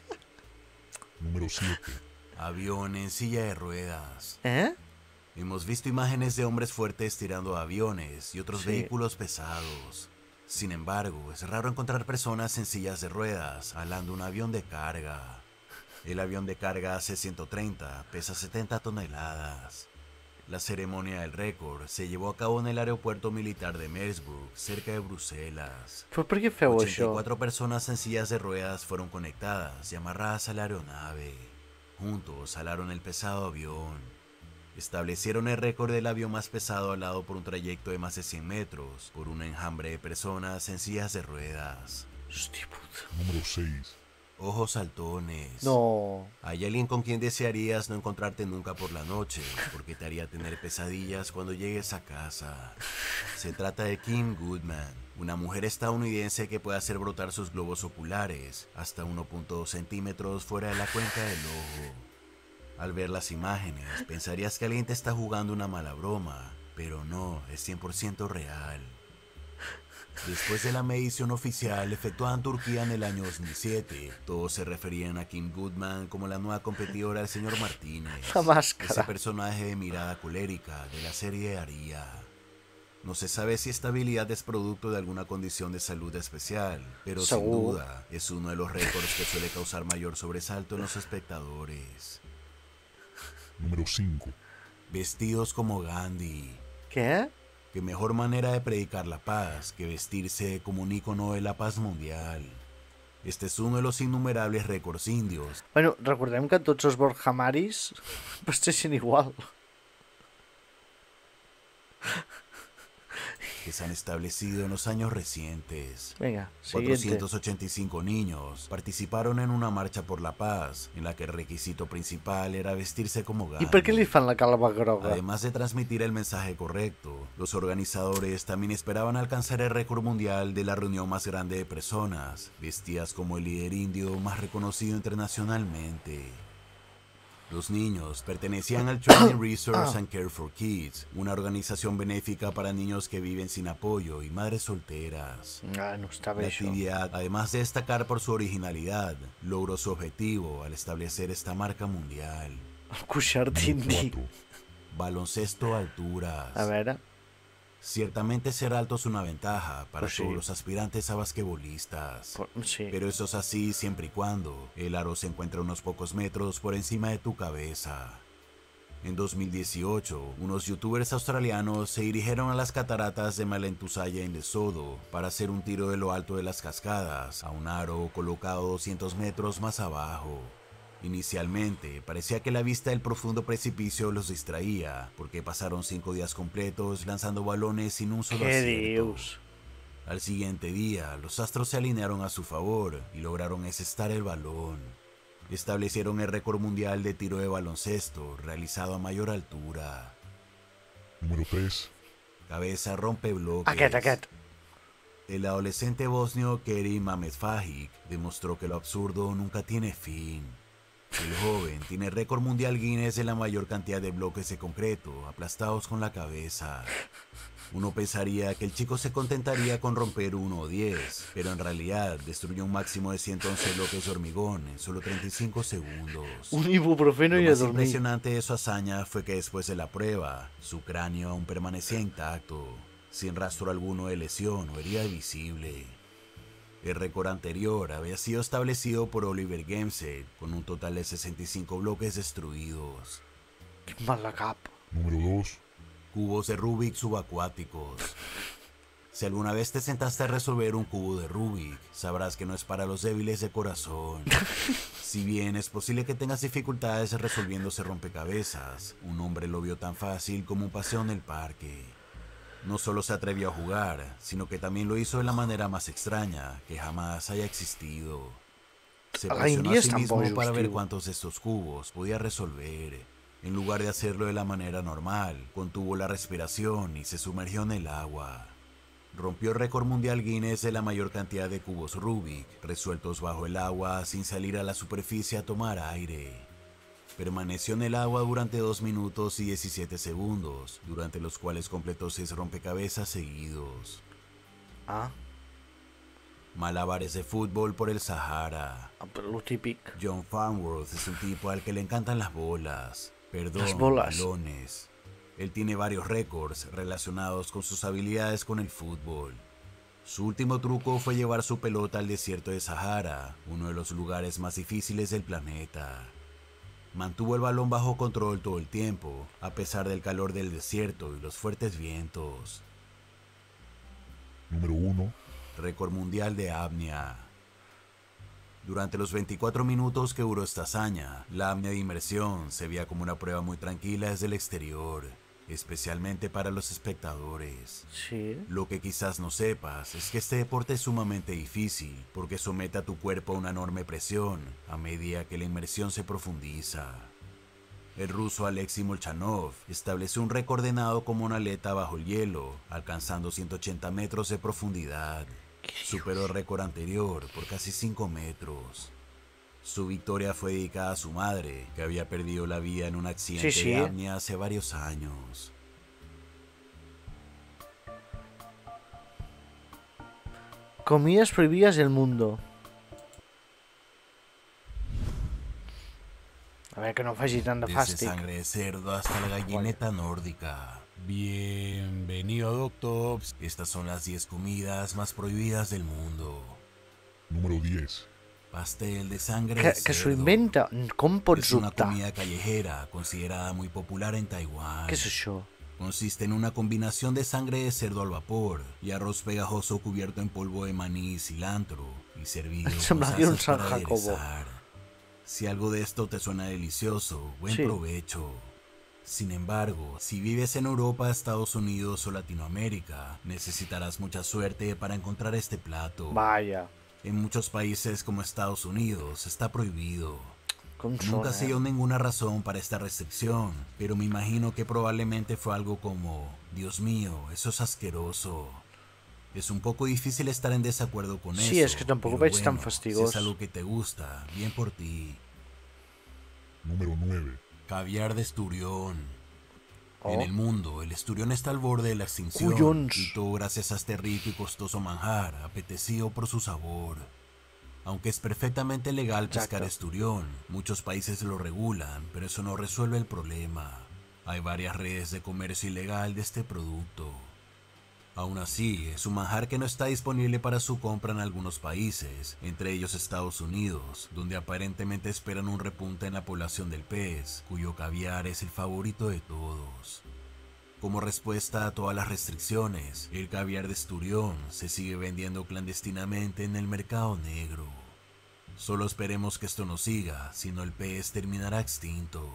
Número siete. Avión en silla de ruedas. ¿Eh? Hemos visto imágenes de hombres fuertes tirando aviones y otros Sí. vehículos pesados. Sin embargo, es raro encontrar personas en sillas de ruedas alando un avión de carga. El avión de carga C ciento treinta pesa setenta toneladas. La ceremonia del récord se llevó a cabo en el aeropuerto militar de Meersburg, cerca de Bruselas. Però per què feu ochenta y això? cuatro personas en sillas de ruedas fueron conectadas y amarradas a la aeronave. Juntos alaron el pesado avión. Establecieron el récord del avión más pesado alado por un trayecto de más de cien metros por un enjambre de personas en sillas de ruedas. Número seis. Ojos saltones. No. Hay alguien con quien desearías no encontrarte nunca por la noche, porque te haría tener pesadillas cuando llegues a casa. Se trata de Kim Goodman, una mujer estadounidense que puede hacer brotar sus globos oculares hasta uno punto dos centímetros fuera de la cuenca del ojo. Al ver las imágenes, pensarías que alguien te está jugando una mala broma, pero no, es cien por ciento real. Después de la medición oficial efectuada en Turquía en el año dos mil siete, todos se referían a Kim Goodman como la nueva competidora del señor Martínez, La máscara. ese personaje de mirada colérica de la serie Aria. No se sabe si esta habilidad es producto de alguna condición de salud especial, pero sin Seguro. duda es uno de los récords que suele causar mayor sobresalto en los espectadores. Número cinco. Vestidos como Gandhi. ¿Qué? Qué mejor manera de predicar la paz que vestirse como un ícono de la paz mundial. Este es uno de los innumerables récords indios. Bueno, recordem que tots els Borja Maris vesteixen igual. que se han establecido en los años recientes. Venga, cuatrocientos ochenta y cinco niños participaron en una marcha por la paz, en la que el requisito principal era vestirse como Gandhi. I per què li fan la calva groga? Además de transmitir el mensaje correcto, los organizadores también esperaban alcanzar el récord mundial de la reunión más grande de personas, vestidas como el líder indio más reconocido internacionalmente. Los niños pertenecían al Training Resource and Care for Kids, una organización benéfica para niños que viven sin apoyo y madres solteras. Ah, no está La bé, això. actividad, además de destacar por su originalidad, logró su objetivo al establecer esta marca mundial. El cuixart indi. Baloncesto a alturas. A veure... Ciertamente ser alto es una ventaja para Pues sí. todos los aspirantes a basquetbolistas. sí. Pero eso es así siempre y cuando el aro se encuentra unos pocos metros por encima de tu cabeza. En dos mil dieciocho, unos youtubers australianos se dirigieron a las cataratas de Malentusaya en Lesotho para hacer un tiro de lo alto de las cascadas a un aro colocado doscientos metros más abajo. Inicialmente, parecía que la vista del profundo precipicio los distraía, porque pasaron cinco días completos lanzando balones sin un solo ¿Qué acierto. dios? Al siguiente día, los astros se alinearon a su favor y lograron encestar el balón. Establecieron el récord mundial de tiro de baloncesto realizado a mayor altura. Número tres. Cabeza rompe bloques. Aquest, aquest. El adolescente bosnio Kerim Ahmedfagic demostró que lo absurdo nunca tiene fin. El joven tiene récord mundial Guinness de la mayor cantidad de bloques de concreto aplastados con la cabeza. Uno pensaría que el chico se contentaría con romper uno o diez, pero en realidad destruyó un máximo de ciento once bloques de hormigón en solo treinta y cinco segundos. Un ibuprofeno Lo y a más dormir. impresionante de su hazaña fue que después de la prueba, su cráneo aún permanecía intacto, sin rastro alguno de lesión o herida visible. El récord anterior había sido establecido por Oliver Gemset, con un total de sesenta y cinco bloques destruidos. Quin mal de cap. Número dos. Cubos de Rubik subacuáticos. Si alguna vez te sentaste a resolver un cubo de Rubik, sabrás que no es para los débiles de corazón. Si bien es posible que tengas dificultades resolviéndose rompecabezas, un hombre lo vio tan fácil como un paseo en el parque. No solo se atrevió a jugar, sino que también lo hizo de la manera más extraña que jamás haya existido. Se A la presionó India a sí están mismo bojos, para ver tío. cuántos de estos cubos podía resolver. En lugar de hacerlo de la manera normal, contuvo la respiración y se sumergió en el agua. Rompió el récord mundial Guinness de la mayor cantidad de cubos Rubik resueltos bajo el agua sin salir a la superficie a tomar aire. Permaneció en el agua durante dos minutos y diecisiete segundos, durante los cuales completó seis rompecabezas seguidos. Ah. Malabares de fútbol por el Sahara. Lo típic. John Farnworth es un tipo al que le encantan las bolas. Perdón, Las bolas. balones. Él tiene varios récords relacionados con sus habilidades con el fútbol. Su último truco fue llevar su pelota al desierto de Sahara, uno de los lugares más difíciles del planeta. Mantuvo el balón bajo control todo el tiempo, a pesar del calor del desierto y los fuertes vientos. Número uno. Récord mundial de apnea. Durante los veinticuatro minutos que duró esta hazaña, la apnea de inmersión se veía como una prueba muy tranquila desde el exterior, especialmente para los espectadores. Sí. Lo que quizás no sepas es que este deporte es sumamente difícil porque somete a tu cuerpo a una enorme presión a medida que la inmersión se profundiza. El ruso Alexei Molchanov estableció un récord de nado como una aleta bajo el hielo, alcanzando ciento ochenta metros de profundidad. Superó el récord anterior por casi cinco metros. Su victoria fue dedicada a su madre, que había perdido la vida en un accidente Sí, sí. de apnea hace varios años. Comidas prohibidas del mundo. A ver, que no faci tant de Desde fàstic. sangre de cerdo hasta la gallineta nórdica. Bienvenido, Doctops. Estas son las diez comidas más prohibidas del mundo. Número diez. Pastel de sangre Que, de que s'ho cerdo. inventa. Com pots Es una dubtar? comida callejera considerada muy popular en Taiwán. Què és això? Consiste en una combinación de sangre de cerdo al vapor y arroz pegajoso cubierto en polvo de maní y cilantro y servido con Semblaria un salsas San para Jacobo. aderezar. Si algo de esto te suena delicioso, buen Sí. provecho. Sin embargo, si vives en Europa, Estados Unidos o Latinoamérica, necesitarás mucha suerte para encontrar este plato. Vaya. En muchos países como Estados Unidos está prohibido. Com Nunca són, se eh? dio ninguna razón para esta restricción, pero me imagino que probablemente fue algo como, Dios mío, eso es asqueroso. Es un poco difícil estar en desacuerdo con eso. Sí, és que tampoc ho pero veig bueno, tan si fastigós. es algo que te gusta, bien por ti. Número nueve. Caviar de esturión. Oh. En el mundo, el esturión está al borde de la extinción. Collons. Y todo gracias a este rico y costoso manjar, apetecido por su sabor. Aunque es perfectamente legal pescar esturión, muchos países lo regulan, pero eso no resuelve el problema. Hay varias redes de comercio ilegal de este producto. Aún así, es un manjar que no está disponible para su compra en algunos países, entre ellos Estados Unidos, donde aparentemente esperan un repunte en la población del pez, cuyo caviar es el favorito de todos. Como respuesta a todas las restricciones, el caviar de esturión se sigue vendiendo clandestinamente en el mercado negro. Solo esperemos que esto no siga, si no el pez terminará extinto.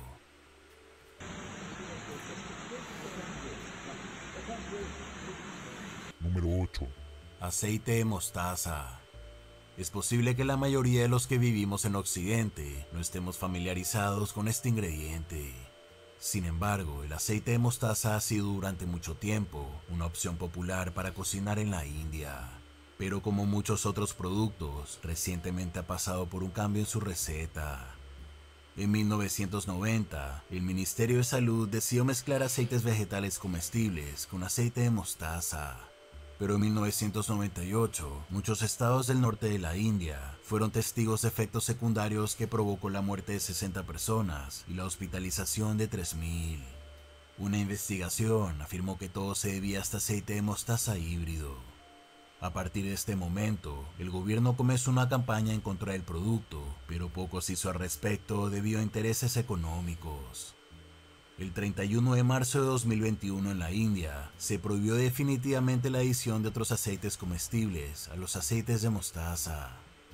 Número ocho. Aceite de mostaza. Es posible que la mayoría de los que vivimos en Occidente no estemos familiarizados con este ingrediente. Sin embargo, el aceite de mostaza ha sido durante mucho tiempo una opción popular para cocinar en la India. Pero como muchos otros productos, recientemente ha pasado por un cambio en su receta. En mil novecientos noventa, el Ministerio de Salud decidió mezclar aceites vegetales comestibles con aceite de mostaza. Pero en mil novecientos noventa y ocho, muchos estados del norte de la India fueron testigos de efectos secundarios que provocó la muerte de sesenta personas y la hospitalización de tres mil. Una investigación afirmó que todo se debía a este aceite de mostaza híbrido. A partir de este momento, el gobierno comenzó una campaña en contra del producto, pero poco se hizo al respecto debido a intereses económicos. El treinta y uno de marzo de dos mil veintiuno en la India, se prohibió definitivamente la adición de otros aceites comestibles a los aceites de mostaza.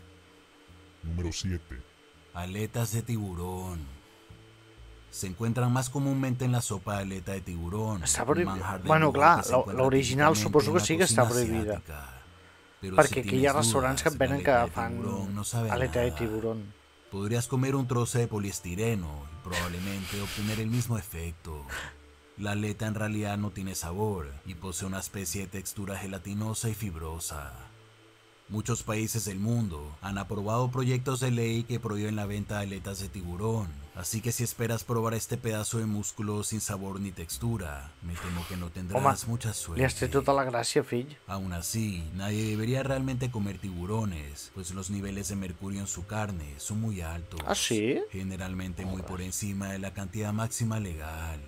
Número siete. Aletas de tiburón. Se encuentran más comúnmente en la sopa de aleta de tiburón. Està un prohibida. manjar de Bueno, lujo clar, que se la- encuentra l'original típicamente suposo en que la sí que està cocina prohibida. asiática. Pero Perquè si aquí hi ha tienes restaurants que dudas et venen si que la aleta de fan tiburón no sabe a aleta de nada, tiburón. podrías comer un trozo de poliestireno y probablemente obtener el mismo efecto. La aleta en realidad no tiene sabor y posee una especie de textura gelatinosa y fibrosa. Muchos países del mundo han aprobado proyectos de ley que prohíben la venta de aletas de tiburón, así que si esperas probar este pedazo de músculo sin sabor ni textura, me temo que no tendrás Home, mucha li suerte. has tret tota la gràcia, fill. Aún así, nadie debería realmente comer tiburones, pues los niveles de mercurio en su carne son muy altos. ¿Ah, sí? Generalmente muy por encima de la cantidad máxima legal.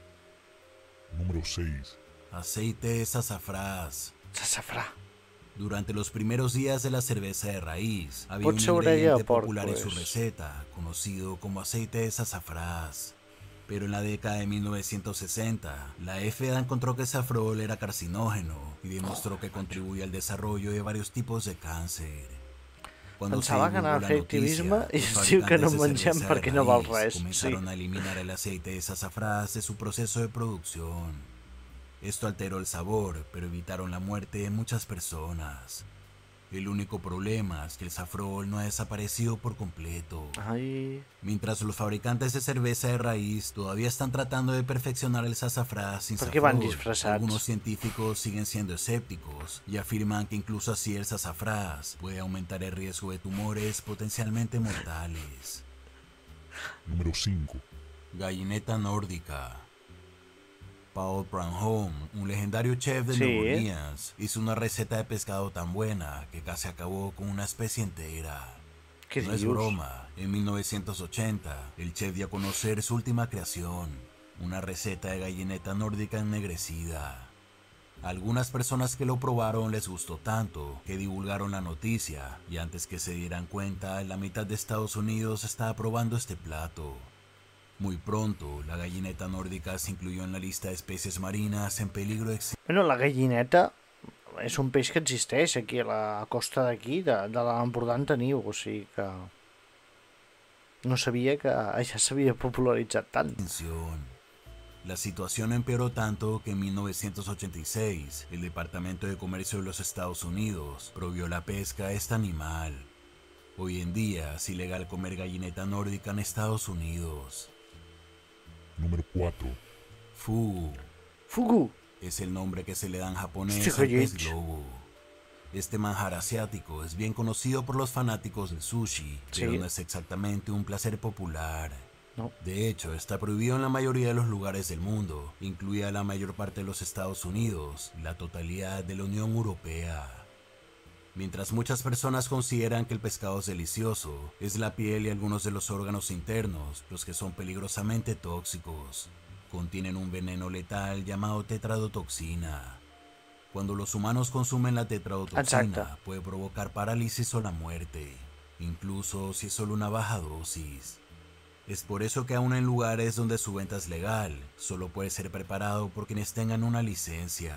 Número seis. Aceite de sasafrás. Sasafrà. Durante los primeros días de la cerveza de raíz, había Pot un ser orella de ingrediente porc, popular en su pues. receta, conocido como aceite de sasafrás. Pero en la década de mil novecientos sesenta, la F D A encontró que el safrol era carcinógeno y demostró que contribuye al desarrollo de varios tipos de cáncer. Cuando Pensava se que anava a divulgó fer la activisme noticia, i los es diu que no fabricantes de mengem cerveza de perquè no val raíz res. Sí. comenzaron a eliminar el aceite de sasafrás de su proceso de producción. Esto alteró el sabor, pero evitaron la muerte de muchas personas. El único problema es que el safrol no ha desaparecido por completo. Ay. Mientras los fabricantes de cerveza de raíz todavía están tratando de perfeccionar el sasafrás sin ¿Por qué van safrol, disfrazados? algunos científicos siguen siendo escépticos y afirman que incluso así el sasafrás puede aumentar el riesgo de tumores potencialmente mortales. Número cinco. Gallineta nórdica. Paul Pranholm, un legendario chef de Sí. Nueva Orleans, hizo una receta de pescado tan buena que casi acabó con una especie entera. ¿Qué No es dius? broma, en mil novecientos ochenta, el chef dio a conocer su última creación, una receta de gallineta nórdica ennegrecida. A algunas personas que lo probaron les gustó tanto que divulgaron la noticia y antes que se dieran cuenta, la mitad de Estados Unidos estaba probando este plato. Muy pronto, la gallineta nórdica se incluyó en la lista de especies marinas en peligro de extinción. Bueno, la gallineta és un peix que existeix aquí a la costa d'aquí, de, de l'Empordà en teniu, o sigui que no sabia que ja s'havia popularitzat tant. La situación empeoró tanto que en mil novecientos ochenta y seis el Departamento de Comercio de los Estados Unidos prohibió la pesca a este animal. Hoy en día es ilegal comer gallineta nórdica en Estados Unidos. Número cuatro. Fugu. Fugu. Es el nombre que se le da en japonés Este al pez gallet. globo. Este manjar asiático es bien conocido por los fanáticos del sushi, Sí. pero no es exactamente un placer popular. No. De hecho, está prohibido en la mayoría de los lugares del mundo, incluida la mayor parte de los Estados Unidos y la totalidad de la Unión Europea. Mientras muchas personas consideran que el pescado es delicioso, es la piel y algunos de los órganos internos los que son peligrosamente tóxicos. Contienen un veneno letal llamado tetradotoxina. Cuando los humanos consumen la tetradotoxina, Exacto. puede provocar parálisis o la muerte, incluso si es solo una baja dosis. Es por eso que aún en lugares donde su venta es legal, solo puede ser preparado por quienes tengan una licencia.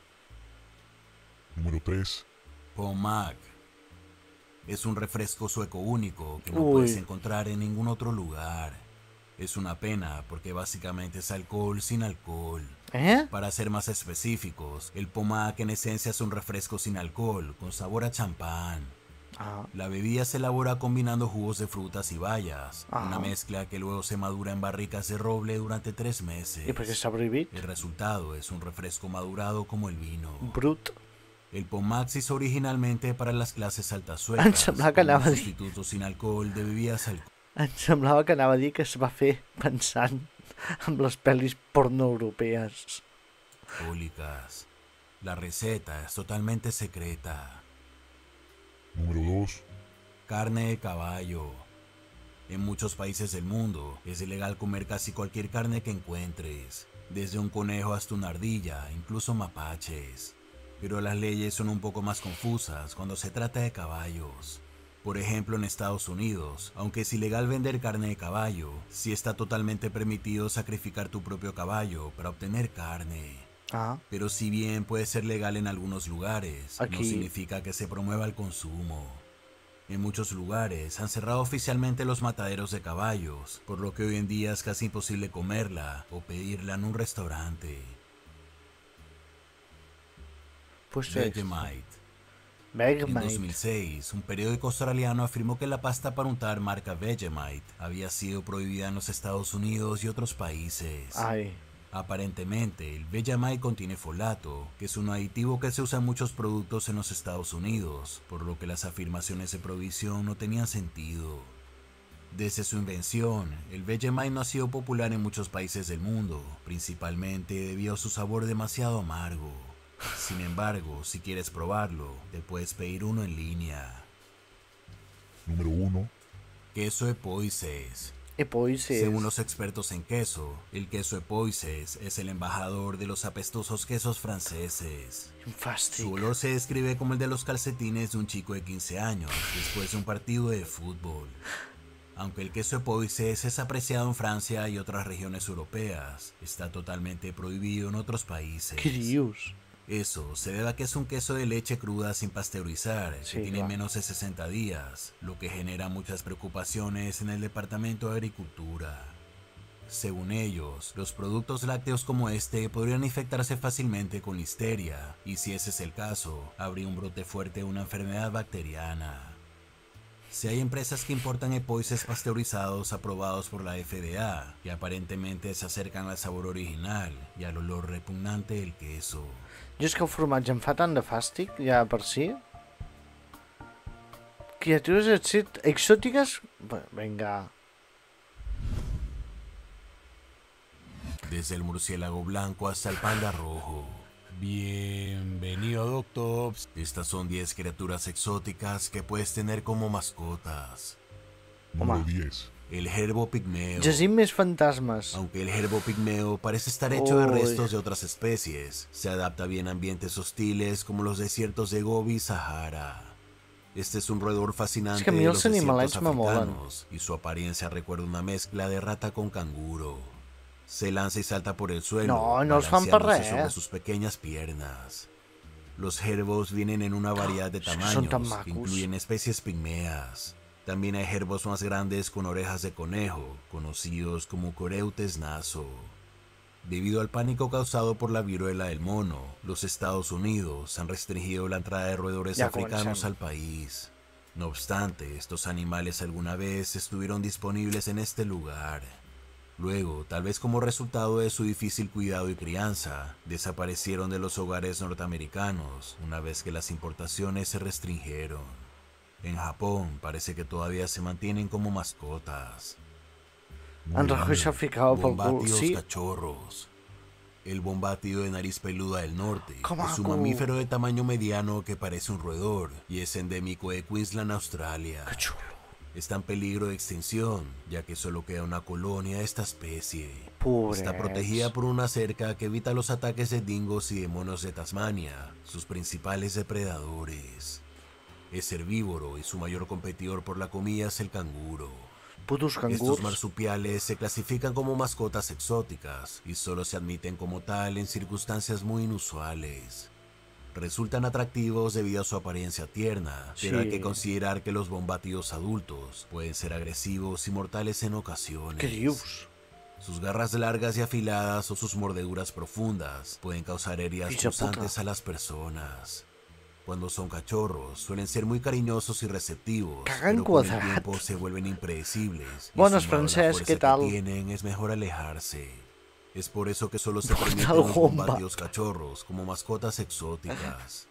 Número tres. Pommac. Es un refresco sueco único que no Uy. puedes encontrar en ningún otro lugar. Es una pena porque básicamente es alcohol sin alcohol. ¿Eh? Para ser más específicos, el Pommac en esencia es un refresco sin alcohol con sabor a champán. Ah. La bebida se elabora combinando jugos de frutas y bayas, Ah. una mezcla que luego se madura en barricas de roble durante tres meses. I per què s'ha prohibit? El resultado es un refresco madurado como el vino. Brut. El Pommac se hizo originalmente para las clases altas Em suecas, semblava que como anava a un dir... sustituto sin alcohol de bebidas alcohólicas. Em semblava que anava a dir que es va fer pensant en les pel·lis porno europees. La receta es totalmente secreta. Número dos. Carne de caballo. En muchos países del mundo es ilegal comer casi cualquier carne que encuentres, desde un conejo hasta una ardilla, incluso mapaches. Pero las leyes son un poco más confusas cuando se trata de caballos. Por ejemplo, en Estados Unidos, aunque es ilegal vender carne de caballo, sí está totalmente permitido sacrificar tu propio caballo para obtener carne. Ah. Pero si bien puede ser legal en algunos lugares, Aquí. no significa que se promueva el consumo. En muchos lugares han cerrado oficialmente los mataderos de caballos, por lo que hoy en día es casi imposible comerla o pedirla en un restaurante. Pues Vegemite. Vegemite. En dos mil seis, un periódico australiano afirmó que la pasta para untar marca Vegemite había sido prohibida en los Estados Unidos y otros países. Ay. Aparentemente, el Vegemite contiene folato, que es un aditivo que se usa en muchos productos en los Estados Unidos, por lo que las afirmaciones de prohibición no tenían sentido. Desde su invención, el Vegemite no ha sido popular en muchos países del mundo, principalmente debido a su sabor demasiado amargo. Sin embargo, si quieres probarlo, te puedes pedir uno en línea. Número uno. Queso Epoisses. Epoisses. Según los expertos en queso, el queso Epoisses es el embajador de los apestosos quesos franceses. Fàstic. Su olor se describe como el de los calcetines de un chico de quince años después de un partido de fútbol. Aunque el queso Epoisses es apreciado en Francia y otras regiones europeas, está totalmente prohibido en otros países. Què dius? Eso se debe a que es un queso de leche cruda sin pasteurizar, Sí, que tiene clar. menos de sesenta días, lo que genera muchas preocupaciones en el Departamento de Agricultura. Según ellos, los productos lácteos como este podrían infectarse fácilmente con listeria, y si ese es el caso, habría un brote fuerte de una enfermedad bacteriana. Si hay empresas que importan Epoisses pasteurizados aprobados por la F D A, y aparentemente se acercan al sabor original y al olor repugnante del queso. Jo és que el formatge em fa tant de fàstic, ja per si. Criatures exit- exóticas... Bueno, venga. Desde el murciélago blanco hasta el panda rojo. Bienvenido, Doctops. Estas son diez criaturas exóticas que puedes tener como mascotas. Número diez. El gerbo pigmeo. Llegim més fantasmes. Aunque el gerbo pigmeo parece estar hecho de Uy. restos de otras especies, se adapta bien a ambientes hostiles como los desiertos de Gobi y Sahara. Este es un roedor fascinante Es que a mi de els los desiertos animalets me molen. africanos, y su apariencia recuerda una mezcla de rata con canguro. Se lanza y salta por el suelo, No, no els fan per balanceándose res. sobre sus pequeñas piernas. Los gerbos vienen en una variedad de Es que tamaños, son tan macos. incluyen especies pigmeas. También hay gerbos más grandes con orejas de conejo, conocidos como coreutes naso. Debido al pánico causado por la viruela del mono, los Estados Unidos han restringido la entrada de roedores Ya africanos comencem. al país. No obstante, estos animales alguna vez estuvieron disponibles en este lugar. Luego, tal vez como resultado de su difícil cuidado y crianza, desaparecieron de los hogares norteamericanos una vez que las importaciones se restringieron. En Japón parece que todavía se mantienen como mascotas. En Rajoy s'ha ficat pel cul, Bombátidos sí. cachorros. El bombátido de nariz peluda del norte ¡Qué es un maco! mamífero de tamaño mediano que parece un roedor y es endémico de Queensland, Australia. Está en peligro de extinción, ya que solo queda una colonia de esta especie. Pobrets. Está protegida por una cerca que evita los ataques de dingos y de monos de Tasmania, sus principales depredadores. Es herbívoro y su mayor competidor por la comida es el canguro. Putos Estos cangurs. marsupiales se clasifican como mascotas exóticas y solo se admiten como tal en circunstancias muy inusuales. Resultan atractivos debido a su apariencia tierna, pero Sí. hay que considerar que los bombátidos adultos pueden ser agresivos y mortales en ocasiones. Què dius? Sus garras largas y afiladas o sus mordeduras profundas pueden causar heridas Ficha puta. punzantes a las personas. Cuando son cachorros, suelen ser muy cariñosos y receptivos, Cagan pero con el quadrat. tiempo se vuelven impredecibles. y Buenas, sumado a la Francesc, fuerza ¿qué que tal? tienen, es mejor alejarse. Es por eso que solo se permiten Mortal los Kombat. bombátidos cachorros como mascotas exóticas.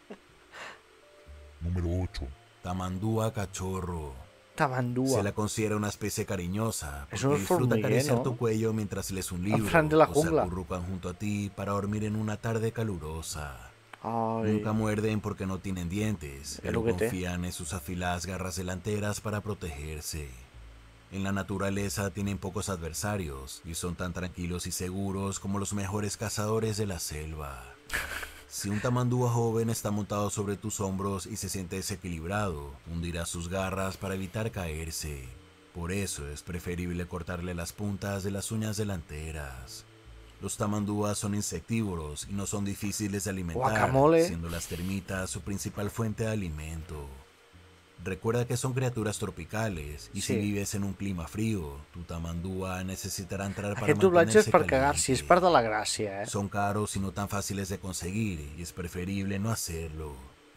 Número ocho. Tamandúa cachorro. Tamandúa. Se la considera una especie cariñosa, Es porque un disfruta formiguer, acariciar ¿no? tu cuello mientras lees un libro, Fran de la o se jungla. acurrucan junto a ti para dormir en una tarde calurosa. Ay. Nunca muerden porque no tienen dientes, pero lo que té. confían en sus afiladas garras delanteras para protegerse. En la naturaleza tienen pocos adversarios y son tan tranquilos y seguros como los mejores cazadores de la selva. Si un tamandúa joven está montado sobre tus hombros y se siente desequilibrado, hundirá sus garras para evitar caerse. Por eso es preferible cortarle las puntas de las uñas delanteras. Los tamandúas son insectívoros y no son difíciles de alimentar, Guacamole. siendo las termitas su principal fuente de alimento. Recuerda que son criaturas tropicales y Sí. si vives en un clima frío, tu tamandúa necesitará entrar para Aquest doblatge és mantenerse per cagar-s'hi, és caliente. part de la gràcia, eh? Son caros y no tan fáciles de conseguir y es preferible no hacerlo.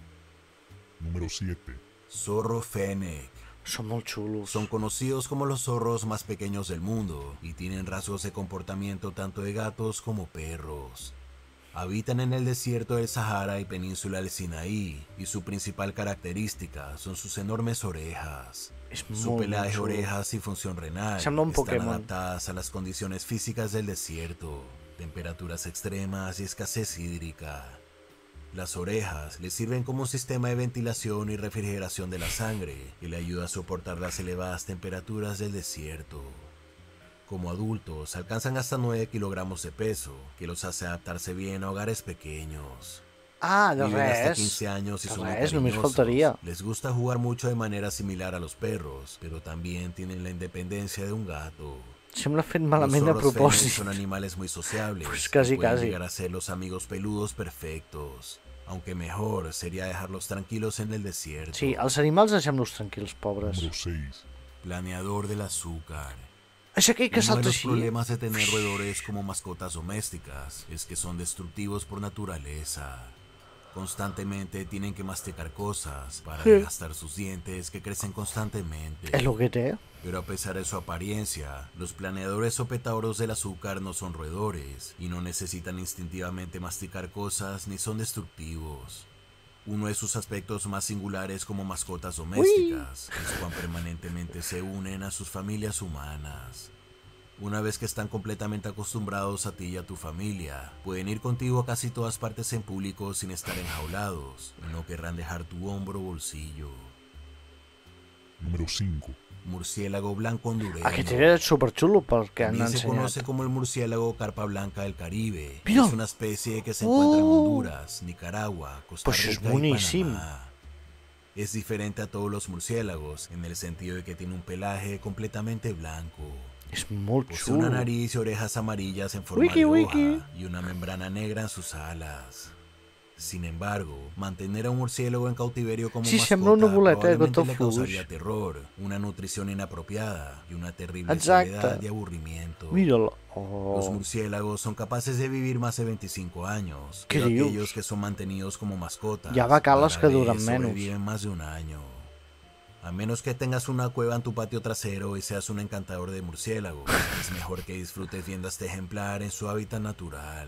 Número siete. Zorro Fennec. Son molt xulos. Son conocidos como los zorros más pequeños del mundo y tienen rasgos de comportamiento tanto de gatos como perros. Habitan en el desierto del Sahara y península del Sinaí y su principal característica son sus enormes orejas. És Su molt, pelaje, molt xulo. orejas y función renal Sembla un están Pokémon. adaptadas a las condiciones físicas del desierto, temperaturas extremas y escasez hídrica. Las orejas le sirven como un sistema de ventilación y refrigeración de la sangre y le ayuda a soportar las elevadas temperaturas del desierto. Como adultos alcanzan hasta nueve kilogramos de peso, que los hace adaptarse bien a hogares pequeños. Ah, de Viven hasta res. quince años y De son muy res, només cariñosos. faltaria. Les gusta jugar mucho de manera similar a los perros, pero también tienen la independencia de un gato. Sembla fet Los malament a zorros Fennec propòsit. son animales muy sociables Pues y casi, pueden casi. llegar a ser los amigos peludos perfectos, aunque mejor sería dejarlos tranquilos en el desierto. Sí, els animals deixem-los tranquils, pobres. Número seis. Planeador del azúcar. És aquell que Uno de salta los així. problemas de tener roedores como mascotas domésticas es que son destructivos por naturaleza. Constantemente tienen que masticar cosas para Sí. desgastar sus dientes que crecen constantemente. És lo que té. Pero a pesar de su apariencia, los planeadores o petauros del azúcar no son roedores y no necesitan instintivamente masticar cosas ni son destructivos. Uno de sus aspectos más singulares como mascotas domésticas es cuán permanentemente se unen a sus familias humanas. Una vez que están completamente acostumbrados a ti y a tu familia, pueden ir contigo a casi todas partes en público sin estar enjaulados y no querrán dejar tu hombro o bolsillo. Número cinco. Murciélago blanco hondureño. Aquest era superxulo pel que han También se ensenyat. conoce como el murciélago carpa blanca del Caribe. Mira. Es una especie que se encuentra en Oh. Honduras, Nicaragua, Costa Pues es Rica y buenísimo. Panamá. Es diferente a todos los murciélagos en el sentido de que tiene un pelaje completamente blanco. És molt Posee una xulo. nariz y orejas amarillas en forma Wiki, de hoja wiki. y una membrana negra en sus alas. Sin embargo, mantener a un murciélago en cautiverio como Sí, mascota sembla una boleta de probablemente gotó le fluix. causaría terror, una nutrición inapropiada y una terrible Exacte. soledad y aburrimiento. Míralo. Oh. Los murciélagos son capaces de vivir más de veinticinco años, ¿Qué pero dius? aquellos que son mantenidos como mascotas Ya va cal les rara que duren vez menos. sobreviven más de un año. A menos que tengas una cueva en tu patio trasero y seas un encantador de murciélagos, es mejor que disfrutes viendo a este ejemplar en su hábitat natural.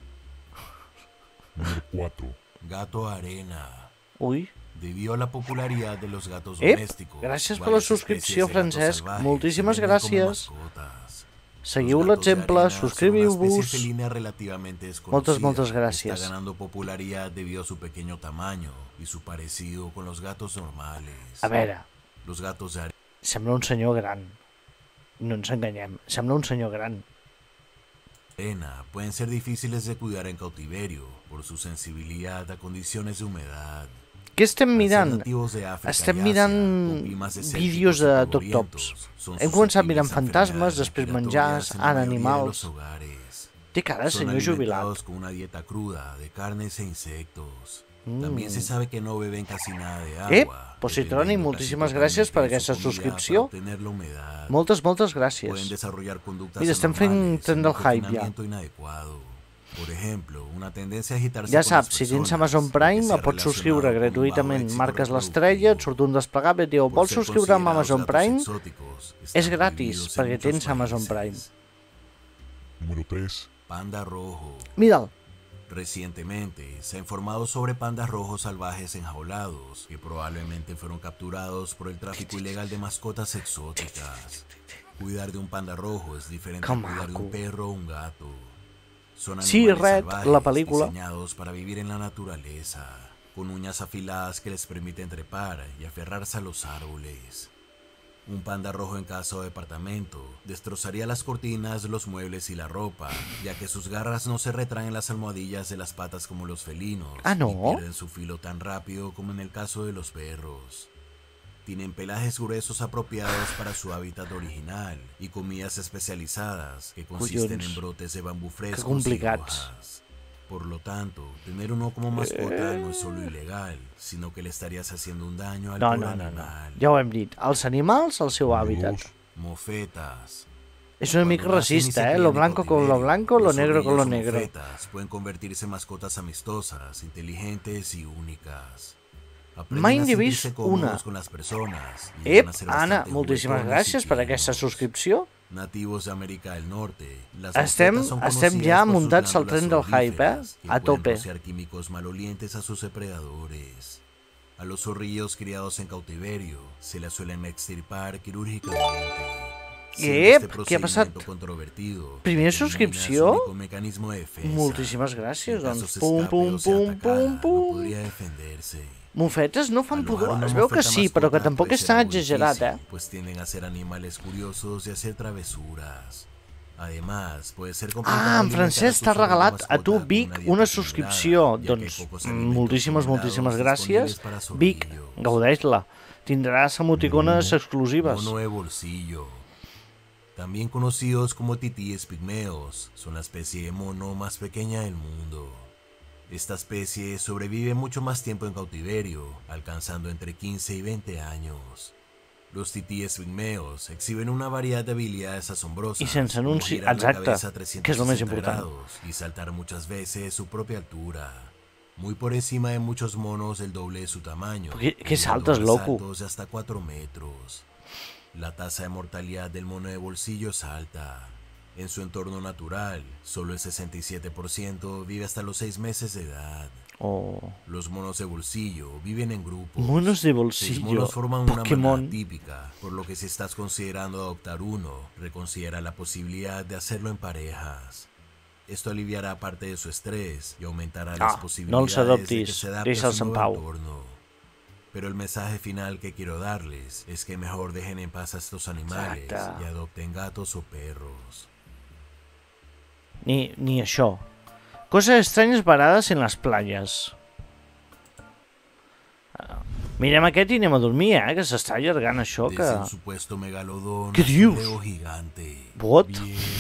Número cuatro. Gato arena. Uy. Debido a la popularidad de los gatos Ep, domésticos, gràcies per la varias subscripció, especies de gatos Francesc. salvajes Moltíssimes se venden como gràcies. mascotas. Seguiu Los gatos de l'exemple, arena son una subscriviu-vos. especie felina relativamente desconocida, Moltes, moltes que gràcies. Está ganando popularidad debido a su pequeño tamaño y su parecido con los gatos normales. A veure, Los gatos de arena sembla un senyor gran. No ens enganyem, sembla un senyor gran. arena pueden ser difíciles de cuidar en cautiverio por su sensibilidad a condiciones de humedad. Què estem mirant? nativos de África Estem y Asia, mirant con climas desérticos vídeos y de polvorientos, toc-tops. son Hem començat susceptibles mirant a fantasmes, enfermedades després respiratorias menjars, en la ara mayoría de animals. los hogares. Té cara de Son senyor jubilat. alimentados con una dieta cruda de carnes e insectos. Mm. También se sabe que no beben casi nada de agua. Ep, Positroni, moltíssimes gràcies per aquesta subscripció. Moltes, moltes Pueden gràcies. desarrollar conductes Mira, estem fent anormales tren en del un hype ja. confinamiento inadecuado. Por ejemplo, una tendencia a agitarse Ja con las saps, si tens personas, Amazon lo que Prime, se ha el pots subscriure relacionado con un bajo gratuïtament. éxito Marques reproductivo. l'estrella, et surt un desplegable, diu, Por vols ser subscriure amb considerados Amazon gatos Prime? exóticos, És están gratis, prohibidos en perquè muchos tens Amazon Prime. países. Número tres. Panda rojo. Mira'l. Recientemente se ha informado sobre pandas rojos salvajes enjaulados que probablemente fueron capturados por el tráfico ilegal de mascotas exóticas. Cuidar de un panda rojo es diferente Que a cuidar de un maco. perro o un gato. Son Sí, animales Red, salvajes la pel·lícula. diseñados para vivir en la naturaleza, con uñas afiladas que les permiten trepar y aferrarse a los árboles. Un panda rojo en casa o departamento destrozaría las cortinas, los muebles y la ropa, ya que sus garras no se retraen en las almohadillas de las patas como los felinos, Ah, ¿no? y pierden su filo tan rápido como en el caso de los perros. Tienen pelajes gruesos apropiados para su hábitat original y comidas especializadas que consisten Collons. en brotes de bambú Que frescos y complicats. hojas. Por lo tanto, tener uno como mascota no es solo ilegal, sino que le estarías haciendo un daño al No, pobre no, no, no. animal. Ja ho hem dit. Els animals, al seu hàbitat. Mofetas. És una mica Cuando nacen y se racista, ¿eh? crían Lo en blanco con lo cautiverio, blanco, lo los negro con lo zorrillos o negro. mofetas pueden convertirse en mascotas amistosas, inteligentes y únicas. Aprenden Mai a n'he vist sentirse cómodos una. con las personas y Ep, llegan a ser Anna, bastante moltíssimes juguetones y gràcies per aquesta tiernos. subscripció. Nativos de América del Norte, las Estem, mofetas son estem conocidas ja por sus muntats al glándulas tren del hype, eh? soríferas, que A pueden tope. rociar químicos malolientes a sus depredadores. A los zorrillos criados en cautiverio se les suelen extirpar quirúrgicamente. Siendo Ep, este què ha passat? procedimiento controvertido, Primera determina su subscripció? único mecanismo de defensa. Moltíssimes gràcies, En caso doncs. se Pum, escape pum, o sea pum, atacada, pum, no pum. podría defenderse. Mofetes no fan Al lugar pudor. una Es veu que mofeta sí, però que mascota tampoc puede és ser tan algo exagerat, difícil, eh? Pues tienden a ser animales curiosos y a hacer travesuras. Además, puede ser Ah, complicado en Francesc t'ha regalat a tu, Vic, una subscripció. Doncs moltíssimes, moltíssimes gràcies. Vic, gaudeix-la. Tindràs emoticones exclusives. Mono de bolsillo. También conocidos como titíes pigmeos, son la especie de mono más pequeña del mundo. Esta especie sobrevive mucho más tiempo en cautiverio, alcanzando entre quince y veinte años. Los titíes pigmeos exhiben una variedad de habilidades asombrosas. I sense como anunci, girar la exacte, cabeza a que és el trescientos més sesenta important. grados y saltar muchas veces su propia altura, muy por encima de muchos monos el doble de su tamaño. ¿Qué- qué llegando saltas, a loco? saltos de hasta cuatro metros. La tasa de mortalidad del mono de bolsillo es alta. En su entorno natural, solo el sesenta y siete por ciento vive hasta los seis meses de edad. Oh. Los monos de bolsillo viven en grupos. Monos de Seis bolsillo, monos forman una Pokémon. manada típica, por lo que si estás considerando adoptar uno, reconsidera la posibilidad de hacerlo en parejas. Esto aliviará parte de su estrés y aumentará las Ah, posibilidades no els de que adoptis, se adapte a deixa'ls su en nuevo pau. entorno. Pero el mensaje final que quiero darles es que mejor dejen en paz a estos animales Exacte. y adopten gatos o perros. Ni, ni això. Coses estranyes varades en les platges. Ah, mirem aquest i anem a dormir, eh? Que s'està allargant això, que... Desde un supuesto megalodón ¿Qué hasta un dius? leo gigante. What?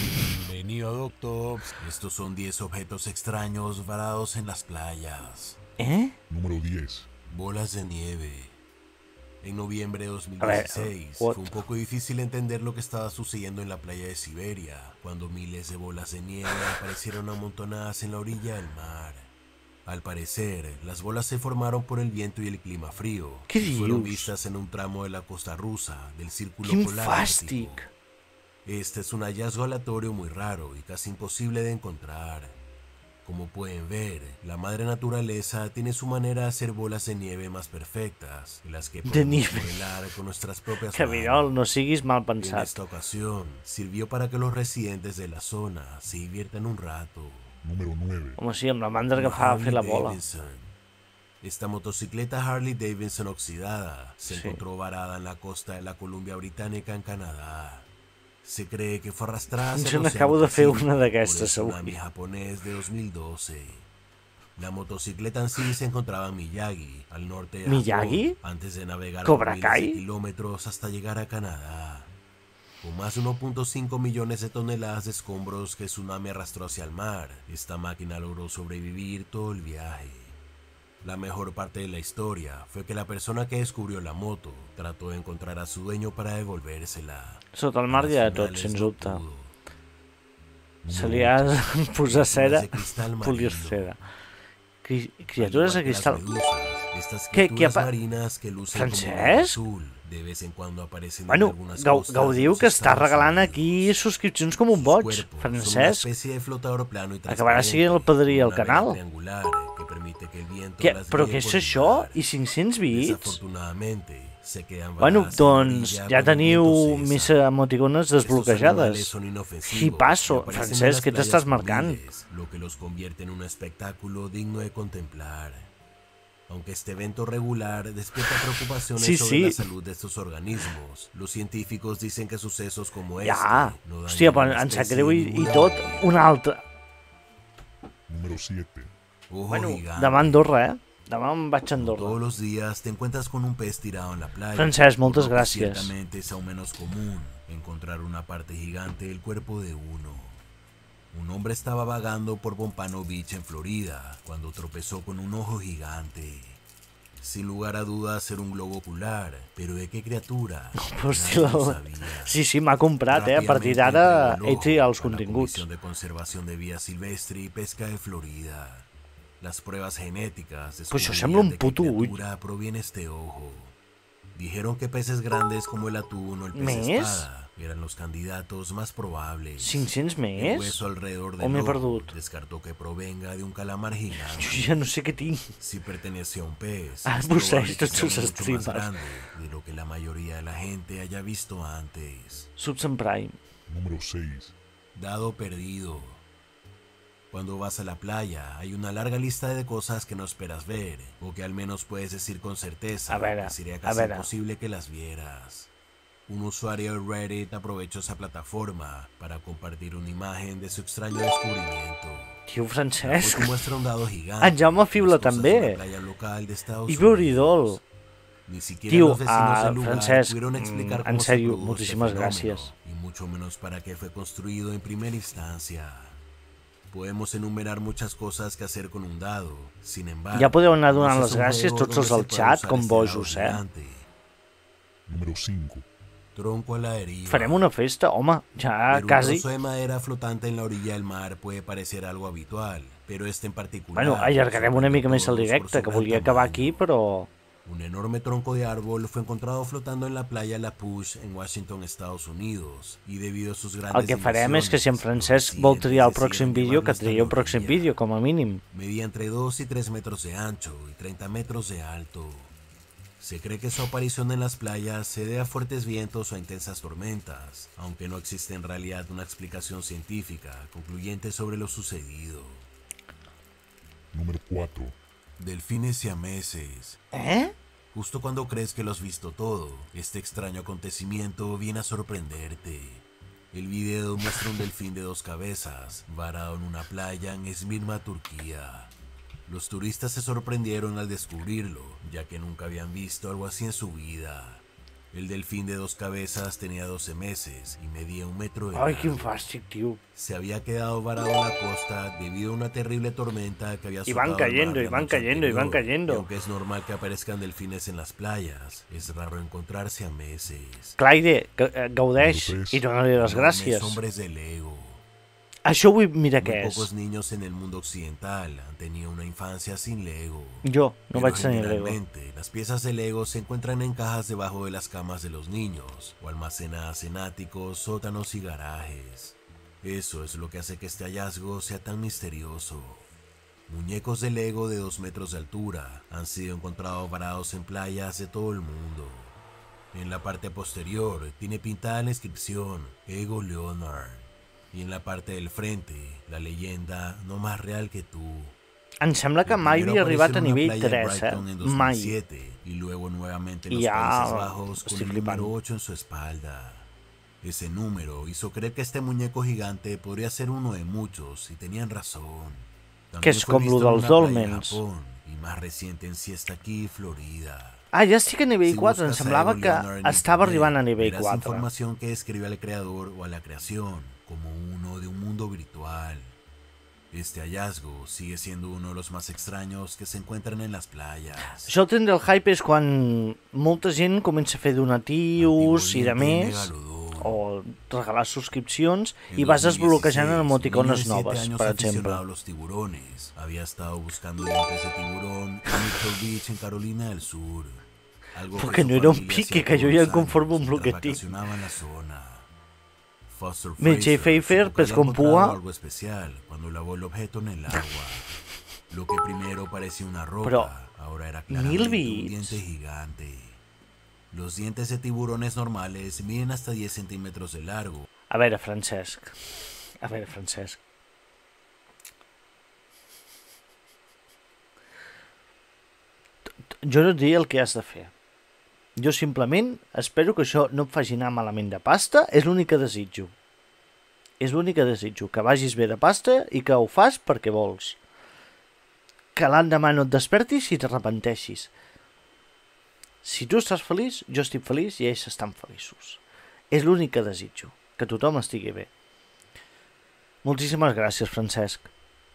Bienvenido, Doctor. Estos son diez objetos extraños varados en las playas. ¿Eh? Número diez. Bolas de nieve. En noviembre de dos mil A ver, dieciséis what? fue un poco difícil entender lo que estaba sucediendo en la playa de Siberia, cuando miles de bolas de nieve aparecieron amontonadas en la orilla del mar. Al parecer, las bolas se formaron por el viento y el clima frío, ¿Qué y fueron dius? vistas en un tramo de la costa rusa del Círculo Quin Polar fàstic! Ártico. Este es un hallazgo aleatorio muy raro y casi imposible de encontrar. Como pueden ver, la madre naturaleza tiene su manera de hacer bolas de nieve más perfectas, las que De podemos nieve. modelar con nuestras propias Cabirol, manos. no siguis mal En pensat. esta ocasión, sirvió para que los residentes de la zona se diviertan un rato. Número nueve. Home, sí, amb la mandra que fa a fer la bola. Davidson. Esta motocicleta Harley Davidson oxidada se Sí. encontró varada en la costa de la Columbia Británica en Canadá. Se cree que fue arrastrada hacia Jo el n'acabo de Océano fer Pacífico una por el d'aquestes tsunami avui. japonés de dos mil doce. La motocicleta en sí se encontraba en Miyagi, al norte de ¿Miyagi? Japón, antes de navegar ¿Cobra por miles de Kai? kilómetros hasta llegar a Canadá. Con más de uno punto cinco millones de toneladas de escombros que el tsunami arrastró hacia el mar, esta máquina logró sobrevivir todo el viaje. La mejor parte de la historia fue que la persona que descubrió la moto trató de encontrar a su dueño para devolvérsela. Sota el mar hi ha de tot, sens dubte. Se li ha de posar cera, polir cera. Cri criatures de cristal. Què, què ha pa... Francesc? De vez en cuando aparecen Bueno, en algunas Gau costas Gaudiu de que los està Estados regalant Unidos. aquí subscripcions com un boig. Son una Francesc, especie de flotador plano y acabarà sent el padrí transparente, al una canal. vela triangular que permite que el viento Què, las però guíe què és por el això? mar. I cinc-cents bits? Desafortunadamente, se quedan Bueno, varadas en la doncs orilla ja cuando el teniu viento cesa. més emoticones Estos animales desbloquejades. son inofensivos Qui y passo? aparecen en Francesc, las què t'estàs playas marcant? juveniles, lo que los convierte en un espectáculo digno de contemplar. Aunque este evento regular despierta preocupaciones Sí, sobre sí. la salud de estos organismos, los científicos dicen que sucesos como este Ja, no dañan hòstia, a però la em sap especie greu i, i ninguna tot. manera. Un altre. Número siete. Ojo Bueno, gigante. demà a Andorra, eh? Demà em vaig a Andorra. Todos los días te encuentras con un pez tirado en la playa. Francesc, moltes por lo que gràcies. Ciertamente es aún menos común encontrar una parte gigante del cuerpo de uno. Un hombre estaba vagando por Pompano Beach en Florida cuando tropezó con un ojo gigante. Sin lugar a dudas era un globo ocular, pero ¿de qué criatura? Hòstia, Nadie lo la- sabía. sí, sí, m'ha comprat, eh? A partir d'ara ell tria els a la continguts. Comisión de Conservación de Vida Silvestre y Pesca de Florida. Las pruebas genéticas Pues això descubrirían sembla un de qué puto ull. criatura proviene este ojo. Dijeron que peces grandes como el atún o el pez ¿Més? espada eran los candidatos más probables. cinc-cents més? El hueso alrededor O del m'he ojo perdut? descartó que provenga de un calamar gigante. Jo ja no sé què tinc. Si pertenece a un pez, Ah, es posseeix probable que tots sea els mucho más streamers. grande de lo que la mayoría de la gente haya visto antes. Subs en Prime. Número seis. Dado perdido. Cuando vas a la playa, hay una larga lista de cosas que no esperas ver, o que al menos puedes decir con certeza A veure, que sería a casi veure. imposible que las vieras. Un usuario de Reddit aprovechó esa plataforma para compartir una imagen de su extraño descubrimiento. Tio, La Francesc. foto muestra un dado gigante. En Jaume Fibla las costas també. de una playa local de Estados I Beuridol. Unidos. Ni siquiera Tio, los vecinos ah, del lugar Francesc, pudieron explicar mm, cómo en se sèrio, produjo este moltíssimes fenómeno, gràcies. y mucho menos para qué fue construido en primera instancia. Podemos enumerar muchas cosas que hacer con un dado, sin embargo... Ja podeu anar donant no les es un gràcies juego tots els donde del se pueda xat usar com este dado bojos, eh? gigante. Número cinco. Tronco a la deriva. Farem una festa, home, ja Ver un quasi. trozo de madera flotante en la orilla del mar puede parecer algo habitual, pero este en particular... Bueno, allargarem una mica més el sorprende a todos por directe, su que gran volia acabar tamaño. aquí, però... Un enorme tronco de árbol fue encontrado flotando en la playa La Push en Washington, Estados Unidos, y debido a sus grandes El que farem és que si en Francesc vol triar el pròxim vídeo, que triï el pròxim vídeo, com a mínim. Medía entre dos y tres metros de ancho y treinta metros de alto. Se cree que su aparición en las playas se debe a fuertes vientos o a intensas tormentas, aunque no existe en realidad una explicación científica concluyente sobre lo sucedido. Número cuatro. Delfines siameses. ¿Eh? Justo cuando crees que lo has visto todo, este extraño acontecimiento viene a sorprenderte. El video muestra un delfín de dos cabezas, varado en una playa en Esmirna, Turquía. Los turistas se sorprendieron al descubrirlo, ya que nunca habían visto algo así en su vida. El delfín de dos cabezas tenía doce meses y medía un metro de Ai, largo. quin fàstic, tio. Se había quedado varado en la costa debido a una terrible tormenta que había Y van azotado el cayendo, mar y la van noche cayendo, y van anterior. cayendo. Y aunque es normal que aparezcan delfines en las playas, es raro encontrarse a meses. Claire, gaudeix i dona-li les gràcies. Hombres de Lego. Això vull... Mira què Muy és. pocos niños en el mundo occidental han tenido una infancia sin Lego. Jo no Pero vaig tenir Lego. generalmente, las piezas de Lego se encuentran en cajas debajo de las camas de los niños o almacenadas en áticos, sótanos y garajes. Eso es lo que hace que este hallazgo sea tan misterioso. Muñecos de Lego de dos metros de altura han sido encontrados varados en playas de todo el mundo. En la parte posterior tiene pintada la inscripción Ego Leonard. Y en la parte del frente, la leyenda no más real que tú. Em sembla que mai havia arribat a nivell tres, eh? Mai. Y luego nuevamente en los I ja Países Bajos con estic el flipant. número ocho en su espalda. Ese número hizo creer que este muñeco gigante podría ser uno de muchos y tenían razón. Que También és fue com visto lo en dels una playa en dòlmens. Japón, y más reciente en Siesta Key, Florida. Ah, ja estic a nivell Si quatre. Em buscas a semblava Ego que Leonard en estava internet, arribant a nivell verás quatre. información que describe al creador o a la creación como uno de un mundo virtual. Este hallazgo sigue siendo uno de los más extraños que se encuentran en las playas. Això el tren del hype és quan molta gent comença a fer donatius i de més, o regalar subscripcions, i vas desbloquejant emoticones noves, per exemple. A los tiburones. Había estado buscando dientes de tiburón en Mitchell Beach, en Carolina del Sur. Algo Perquè su no era un familia pique, hacía que jo todos ja los em conformo años amb el que mientras tinc. vacacionaba en la zona. Foster Mitchell Fraser Pfeiffer, supo que pues, había con encontrado púa. algo especial cuando lavó el objeto en el agua. Lo que primero parecía una roca, Però, ahora era mil claramente un bits. diente gigante. Los dientes de tiburones normales miden hasta diez centímetros de largo. A veure, Francesc. A veure, Francesc. Jo no et diré el que has de fer. Jo simplement espero que això no et faci anar malament de pasta, és l'únic que desitjo. És l'únic que desitjo, que vagis bé de pasta i que ho fas perquè vols. Que l'endemà no et despertis i t'arrepenteixis. Si tu estàs feliç, jo estic feliç i ells estan feliços. És l'únic que desitjo, que tothom estigui bé. Moltíssimes gràcies, Francesc.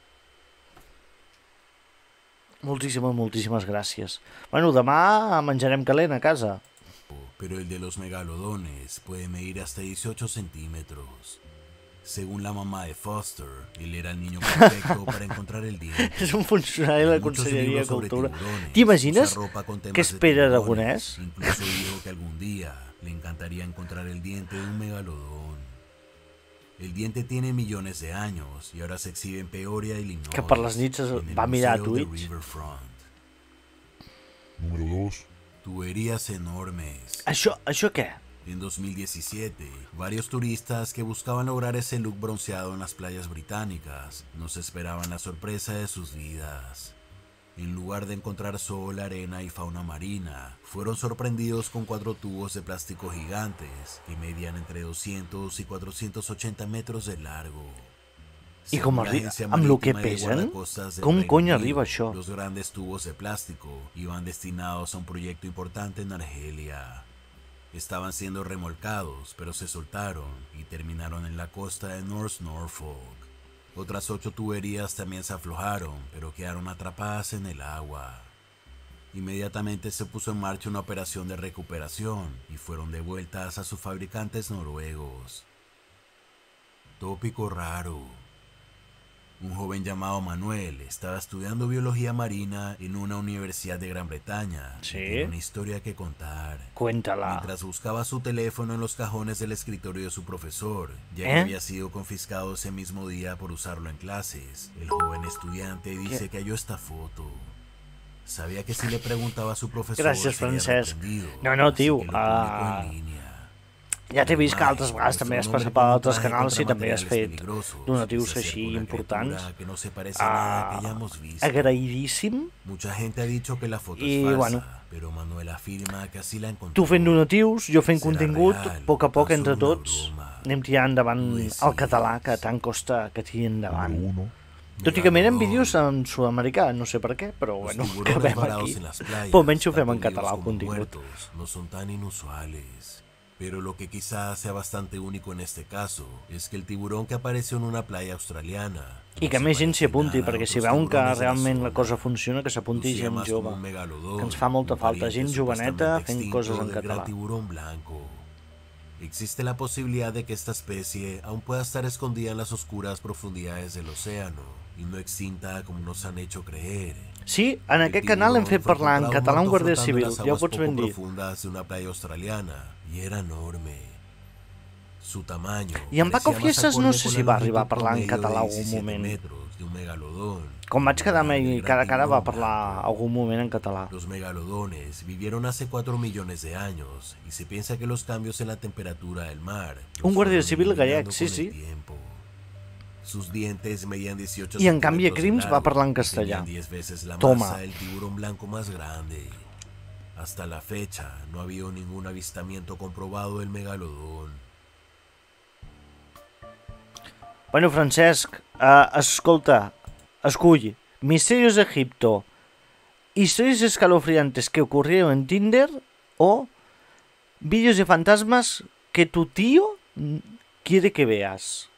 Moltíssimes, moltíssimes gràcies. Bueno, demà menjarem calent a casa. Pero el de los megalodones puede medir hasta dieciocho centímetros. Según la mamá de Foster, él era el niño perfecto para encontrar el diente. És un funcionari de la Muchos Conselleria de libros sobre Cultura. tiburones, T'imagines usa ropa con temas què de espera tiburones. Aragonès? Incluso dijo que algún día le encantaría encontrar el diente de un megalodón. El diente tiene millones de años y ahora se exhibe en Peoria, Illinois. Que per les nits es en el va mirar a Museo de Twitch. Riverfront. Número dos. Tuberías enormes. Això, això què? En dos mil diecisiete, varios turistas que buscaban lograr ese look bronceado en las playas británicas no se esperaban la sorpresa de sus vidas. En lugar de encontrar sol, arena y fauna marina, fueron sorprendidos con cuatro tubos de plástico gigantes que medían entre doscientos y cuatrocientos ochenta metros de largo. I com Según la arriba, Agencia amb el que Marítima y pesen? Guardacostas del Com Reino cony Unido, arriba això? Los grandes tubos de plástico iban destinados a un proyecto importante en Argelia. Estaban siendo remolcados, pero se soltaron y terminaron en la costa de North Norfolk. Otras ocho tuberías también se aflojaron, pero quedaron atrapadas en el agua. Inmediatamente se puso en marcha una operación de recuperación y fueron devueltas a sus fabricantes noruegos. Tópico raro. Un joven llamado Manuel estaba estudiando biología marina en una universidad de Gran Bretaña. Sí. Y tiene una historia que contar. Cuéntala. Mientras buscaba su teléfono en los cajones del escritorio de su profesor, ya que ¿Eh? había sido confiscado ese mismo día por usarlo en clases, el joven estudiante dice ¿Qué? que halló esta foto. Sabía que si le preguntaba a su profesor Gràcies, sería Francesc. reprendido, No, no, así tio. que lo publicó en Uh, línea. ja t'he vist que altres vegades també has passat per altres canals i també has fet peligrosos, donatius se així acerca una importants. criatura que no se parece a nada que Ah, hayamos visto. agraïdíssim. Mucha gente ha dicho que la foto I, es falsa, bueno, pero Manuel afirma que así la encontró. tu fent donatius, jo fent Serà contingut, real, a poc a poc tan entre solo una tots broma. anem tirant endavant Pues el sí. català que tant costa que tiri endavant. Número uno. Tot i que miren vídeos en sud-americà, no sé per què, però bueno, que veiem aquí. Però almenys ho fem en català, el contingut. No son tan inusuales. Pero lo que quizás sea bastante único en este caso es que el tiburón que apareció en una playa australiana I que més gent s'hi apunti, perquè si veuen que realment la cosa funciona, que s'apunti gent jove, que ens fa molta falta, gent joveneta fent coses en català. Existe la posibilidad de que esta especie aún pueda estar escondida en las oscuras profundidades del océano y no extinta como nos han hecho creer. Sí, en aquest canal hem fet parlar en català un guàrdia civil, ja ho pots ben dir. Profundas de una playa australiana y era enorme. Su tamaño. I en Paco Fiestas no sé si va arribar a parlar en català algun moment. Com vaig quedar-me i cara a cara va parlar algun moment en català. Los megalodones vivieron hace cuatro millones de años y se piensa que los cambios en la temperatura del mar. Un guàrdia civil gallec, sí, sí. Sus dientes medían dieciocho I en canvi a Crims va parlar en castellà. Toma. El tiburón blanco más grande. Hasta la fecha no ha habido ningún avistamiento comprobado del megalodón. Bueno, Francesc, uh, escolta, escull, Misterios de Egipto, historias escalofriantes que ocurrieron en Tinder o vídeos de fantasmas que tu tío quiere que veas.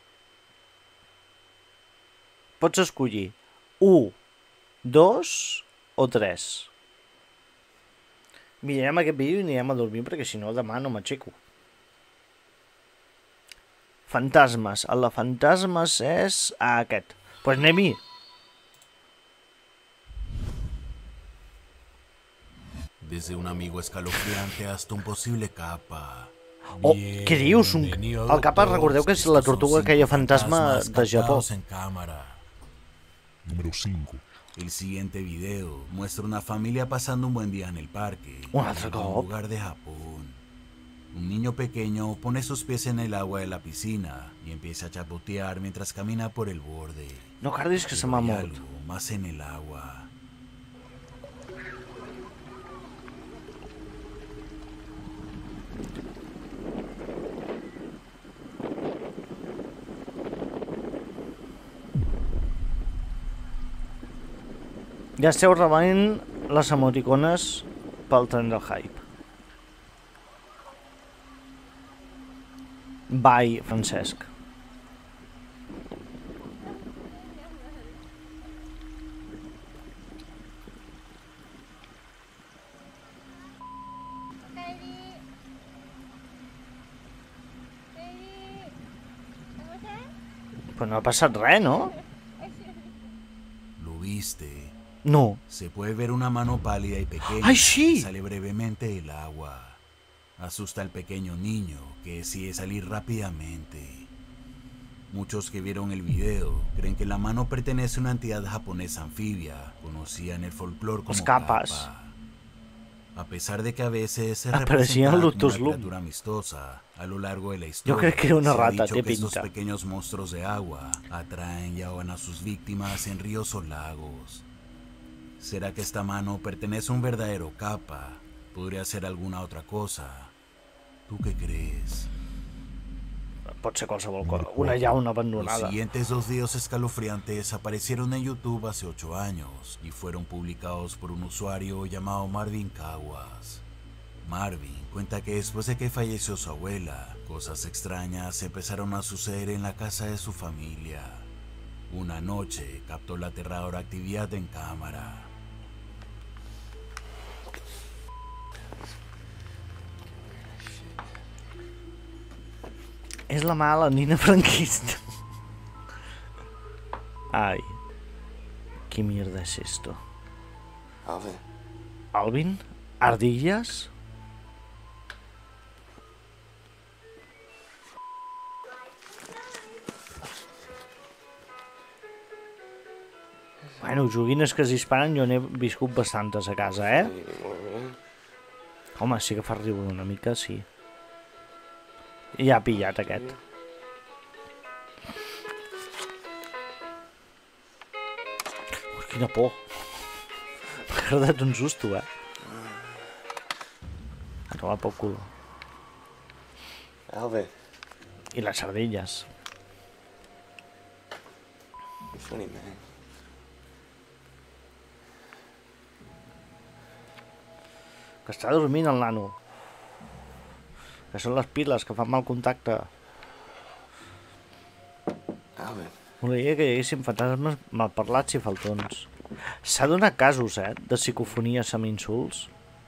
Pots escollir u, dos o tres. Mirarem aquest vídeo i anirem a dormir perquè si no demà no m'aixeco. Fantasmes. El de fantasmes és aquest. Doncs pues anem-hi. Desde un amigo escalofriante hasta un posible capa. Oh, què dius? Un... El capa, recordeu que és la tortuga que hi ha fantasma de Japó. Número cinco. El siguiente video muestra una familia pasando un buen día en el parque. Un altre cop. En un lugar de Japón. Un niño pequeño pone sus pies en el agua de la piscina y empieza a chapotear mientras camina por el borde. No cardis que se m'ha mort. Algo más en el agua. Ja esteu rebent les emoticones pel tren del hype. Bye, Francesc. Pues no ha passat res, no? ¿Lo viste? No. Se puede ver una mano pálida y pequeña. ¡Ay, sí! Que sale brevemente del agua. Asusta al pequeño niño, que decide salir rápidamente. Muchos que vieron el video creen que la mano pertenece a una entidad japonesa anfibia, conocida en el folclore como kappa. A pesar de que a veces se representa como una criatura amistosa, a lo largo de la historia, yo creo que era una rata, se ha dicho te que estos pinta. pequeños monstruos de agua atraen y ahogan a sus víctimas en ríos o lagos. ¿Será que esta mano pertenece a un verdadero kappa? ¿Podría ser alguna otra cosa? ¿Tú qué crees? Pot ser qualsevol cosa. Una llauna abandonada. Los siguientes dos videos escalofriantes aparecieron en YouTube hace ocho años y fueron publicados por un usuario llamado Marvin Caguas. Marvin cuenta que después de que falleció su abuela, cosas extrañas empezaron a suceder en la casa de su familia. Una noche captó la aterradora actividad en cámara. Es la mala Nina franquista. Ay. ¿Qué mierda es esto? Alvin. ¿Alvin? ¿Ardillas? Bueno, joguines que es disparen jo n'he viscut bastantes a casa, eh? Home, sí que fa riure una mica, sí. Ja ha pillat aquest. Ui, quina por. M'ha agradat un susto, eh? A tomar pel cul. Alvin. I les sardelles. You're funny, man. Que està dormint el nano. Que són les piles que fan mal contacte. Volia que hi haguessin fantasmes malparlats i faltons. S'ha donat casos, eh, de psicofonies amb insults.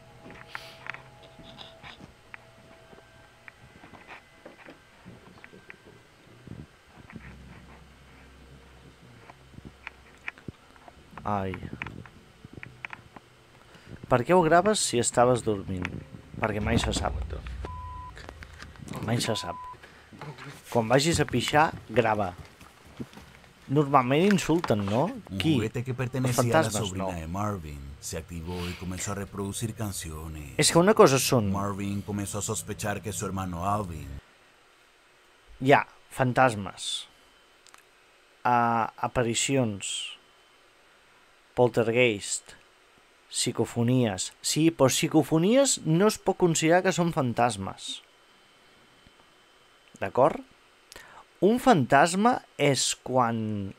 Ai. Per què ho graves si estaves dormint? Perquè mai se sap. Mai se sap. Quan vagis a pixar, grava. Normalment insulten, ¿no? Un Qui? juguete que Los pertenecía a la fantasmas, sobrina no. de Marvin se activó y comenzó a reproducir canciones. És que una cosa són... Marvin comenzó a sospechar que su hermano Alvin... Hi ha fantasmes, uh, aparicions, poltergeist, psicofonies. Sí, però psicofonies no es pot considerar que són fantasmes. D'acord? Un fantasma és quan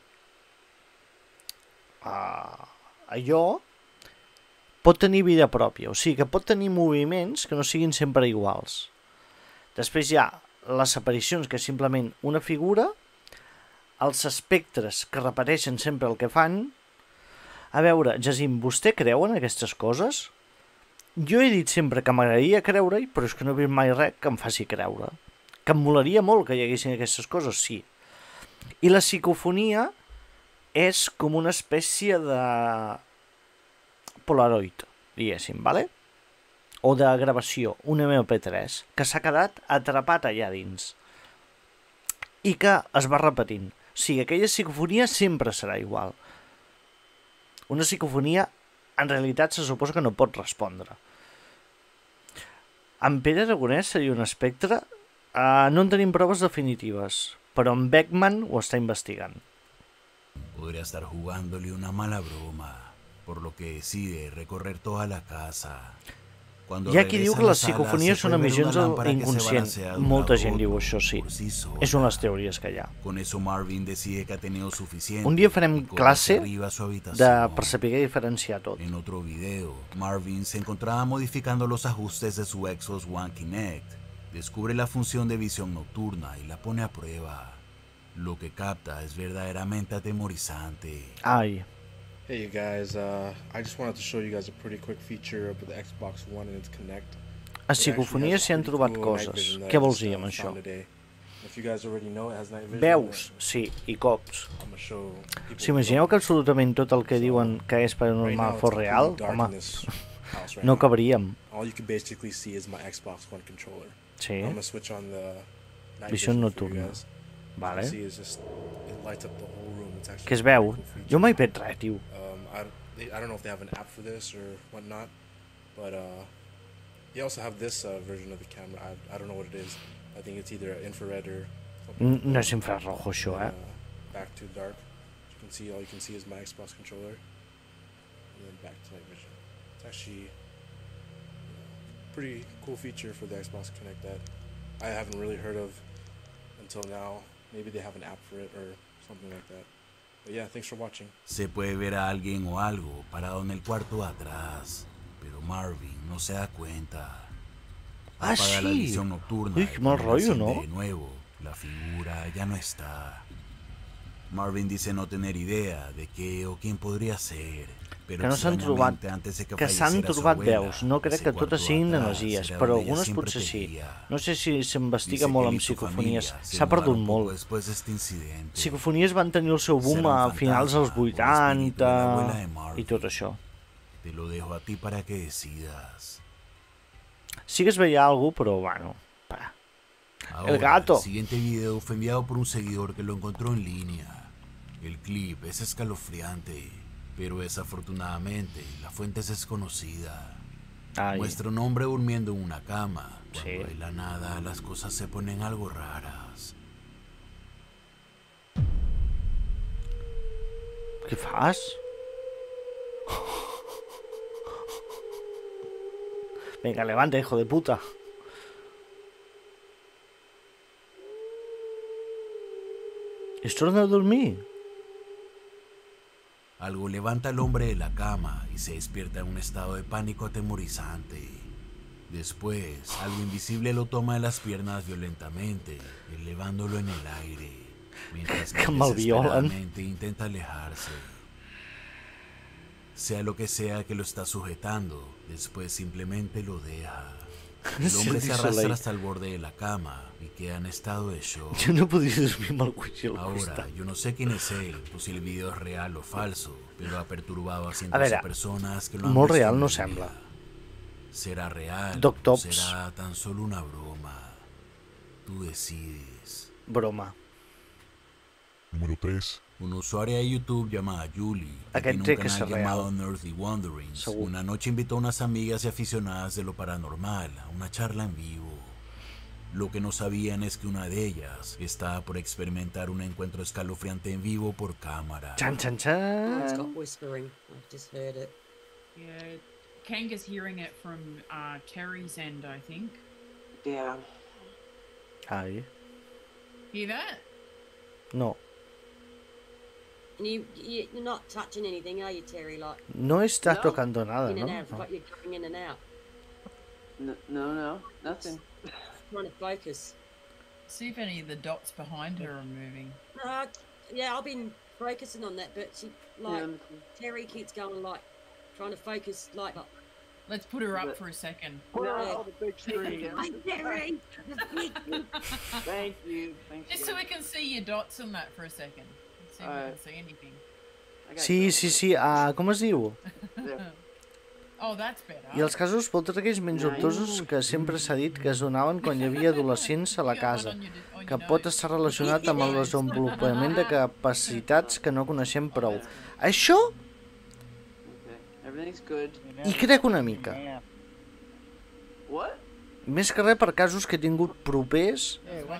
uh, allò pot tenir vida pròpia, o sigui que pot tenir moviments que no siguin sempre iguals. Després hi ha les aparicions, que és simplement una figura, els espectres que repeteixen sempre el que fan. A veure, Jacint, vostè creu en aquestes coses? Jo he dit sempre que m'agradaria creure-hi, però és que no he vist mai res que em faci creure. Que em molaria molt que hi haguessin aquestes coses, sí. I la psicofonia és com una espècie de Polaroid, diguéssim, vale? O de gravació, un eme pe tres, que s'ha quedat atrapat allà dins i que es va repetint. O sigui, aquella psicofonia sempre serà igual. Una psicofonia, en realitat, se suposa que no pot respondre. En Pere Aragonès seria un espectre. Uh, no en tenim proves definitives, però en Beckman ho està investigant. Podría estar jugándole una mala broma, por lo que decide recorrer toda la casa. Hi ha qui diu que les psicofonies són emissions de l'inconscient. Molta gent diu això, sí. És una de les teories que hi ha. Con eso Marvin decide que ha tenido suficiente. Un dia farem classe arriba a su habitación. de, per saber diferenciar tot. En otro video, Marvin se encontraba modificando los ajustes de su Xbox One Kinect. Descubre la función de visión nocturna y la pone a prueba. Lo que capta es verdaderamente atemorizante. Ay. Hey you guys, uh, I just wanted to show you guys a pretty quick feature of the Xbox One and its Kinect. A psicofonies s'hi han trobat coses. Què vols dir amb això? Veus, sí, i cops. Si imagineu que absolutament tot el que diuen que és paranormal fos real, home, no cabríem. Sí. Visió nocturna. Vale. Què es veu? Jo mai veig res, tio. I don't know if they have an app for this or whatnot, but uh, they also have this uh, version of the camera. I, I don't know what it is. I think it's either infrared or something. No és infrarrojo això, eh? Uh, back to dark. As you can see, all you can see is my Xbox controller, and then back to night vision. It's actually a pretty cool feature for the Xbox Kinect that I haven't really heard of until now. Maybe they have an app for it or something like that. But yeah, thanks for watching. Se puede ver a alguien o algo parado en el cuarto de atrás, pero Marvin no se da cuenta. Ah, Apaga sí. la visión nocturna. Uy, qué mal rollo, ¿no? De nuevo, la figura ya no está. Marvin dice no tener idea de qué o quién podría ser. Però que no s'han trobat, que s'han trobat veus. No crec que totes siguin energies, però algunes potser sí. No sé si s'investiga molt amb psicofonies. S'ha perdut molt. Psicofonies van tenir el seu boom a finals dels vuitanta i tot això. Te lo dejo a ti para que decidas. Sí que es veia algo, però bueno. El gato. El siguiente video fue enviado por un seguidor que lo encontró en línea. El clip es escalofriante, pero desafortunadamente la fuente es desconocida. Ay. Muestra un hombre durmiendo en una cama, cuando sí. de la nada las cosas se ponen algo raras. ¿Qué fas? Venga, levanta, hijo de puta. ¿Es torna a dormir? Algo levanta al hombre de la cama y se despierta en un estado de pánico atemorizante. Después, algo invisible lo toma de las piernas violentamente, elevándolo en el aire, mientras que Que me'l violen. desesperadamente intenta alejarse. Sea lo que sea que lo está sujetando, después simplemente lo deja. El Sí, hombre el se arrastra Soleil. hasta el borde de la cama y queda en estado de shock. Jo no podria dormir amb el cuixí al Ahora, costat. yo no sé quién es él, o si el video es real o falso, pero ha perturbado a A cientos veure, de personas que lo han molt visto real en no el sembla. día. ¿Será real Doc o Tops. será tan solo una broma? Tú decides. Broma. Número tres. Una usuaria de YouTube llamada Julie, que Aquest tiene té un que canal ser real. llamado Nerdy Wanderings, Segur. una noche invitó a unas amigas y aficionadas de lo paranormal a una charla en vivo. Lo que no sabían es que una de ellas estaba por experimentar un encuentro escalofriante en vivo por cámara. Chan, chan, Oh, it's chan. got whispering. I've just heard it. Yeah, Kanga's hearing it from uh, Terry's end, I think. Yeah. Ai, Hear that? no. And you, you, you're not touching anything, are you, Terry? Like No está tocando nada, in and no? out, No. but you're going in and out. No, no, no, nothing. Trying to focus. See if any of the dots behind her are moving. Uh, yeah, I've been focusing on that, but she, like, Yeah. Terry keeps going, like, trying to focus, like, Let's put her up for a second. Put her Yeah. on the big screen. Hi, Terry! Thank you. Thank Just you. so we can see your dots on that for a second. See if we Alright. can see anything. I got Sí, sí, sí, ah, com es diu? Oh, that's better. I els casos poltergeist menys dubtosos que sempre s'ha dit que es donaven quan hi havia adolescents a la casa, que pot estar relacionat amb el desenvolupament de capacitats que no coneixem prou. Això Everything's good. hi crec una mica. What? Més que res per casos que he tingut propers,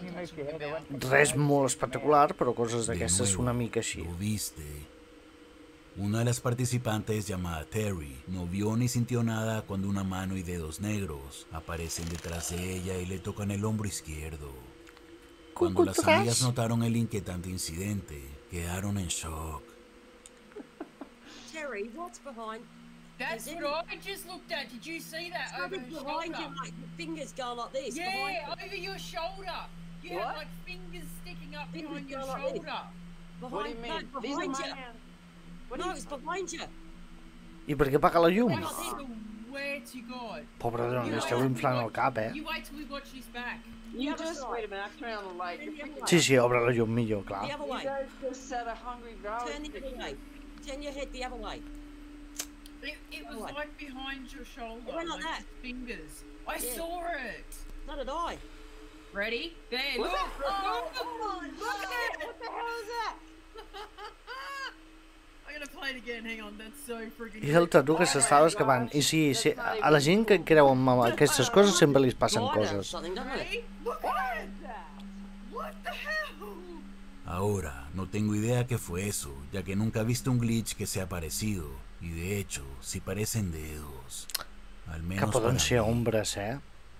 res molt espectacular, però coses d'aquestes una mica així. ¿Lo viste? Una de las participantes, llamada Terry, no vio ni sintió nada cuando una mano y dedos negros aparecen detrás de ella y le tocan el hombro izquierdo. Cuando las Cucutras. amigas notaron el inquietante incidente, quedaron en shock. Terry, what's behind? That's Is what I just looked at. Did you see that over Something her behind shoulder? you, like your fingers going like this. Yeah, behind over your shoulder. You What? have like fingers sticking up Fingers behind your go like this. shoulder. Behind, What do you mean? No, These are behind my you. hands. No, it's behind you. I per què apaga la llum? I swear to God. Pobre dona, li esteu inflant el cap, eh? You wait till we watch this back. You just wait a minute. I'm turning on the light. You're freaking Sí, sí, obre la llum millor, clar. The other You way. guys just said a hungry valley. Turn the other way. Turn your head the other way. It, it was Right. like behind your shoulder, It went like that. his fingers. I Yeah. saw it. So did I. Ready? There, What look. the- Oh, oh, look at it. What the hell is that? I'm gonna play it again. Hang on, that's so freaking. I el tatu que s'estava escapant. I sí, sí, a la gent que creu en aquestes coses sempre li passen coses. Ready? Look at it. What the hell? Ahora, no tengo idea qué fue eso, ya que nunca he visto un glitch que sea parecido, y de hecho, sí parecen dedos. Al Que menos poden para ser mí. ombres, eh?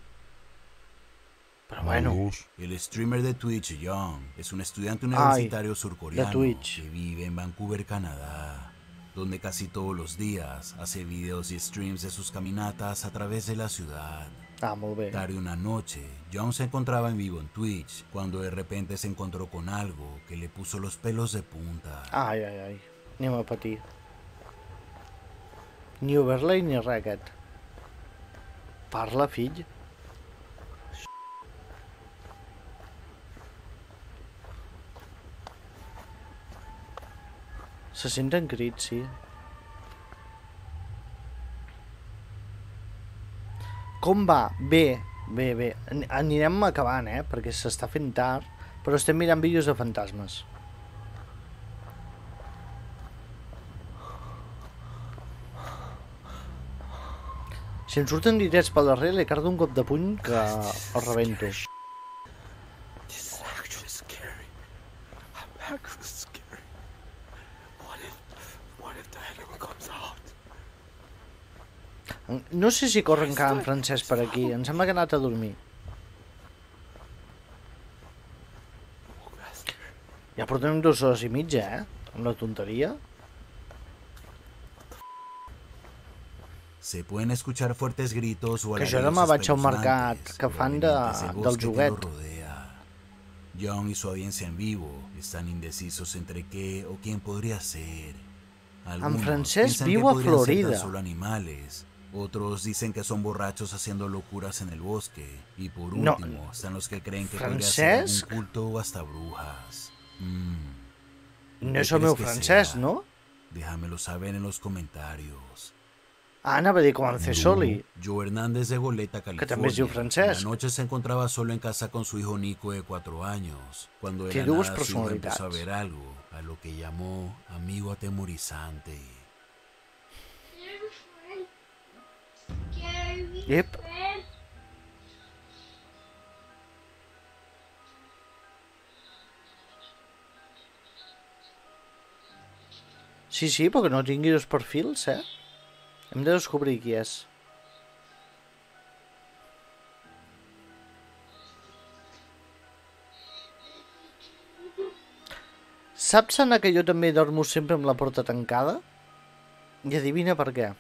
Però bueno, El streamer de Twitch, Young, es un estudiante Ay, universitario de surcoreano Twitch. que vive en Vancouver, Canadá, donde casi todos los días hace videos y streams de sus caminatas a través de la ciudad. ah, molt bé. Tarde una noche, Young se encontraba en vivo en Twitch cuando de repente se encontró con algo que le puso los pelos de punta. Ai, ai, ai. Anem a patir. Ni overlay ni res, aquest. Parla, fill. Se senten crits, sí. Com va? Bé, bé, bé. An- Anirem acabant, eh? Perquè s'està fent tard, però estem mirant vídeos de fantasmes. Si em surten direts pel darrere, li cardo un cop de puny que el rebento. This is actually scary. I'm actually scary. What if, what if the enemy comes out? No sé si corre encara en francès per aquí. Em sembla que ha anat a dormir. Ja portem dues hores i mitja, eh? Amb la tonteria. Se pueden escuchar fuertes gritos o Que jo demà vaig a un mercat que fan de, del joguet. John y su audiencia en vivo están indecisos entre qué o quién podría ser. Algunos En Francesc piensan viu que a podrían ser tan Florida. solo animales. Otros dicen que son borrachos haciendo locuras en el bosque. Y por No. último, están los que creen que Francesc? podría ser algún culto o hasta brujas. Mm. No ¿Qué és el crees meu que francès, sea? no? Déjamelo saber en los comentarios. Ah, anava a dir com en Cesoli. Joe Hernández de Goleta, California. també es diu Francesc. La noche se encontraba solo en casa con su hijo Nico de cuatro años, cuando de Té la dues nada su hijo personalitats. empezó a ver algo, a lo que llamó amigo atemorizante. Yep. Sí, sí, perquè no tingui dos perfils, eh? Hem de descobrir qui és. Saps, Anna, que jo també dormo sempre amb la porta tancada? I adivina per què.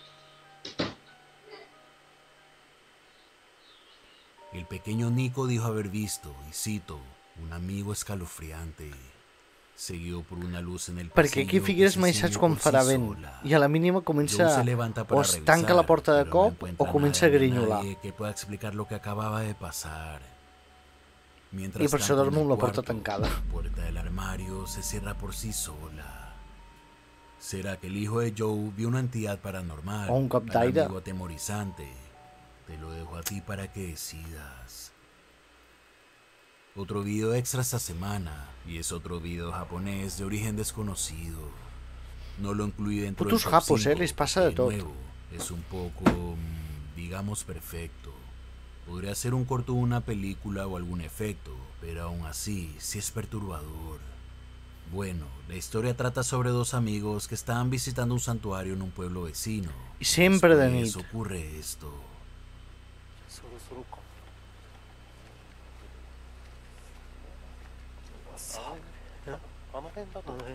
El pequeño Nico dijo haber visto, y cito, un amigo escalofriante, seguido por una luz en el Perquè aquí pasillo Figueres que mai se saps ciñó quan por sí farà vent. sola. I a la mínima comença... Joe se levanta para O es tanca la revisar, porta de pero no cop encuentra o comença a nada ni grinyolar. nadie que pueda explicar lo que acababa de pasar. Mientras I per això tanto, en dormo el amb la porta cuarto, tancada. La puerta del armario se cierra por sí sola. ¿Será que el hijo de Joe vio una entidad paranormal? O un cop Un d'aire. amigo atemorizante. Te lo dejo a ti para que decidas. Otro video extra esta semana, y es otro video japonés de origen desconocido. No lo incluí dentro Putos del top japos, eh, cinco, les pasa de tot. nuevo, es un poco, mm, digamos, perfecto. Podría ser un corto de una película o algún efecto, pero aún así, sí es perturbador. Bueno, la historia trata sobre dos amigos que estaban visitando un santuario en un pueblo vecino. Y siempre de Después nit. ocurre esto. そろそろかさああの辺だと思ったもう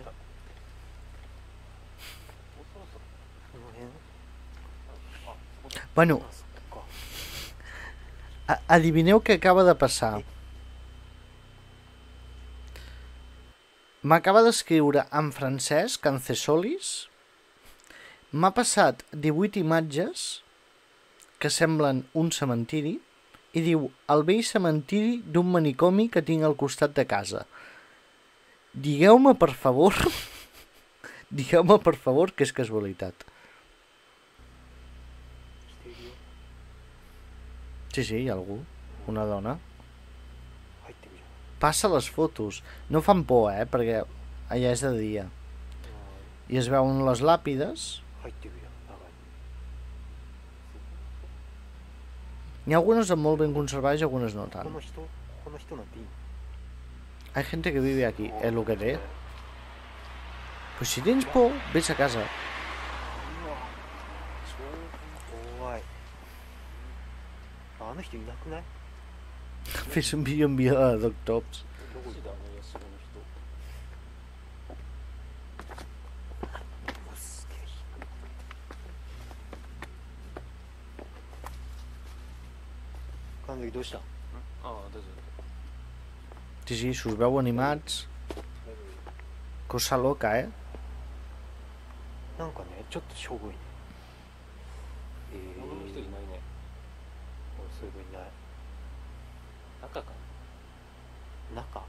そろそろこの辺あそこだ Bueno, あそこか a- adivineu què acaba de passar. M'acaba d'escriure en Francesc, en Cesolis. M'ha passat divuit imatges que semblen un cementiri i diu el vell cementiri d'un manicomi que tinc al costat de casa. Digueu-me, per favor, digueu-me, per favor, que és casualitat. Sí, sí, hi ha algú. Una dona. Passa les fotos. No fan por, eh? Perquè allà és de dia. I es veuen les làpides. 入ってるよ中に N'hi ha algunes molt ben conservades i algunes no こ tant. の人この人なんていいの Hay gente que vive aquí, es lo que té. Pues si tens por, vés a casa. うわ超怖いあの人いなくない Fes un vídeo enviado a Doctops. どこだあのヤシゴの人うわすげえ神崎どうしたああ大丈夫 Sí, sí, s'us veu animats. Cosa loca, eh? なんかねちょっとしょぼいねえー、男の人いないね俺そういえばいない中か中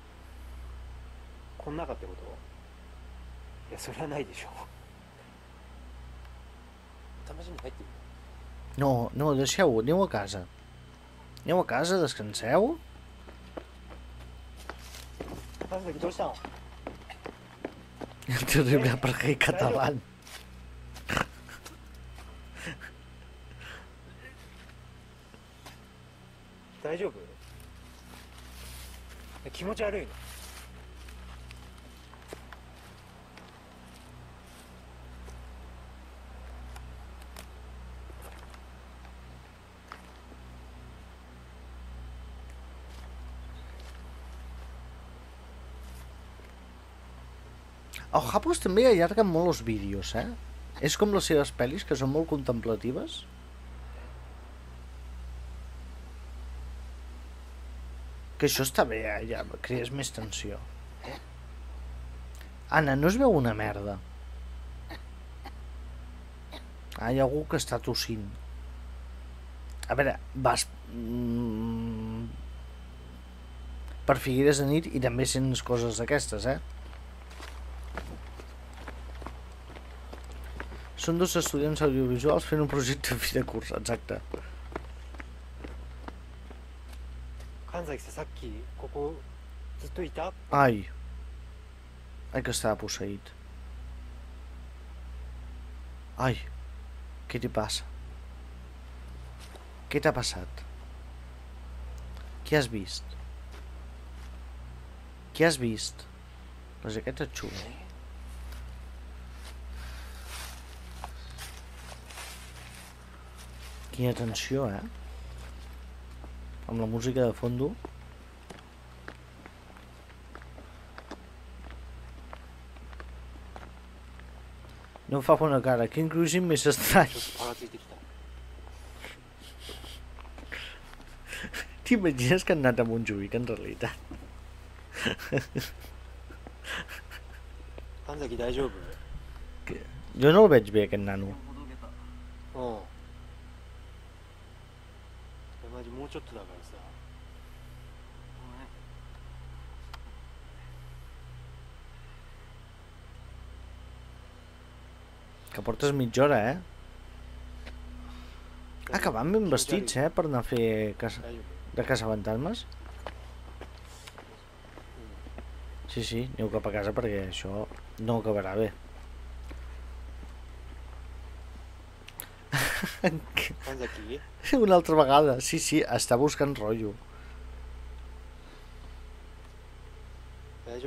この中ってこといやそれはないでしょ試しに入ってみる No, no, deixeu-ho, aneu a casa. Aneu a casa, descanseu. 神崎どうしたの Terrible perquè en català. 大丈夫え気持ち悪いの Els japos també allarguen molt els vídeos, eh? És com les seves pel·lis, que són molt contemplatives. Que això està bé, eh? Ja crees més tensió. Anna, no es veu una merda? Ah, hi ha algú que està tossint. A veure, vas... Mm... per Figueres de nit i també sents coses d'aquestes, eh? Són dos estudiants audiovisuals fent un projecte a fi de curs, exacte. 神崎さん、さっきここずっといた？ Ai. Ai, que estava posseït. Ai. Què t'hi passa? Què t'ha passat? Què has vist? Què has vist? La jaqueta xula. Quina tensió, eh? Amb la música de fondo. No em fa bona cara. Quin cruising més estrany. T'imagines que han anat a Montjuïc, en realitat? 神崎大丈夫？ Jo no el veig bé, aquest nano. うん。マジもうちょっとだからさ。 Que portes mitja hora, eh? Ah, que van ben vestits, eh? Per anar a fer casa... de caçafantasmes. Sí, sí, aneu cap a casa perquè això no acabarà bé. Una altra vegada, sí, sí, està buscant rotllo. És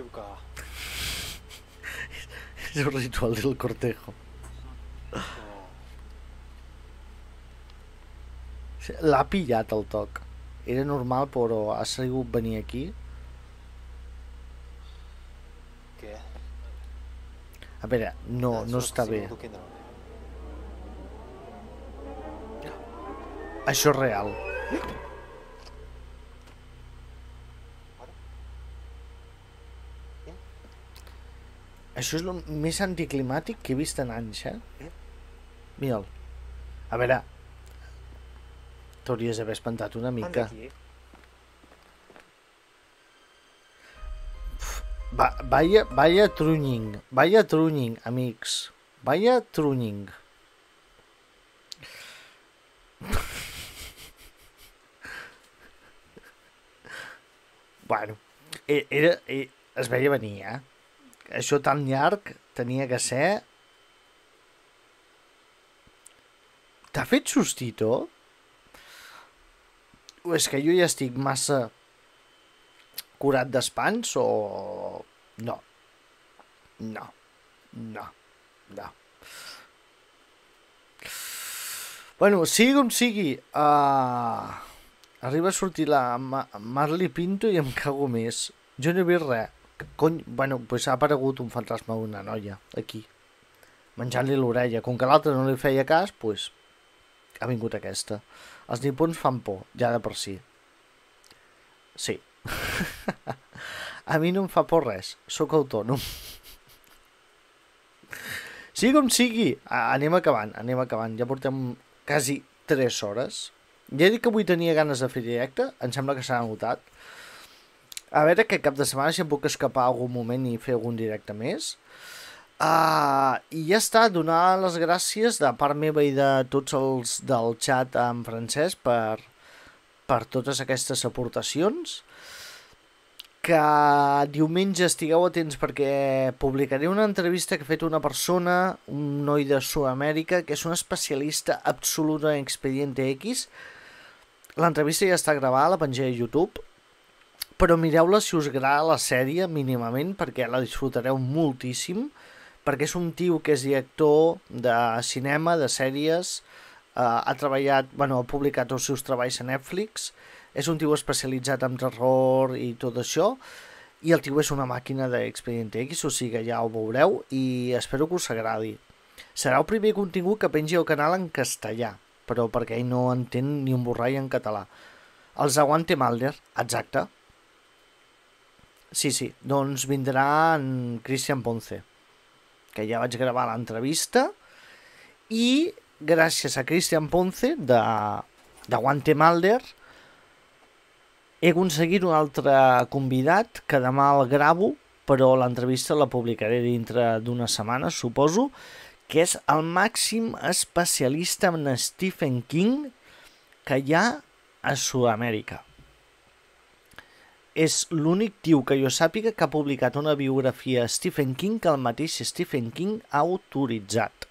el ritual del cortejo. L'ha pillat el toc. Era normal, però ha sigut venir aquí. Què? A veure, no, no està bé. Això és real. Això és el més anticlimàtic que he vist en anys, eh? Mira'l. A veure, t'hauries d'haver espantat una mica. Va, vaya, vaya trunyin, vaya trunyin, amics. Vaya trunyin. Bueno, era, es veia venir, eh? Això tan llarg tenia que ser... T'ha fet sustito? O és que jo ja estic massa curat d'espants o... No. No. No. No. Bueno, sigui com sigui, uh, arriba a sortir la Ma Marley Pinto i em cago més. Jo no he vist res. Cony, bueno, pues ha aparegut un fantasma d'una noia, aquí, menjant-li l'orella. Com que l'altre no li feia cas, pues ha vingut aquesta. Els nipons fan por, ja de per si. Sí. A mi no em fa por res, sóc autònom. Sigui com sigui, anem acabant, anem acabant. Ja portem quasi tres hores. Ja he dit que avui tenia ganes de fer directe, em sembla que s'ha notat. A veure que cap de setmana si em puc escapar algun moment i fer algun directe més. Uh, I ja està, donar les gràcies de part meva i de tots els del xat en francès per, per totes aquestes aportacions. Que diumenge estigueu atents perquè publicaré una entrevista que ha fet una persona, un noi de Sud-amèrica, que és un especialista absolut en Expediente X. L'entrevista ja està gravada, la penjaré a YouTube. Però mireu-la si us agrada la sèrie mínimament, perquè la disfrutareu moltíssim, perquè és un tio que és director de cinema, de sèries, eh, ha treballat, bueno, ha publicat els seus treballs a Netflix, és un tio especialitzat en terror i tot això, i el tio és una màquina d'Expediente X, o sigui que ja ho veureu, i espero que us agradi. Serà el primer contingut que pengi al canal en castellà, però perquè ell no entén ni un borrall en català. Els Aguante Mulder, exacte. Sí, sí, doncs vindrà en Christian Ponce, que ja vaig gravar l'entrevista, i gràcies a Christian Ponce d'Aguante Mulder he aconseguit un altre convidat que demà el gravo, però l'entrevista la publicaré dintre d'una setmana, suposo, que és el màxim especialista en Stephen King que hi ha a Sud-amèrica. És l'únic tio que jo sàpiga que ha publicat una biografia a Stephen King que el mateix Stephen King ha autoritzat.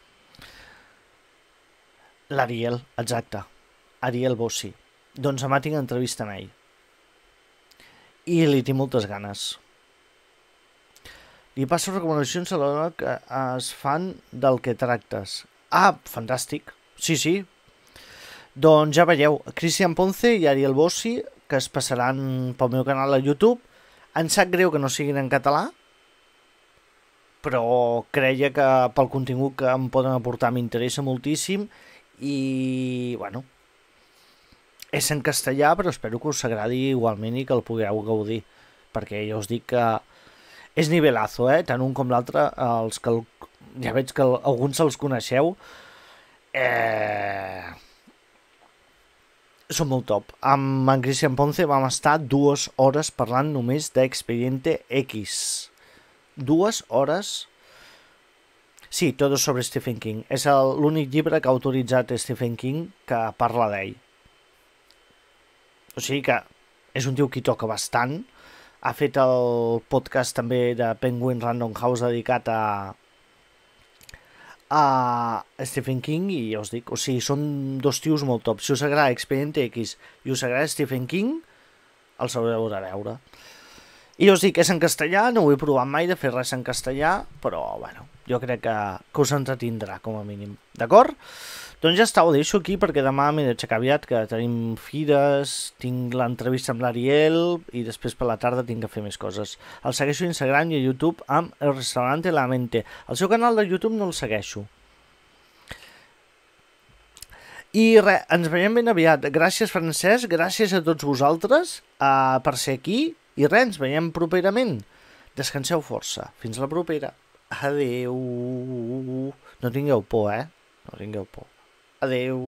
L'Ariel, exacte. Ariel Bossi. Doncs demà tinc entrevista amb ell. I li tinc moltes ganes. Li passo recomanacions a l'hora que es fan del que tractes. Ah, fantàstic. Sí, sí. Doncs ja veieu, Christian Ponce i Ariel Bossi, que es passaran pel meu canal a YouTube. Em sap greu que no siguin en català, però creia que pel contingut que em poden aportar m'interessa moltíssim i, bueno, és en castellà, però espero que us agradi igualment i que el pugueu gaudir, perquè ja us dic que és nivelazo, eh? Tant un com l'altre, els que el... ja veig que alguns els coneixeu, eh... són molt top. Amb en Christian Ponce vam estar dues hores parlant només d'Expediente X. Dues hores... Sí, tot sobre Stephen King. És l'únic llibre que ha autoritzat Stephen King que parla d'ell. O sigui que és un tio que hi toca bastant. Ha fet el podcast també de Penguin Random House dedicat a, a Stephen King i ja us dic, o sigui, són dos tios molt top. Si us agrada Expediente X i us agrada Stephen King, els haureu de veure. I ja us dic, és en castellà, no ho he provat mai de fer res en castellà, però, bueno, jo crec que, que us entretindrà, com a mínim. D'acord? Doncs ja està, ho deixo aquí perquè demà m'he d'aixecar aviat, que tenim fires, tinc l'entrevista amb l'Ariel i després per la tarda tinc que fer més coses. El segueixo a Instagram i a YouTube amb El Restaurante La Mente. El seu canal de YouTube no el segueixo. I res, ens veiem ben aviat. Gràcies, Francesc, gràcies a tots vosaltres uh, per ser aquí i res, ens veiem properament. Descanseu força. Fins la propera. Adeu. No tingueu por, eh? No tingueu por. Adeu.